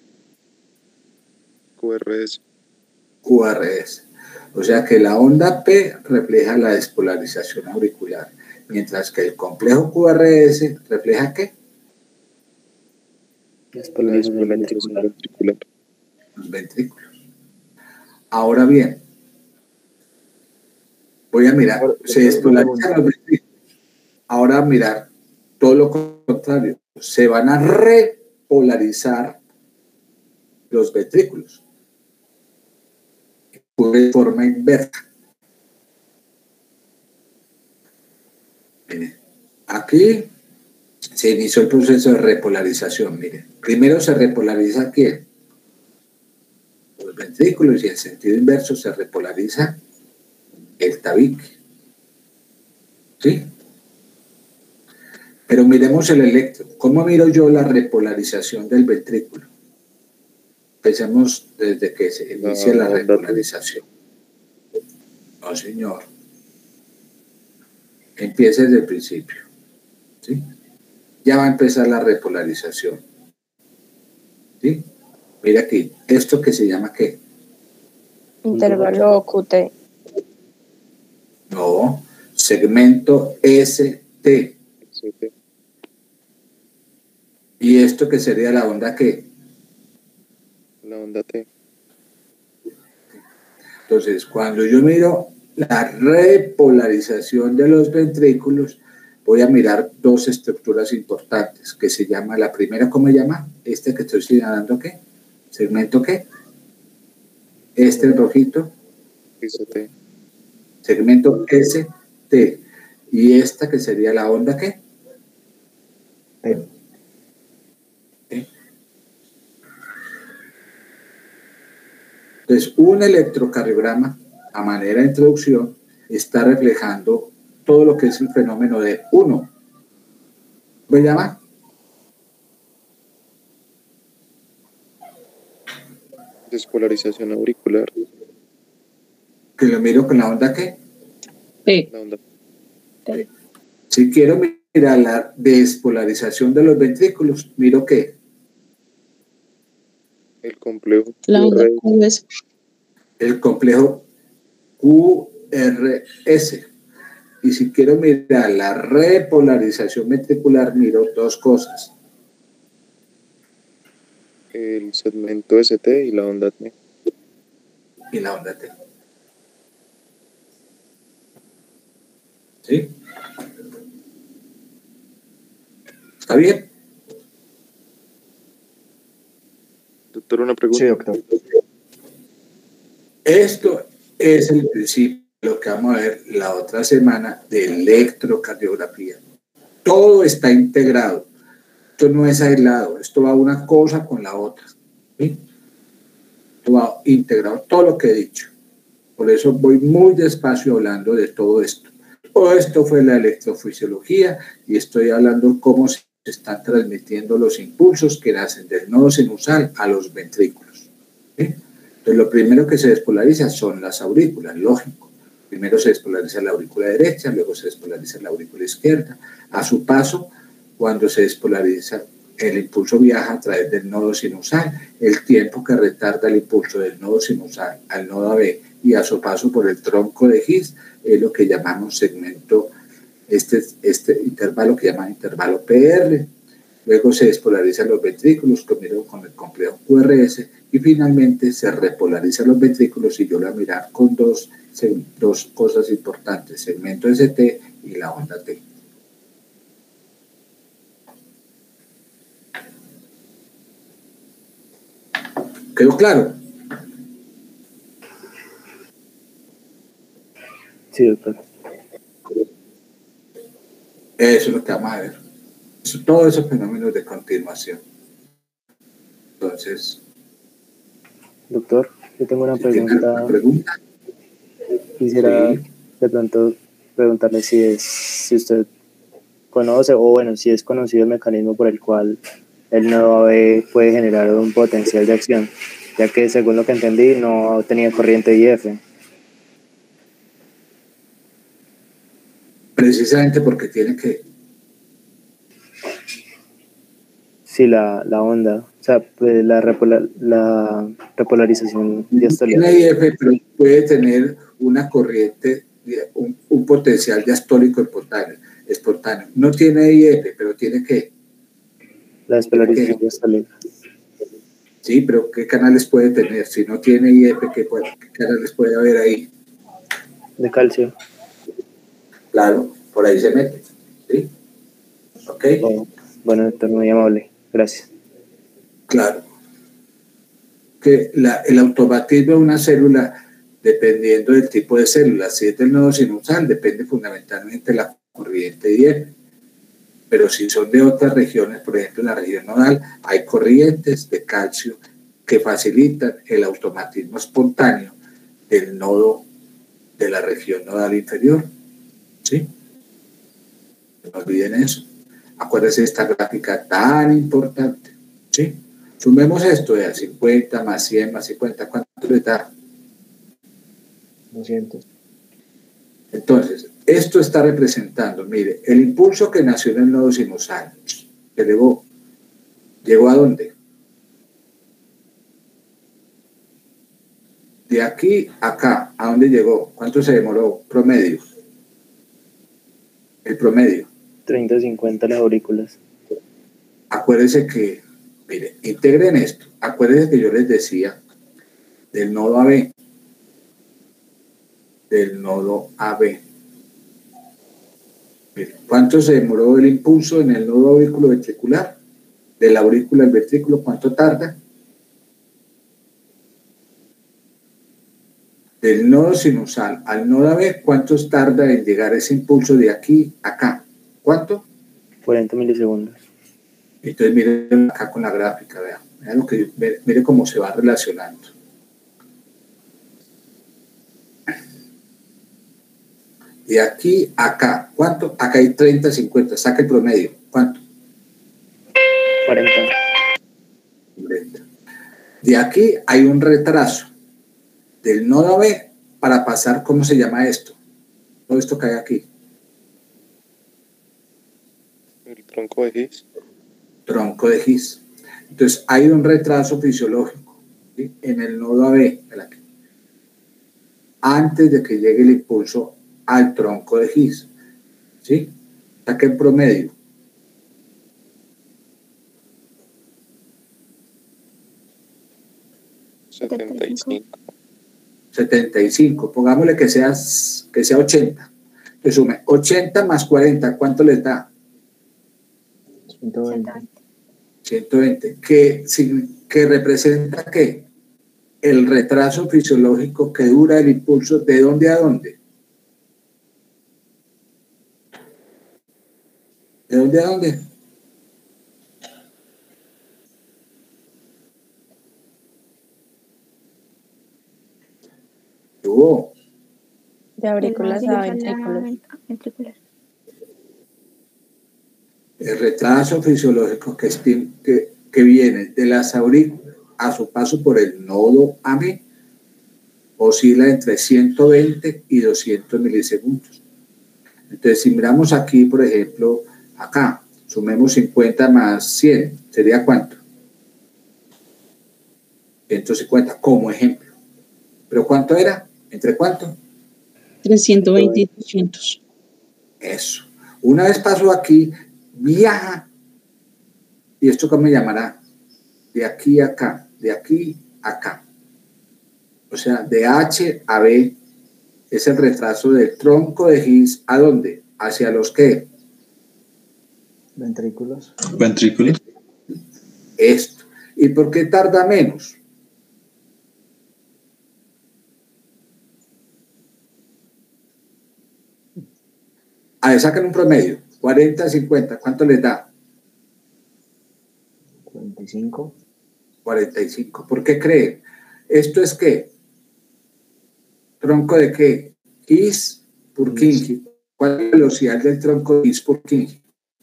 Q R S. Q R S. O sea que la onda P refleja la despolarización auricular, mientras que el complejo Q R S refleja ¿qué? La despolarización ventricular. Los ventrículos. Ahora bien, voy a mirar, se despolarizan los ventrículos. Ahora a mirar todo lo contrario, se van a repolarizar los ventrículos de forma inversa. Miren, aquí se inició el proceso de repolarización. Miren, primero se repolariza ¿quién? Los ventrículos, y en sentido inverso se repolariza el tabique. ¿Sí? Pero miremos el electro. ¿Cómo miro yo la repolarización del ventrículo? Empecemos desde que se inicia la repolarización. No, señor. Empiece desde el principio. ¿Sí? Ya va a empezar la repolarización. ¿Sí? Mira aquí, esto que se llama ¿qué? Intervalo Q T. No, segmento S T. ¿Y esto que sería la onda qué? La onda T. Entonces, cuando yo miro la repolarización de los ventrículos, voy a mirar dos estructuras importantes, que se llama, la primera, ¿cómo se llama? Este que estoy señalando, ¿qué? ¿Segmento qué? Este rojito. S T. Segmento S T. Y esta que sería la onda, ¿qué? P. ¿Sí? Entonces, un electrocardiograma, a manera de introducción, está reflejando todo lo que es el fenómeno de uno. ¿Me llama? Despolarización auricular. Que lo miro con la onda ¿qué? P. La onda P. Si quiero mirar la despolarización de los ventrículos, miro ¿qué? El complejo. La onda Q S. El complejo Q R S. Y si quiero mirar la repolarización ventricular, miro dos cosas. El segmento S T y la onda T. Y la onda T. ¿Sí? ¿Está bien? Doctor, una pregunta. Sí, doctor. Esto es el principio de lo que vamos a ver la otra semana de electrocardiografía. Todo está integrado. Esto no es aislado. Esto va una cosa con la otra. ¿Sí? Esto va integrado, todo lo que he dicho. Por eso voy muy despacio hablando de todo esto. Todo esto fue la electrofisiología y estoy hablando cómo se están transmitiendo los impulsos que nacen del nodo sinusal a los ventrículos. ¿Sí? Entonces, lo primero que se despolariza son las aurículas, lógico. Primero se despolariza la aurícula derecha, luego se despolariza la aurícula izquierda. A su paso, cuando se despolariza, el impulso viaja a través del nodo sinusal. El tiempo que retarda el impulso del nodo sinusal al nodo A B y a su paso por el tronco de His es lo que llamamos segmento, este, este intervalo que llaman intervalo P R. Luego se despolarizan los ventrículos con el complejo Q R S y finalmente se repolarizan los ventrículos y yo lo voy a mirar con dos, dos cosas importantes, segmento S T y la onda T. ¿Quedó claro? Sí, doctor. Eso es lo que vamos a ver. Eso, todos esos fenómenos de continuación. Entonces... Doctor, Yo tengo una Si tiene alguna pregunta. pregunta. Quisiera Sí. de pronto preguntarle si es, si usted conoce, o bueno, si es conocido el mecanismo por el cual el nodo A B puede generar un potencial de acción, ya que según lo que entendí no tenía corriente I F. Precisamente porque tiene que... Sí, la, la onda, o sea, pues la, repola, la repolarización diastólica. Tiene I F, pero puede tener una corriente, un, un potencial diastólico espontáneo, espontáneo. No tiene I F, pero tiene que... La despolarización diastólica. Sí, pero ¿qué canales puede tener? Si no tiene I F, ¿qué, puede, qué canales puede haber ahí? De calcio. Claro, por ahí se mete. ¿Sí? ¿Ok? Oh, bueno, doctor, muy amable. Gracias. Claro. Que la, el automatismo de una célula, dependiendo del tipo de célula, si es del nodo sinusal, depende fundamentalmente de la corriente I F. Pero si son de otras regiones, por ejemplo en la región nodal, hay corrientes de calcio que facilitan el automatismo espontáneo del nodo de la región nodal inferior. ¿Sí? No olviden eso. Acuérdense de esta gráfica tan importante. ¿Sí? Sumemos esto de a cincuenta más cien más cincuenta, ¿cuánto le da? doscientos. Entonces, esto está representando, mire, el impulso que nació en el nodo sinusal, que llegó, ¿llegó a dónde? De aquí a acá, ¿a dónde llegó? ¿Cuánto se demoró? Promedio. El promedio. treinta a cincuenta las aurículas. Acuérdense que, mire, integren esto. Acuérdense que yo les decía del nodo A B. Del nodo A B. Mire, ¿cuánto se demoró el impulso en el nodo aurículo ventricular? De la aurícula al ventrículo, ¿cuánto tarda? Del nodo sinusal al nodo A B, ¿cuánto tarda en llegar ese impulso de aquí a acá? ¿Cuánto? cuarenta milisegundos. Entonces miren acá con la gráfica, vean, vean lo que, mire cómo se va relacionando. De aquí a acá, ¿cuánto? Acá hay treinta, cincuenta, saca el promedio, ¿cuánto? cuarenta. De aquí hay un retraso del nodo A B para pasar, ¿cómo se llama esto? Todo esto que hay aquí. El tronco de His. Tronco de His. Entonces hay un retraso fisiológico, ¿sí? En el nodo A B, antes de que llegue el impulso al tronco de His. ¿Sí? Saca en promedio. setenta y cinco. setenta y cinco. Pongámosle que sea, que sea ochenta. Que sume ochenta más cuarenta. ¿Cuánto les da? ciento veinte. ciento veinte. ¿Que, que representa qué? El retraso fisiológico que dura el impulso de dónde a dónde. ¿De dónde a dónde? Oh. De aurículas a ventrículos. El retraso fisiológico que, que, que viene de las aurículas a su paso por el nodo A B oscila entre ciento veinte y doscientos milisegundos. Entonces, si miramos aquí, por ejemplo, acá, sumemos cincuenta más cien, ¿sería cuánto? ciento cincuenta, como ejemplo. ¿Pero cuánto era? ¿Entre cuánto? trescientos veinte y doscientos. Eso. Una vez pasó aquí, viaja, y esto cómo me llamará, de aquí a acá, de aquí a acá. O sea, de H a B es el retraso del tronco de His, ¿a dónde? ¿Hacia los qué? Ventrículos. Ventrículos. Esto. ¿Y por qué tarda menos? A ver, sacan un promedio, cuarenta, cincuenta, ¿cuánto les da? cuarenta y cinco. cuarenta y cinco. ¿Por qué creen? Esto es que ¿Tronco de qué? His Purkinje. ¿Cuál es la velocidad del tronco de His Purkinje?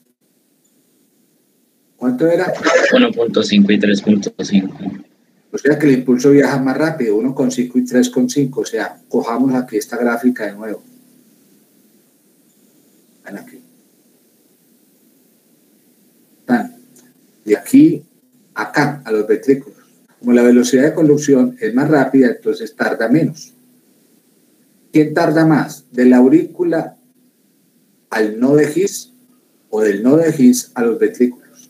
¿Cuánto era? uno punto cinco y tres punto cinco. O sea que el impulso viaja más rápido, uno coma cinco y tres coma cinco. O sea, cojamos aquí esta gráfica de nuevo. Ven aquí. Están de aquí a acá, a los ventrículos. Como la velocidad de conducción es más rápida, entonces tarda menos. ¿Quién tarda más? ¿De la aurícula al nodo de His o del nodo de His a los ventrículos?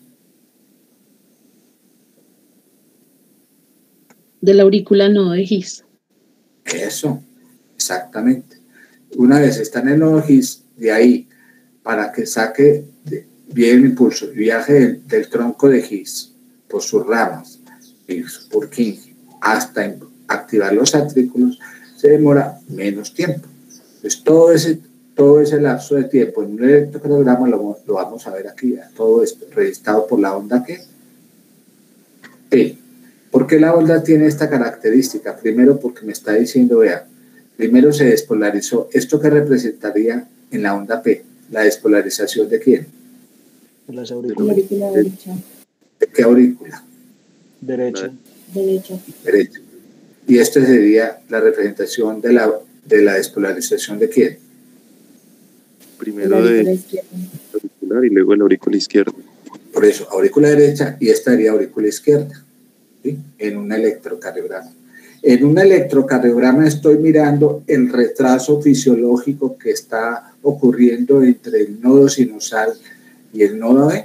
De la aurícula al nodo de His. Eso, exactamente. Una vez está en el nodo His, de ahí, para que saque de, bien el impulso y viaje del, del tronco de His por sus ramas, por Purkinje, hasta activar los atrículos, se demora menos tiempo. Entonces, todo ese, todo ese lapso de tiempo en un electrocardiograma lo, lo vamos a ver aquí, todo esto registrado por la onda ¿qué? P. ¿Por qué la onda tiene esta característica? Primero, porque me está diciendo, vea, primero se despolarizó. ¿Esto qué representaría en la onda P? ¿La despolarización de quién? De las La aurículas. aurícula derecha. ¿De qué aurícula? Derecha. Derecha. Derecha. Y esto sería la representación de la, de la despolarización de quién. Primero La de aurícula izquierda. auricular y luego el aurícula izquierda. Por eso, aurícula derecha y esta sería aurícula izquierda, ¿sí? En un electrocardiograma. En un electrocardiograma estoy mirando el retraso fisiológico que está ocurriendo entre el nodo sinusal y el nodo B.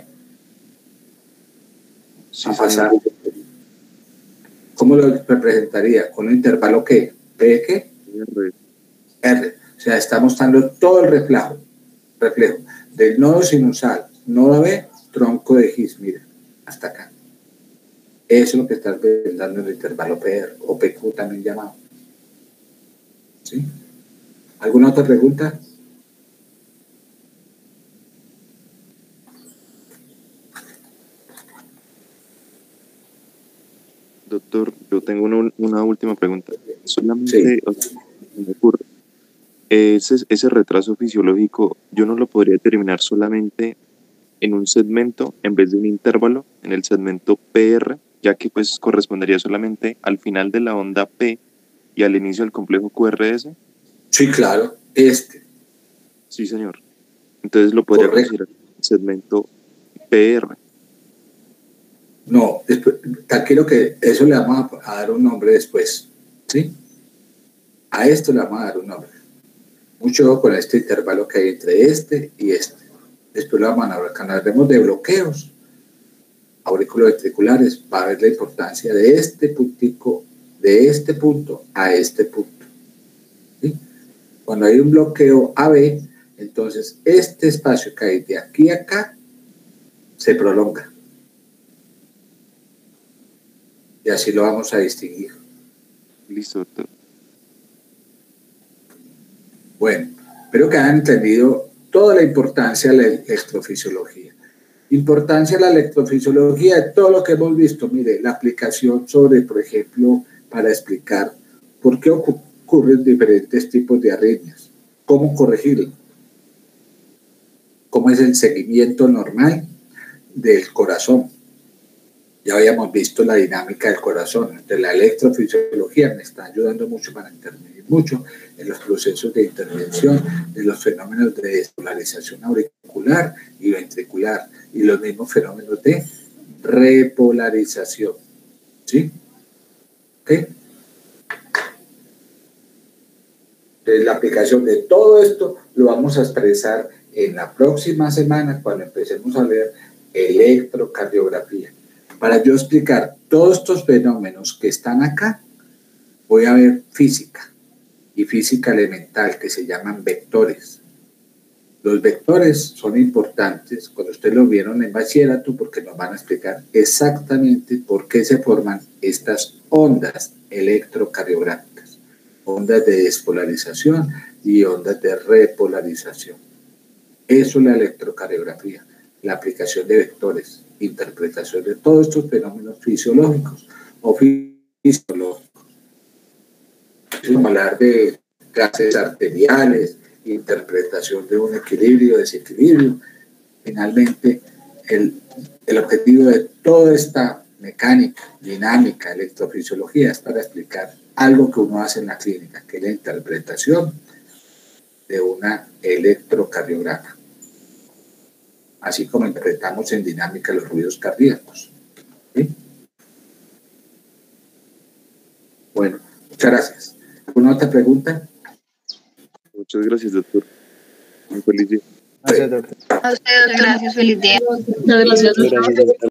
Sí, A señor. pasar. ¿Cómo lo representaría? ¿Con un intervalo qué? ¿P qué? R. R. O sea, está mostrando todo el reflejo, reflejo del nodo sinusal, nodo B, tronco de His, mira, hasta acá. Eso es lo que está representando el intervalo P R, o P Q también llamado. ¿Sí? ¿Alguna otra pregunta? Doctor, yo tengo una, una última pregunta. Solamente, Sí. o sea, me ocurre, ese, ese retraso fisiológico, yo no lo podría determinar solamente en un segmento en vez de un intervalo, en el segmento P R, ya que pues correspondería solamente al final de la onda P y al inicio del complejo Q R S. Sí, claro, este. Sí, señor. Entonces lo podría Correcto. considerar segmento P R. No, después, quiero que eso le vamos a, a dar un nombre después, ¿sí? A esto le vamos a dar un nombre. Mucho ojo con este intervalo que hay entre este y este. Después lo vamos a hablar. Cuando hablemos de bloqueos auriculoventriculares, va a ver la importancia de este puntico, de este punto a este punto, ¿sí? Cuando hay un bloqueo A B, entonces este espacio que hay de aquí a acá se prolonga. Y así lo vamos a distinguir. Listo, doctor. Bueno, espero que hayan entendido toda la importancia de la electrofisiología. Importancia de la electrofisiología de todo lo que hemos visto. Mire, la aplicación sobre, por ejemplo, para explicar por qué ocurren diferentes tipos de arritmias, cómo corregirlo, cómo es el seguimiento normal del corazón. Ya habíamos visto la dinámica del corazón. Entonces, la electrofisiología me está ayudando mucho para intervenir mucho en los procesos de intervención de los fenómenos de despolarización auricular y ventricular y los mismos fenómenos de repolarización. ¿Sí? ¿Ok? Entonces, la aplicación de todo esto lo vamos a expresar en la próxima semana cuando empecemos a ver electrocardiografía. Para yo explicar todos estos fenómenos que están acá, voy a ver física y física elemental que se llaman vectores. Los vectores son importantes cuando ustedes los vieron en bachillerato porque nos van a explicar exactamente por qué se forman estas ondas electrocardiográficas, ondas de despolarización y ondas de repolarización. Eso es la electrocardiografía, la aplicación de vectores, interpretación de todos estos fenómenos fisiológicos o fisiológicos. Vamos a hablar de gases arteriales, interpretación de un equilibrio, desequilibrio. Finalmente, el, el objetivo de toda esta mecánica, dinámica, electrofisiología es para explicar algo que uno hace en la clínica, que es la interpretación de una electrocardiograma, así como interpretamos en dinámica los ruidos cardíacos. ¿Sí? Bueno, muchas gracias. ¿Alguna otra pregunta? Muchas gracias, doctor. Un feliz día. Gracias, doctor. A usted, doctor. Gracias, feliz día. Muchas gracias. Gracias, doctor.